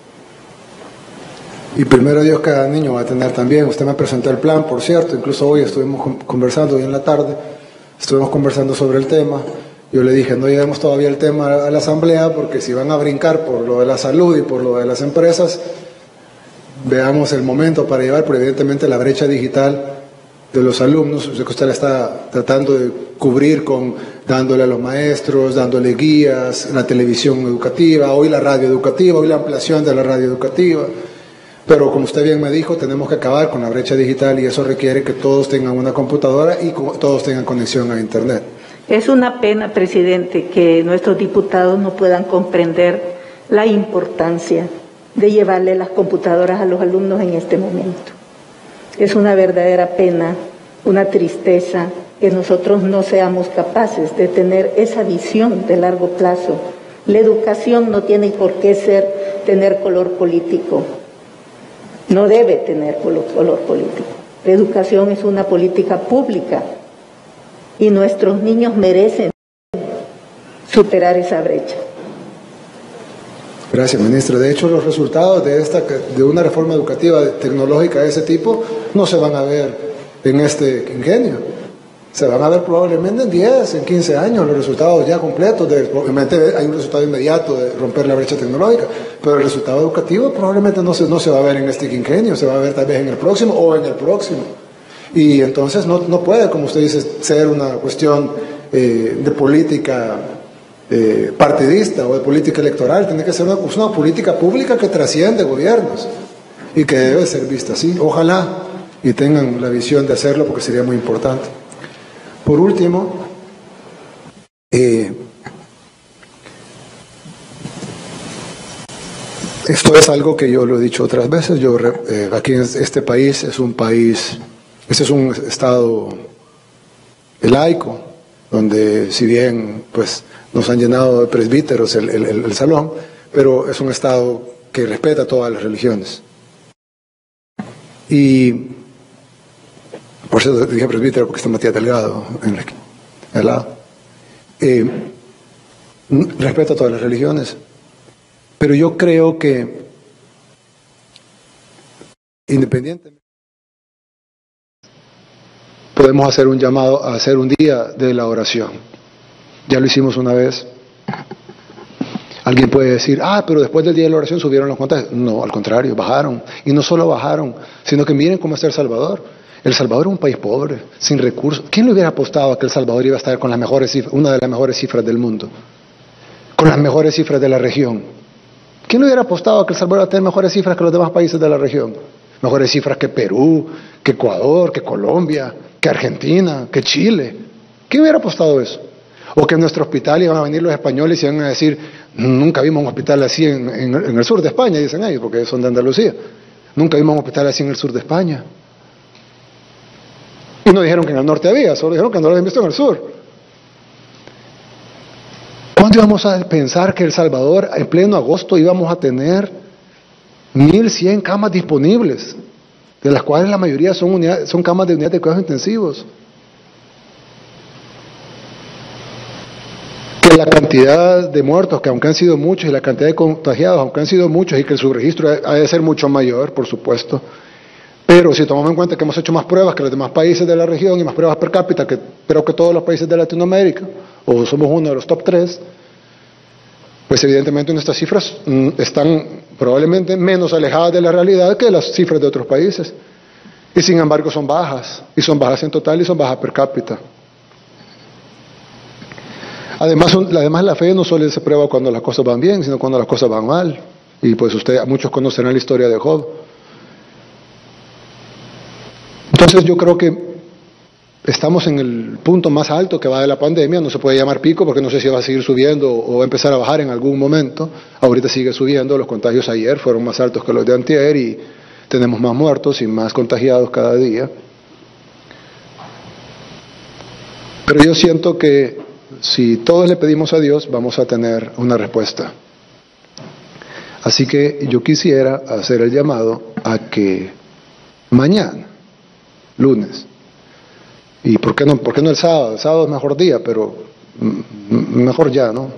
C: Y primero Dios, cada niño va a tener también. Usted me presentó el plan, por cierto, incluso hoy estuvimos conversando, hoy en la tarde, estuvimos conversando sobre el tema. Yo le dije, no llevemos todavía el tema a la asamblea, porque si van a brincar por lo de la salud y por lo de las empresas, veamos el momento para llevar, pero evidentemente la brecha digital de los alumnos, sé que usted la está tratando de cubrir dándole a los maestros, dándole guías, la televisión educativa, hoy la radio educativa, hoy la ampliación de la radio educativa. Pero como usted bien me dijo, tenemos que acabar con la brecha digital y eso requiere que todos tengan una computadora y todos tengan conexión a Internet.
D: Es una pena, presidente, que nuestros diputados no puedan comprender la importancia de llevarle las computadoras a los alumnos en este momento. Es una verdadera pena, una tristeza que nosotros no seamos capaces de tener esa visión de largo plazo. La educación no tiene por qué tener color político. No debe tener color político. La educación es una política pública y nuestros niños merecen superar esa brecha.
C: Gracias, ministra. De hecho, los resultados de una reforma educativa tecnológica de ese tipo no se van a ver en este quinquenio. Se van a ver probablemente en 10, en 15 años los resultados ya completos. Obviamente hay un resultado inmediato de romper la brecha tecnológica, pero el resultado educativo probablemente no se va a ver en este quinquenio, se va a ver tal vez en el próximo o en el próximo. Y entonces no puede, como usted dice, ser una cuestión de política partidista o de política electoral. Tiene que ser una política pública que trasciende gobiernos y que debe ser vista así. Ojalá y tengan la visión de hacerlo, porque sería muy importante. Por último, Esto es algo que yo lo he dicho otras veces. Aquí en este país este es un estado laico, donde si bien pues nos han llenado de presbíteros el salón, pero es un estado que respeta todas las religiones. Y por eso dije presbítero, porque está Matías Delgado al lado. Respeta todas las religiones. Pero yo creo que, independientemente, podemos hacer un llamado a hacer un día de la oración. Ya lo hicimos una vez. Alguien puede decir, pero después del día de la oración subieron los contagios. No, al contrario, bajaron. Y no solo bajaron, sino que miren cómo está El Salvador. El Salvador es un país pobre, sin recursos. ¿Quién le hubiera apostado a que El Salvador iba a estar con las mejores cifras, una de las mejores cifras del mundo? Con las mejores cifras de la región. ¿Quién le hubiera apostado a que El Salvador iba a tener mejores cifras que los demás países de la región? Mejores cifras que Perú, que Ecuador, que Colombia, que Argentina, que Chile. ¿Quién hubiera apostado eso? O que en nuestro hospital iban a venir los españoles y iban a decir, nunca vimos un hospital así en el sur de España, dicen ellos, porque son de Andalucía. Nunca vimos un hospital así en el sur de España. Y no dijeron que en el norte había, solo dijeron que no lo habían visto en el sur. ¿Cuándo íbamos a pensar que El Salvador en pleno agosto íbamos a tener 1.100 camas disponibles, de las cuales la mayoría son camas de unidades de cuidados intensivos? Que la cantidad de muertos, que aunque han sido muchos, y la cantidad de contagiados, aunque han sido muchos, y que el subregistro ha de ser mucho mayor, por supuesto. Pero si tomamos en cuenta que hemos hecho más pruebas que los demás países de la región y más pruebas per cápita que creo que todos los países de Latinoamérica, o somos uno de los top 3, pues evidentemente nuestras cifras están probablemente menos alejadas de la realidad que las cifras de otros países. Y sin embargo son bajas, y son bajas en total y son bajas per cápita. Además la fe no solo se prueba cuando las cosas van bien, sino cuando las cosas van mal. Y pues muchos conocerán la historia de Job. Entonces yo creo que estamos en el punto más alto que va de la pandemia. No se puede llamar pico porque no sé si va a seguir subiendo o va a empezar a bajar en algún momento. Ahorita sigue subiendo, los contagios ayer fueron más altos que los de antier y tenemos más muertos y más contagiados cada día. Pero yo siento que si todos le pedimos a Dios, vamos a tener una respuesta. Así que yo quisiera hacer el llamado a que mañana, lunes, y ¿por qué no el sábado? El sábado es mejor día, pero mejor ya, ¿no?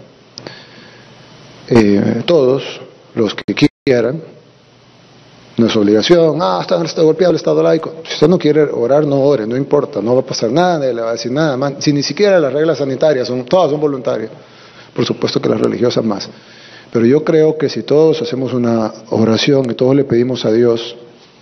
C: Todos los que quieran, no es obligación, está golpeado el Estado laico. Si usted no quiere orar, no ore, no importa, no va a pasar nada, nadie le va a decir nada, si ni siquiera las reglas sanitarias, todas son voluntarias, por supuesto que las religiosas más. Pero yo creo que si todos hacemos una oración y todos le pedimos a Dios,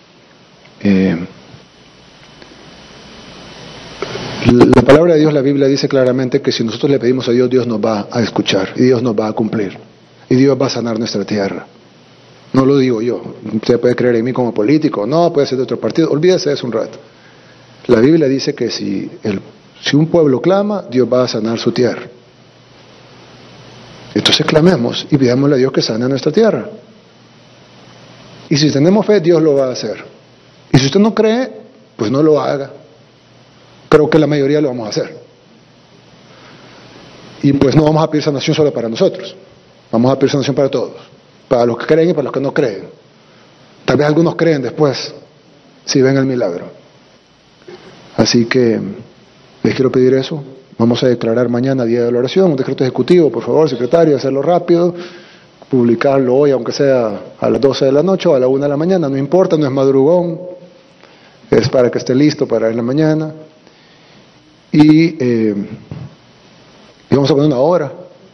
C: la palabra de Dios, la Biblia dice claramente que si nosotros le pedimos a Dios, Dios nos va a escuchar y Dios nos va a cumplir y Dios va a sanar nuestra tierra. No lo digo yo, usted puede creer en mí como político, no, puede ser de otro partido, olvídese de eso un rato. La Biblia dice que si un pueblo clama, Dios va a sanar su tierra. Entonces clamemos y pidámosle a Dios que sane nuestra tierra. Y si tenemos fe, Dios lo va a hacer. Y si usted no cree, pues no lo haga. Creo que la mayoría lo vamos a hacer. Y pues no vamos a pedir sanación solo para nosotros. Vamos a pedir sanación para todos. Para los que creen y para los que no creen. Tal vez algunos creen después, si ven el milagro. Así que les quiero pedir eso. Vamos a declarar mañana Día de la Oración, un decreto ejecutivo, por favor, secretario, hacerlo rápido, publicarlo hoy, aunque sea a las 12 de la noche o a la 1 de la mañana, no importa, no es madrugón, es para que esté listo para en la mañana. Y vamos a poner una hora,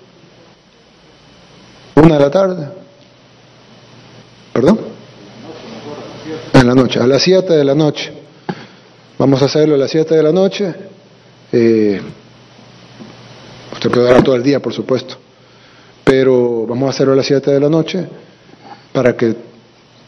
C: 1 de la tarde, ¿perdón? En la noche, a las 7 de la noche. Vamos a hacerlo a las 7 de la noche. Usted puede orar todo el día, por supuesto, pero vamos a hacerlo a las 7 de la noche para que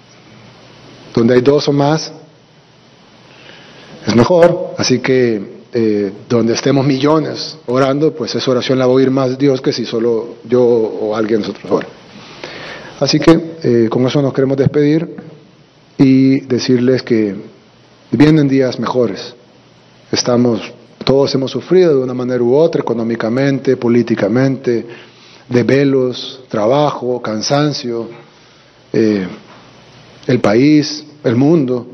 C: donde hay 2 o más es mejor. Así que donde estemos millones orando, pues esa oración la va a oír más Dios que si solo yo o alguien de nosotros ora. Así que con eso nos queremos despedir y decirles que vienen días mejores. Todos hemos sufrido de una manera u otra, económicamente, políticamente, desvelos, trabajo, cansancio, el país, el mundo,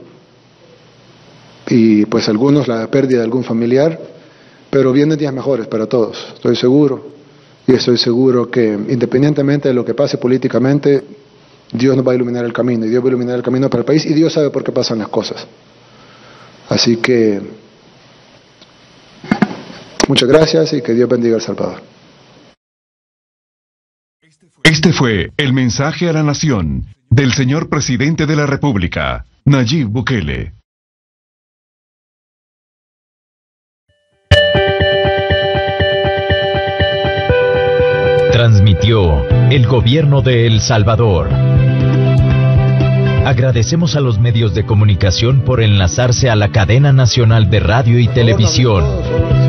C: y pues algunos la pérdida de algún familiar, pero vienen días mejores para todos, estoy seguro, y estoy seguro que independientemente de lo que pase políticamente, Dios nos va a iluminar el camino, y Dios va a iluminar el camino para el país, y Dios sabe por qué pasan las cosas. Así que muchas gracias y que Dios bendiga a El Salvador.
B: Este fue el mensaje a la nación del señor presidente de la República, Nayib Bukele.
A: Transmitió el gobierno de El Salvador. Agradecemos a los medios de comunicación por enlazarse a la cadena nacional de radio y televisión.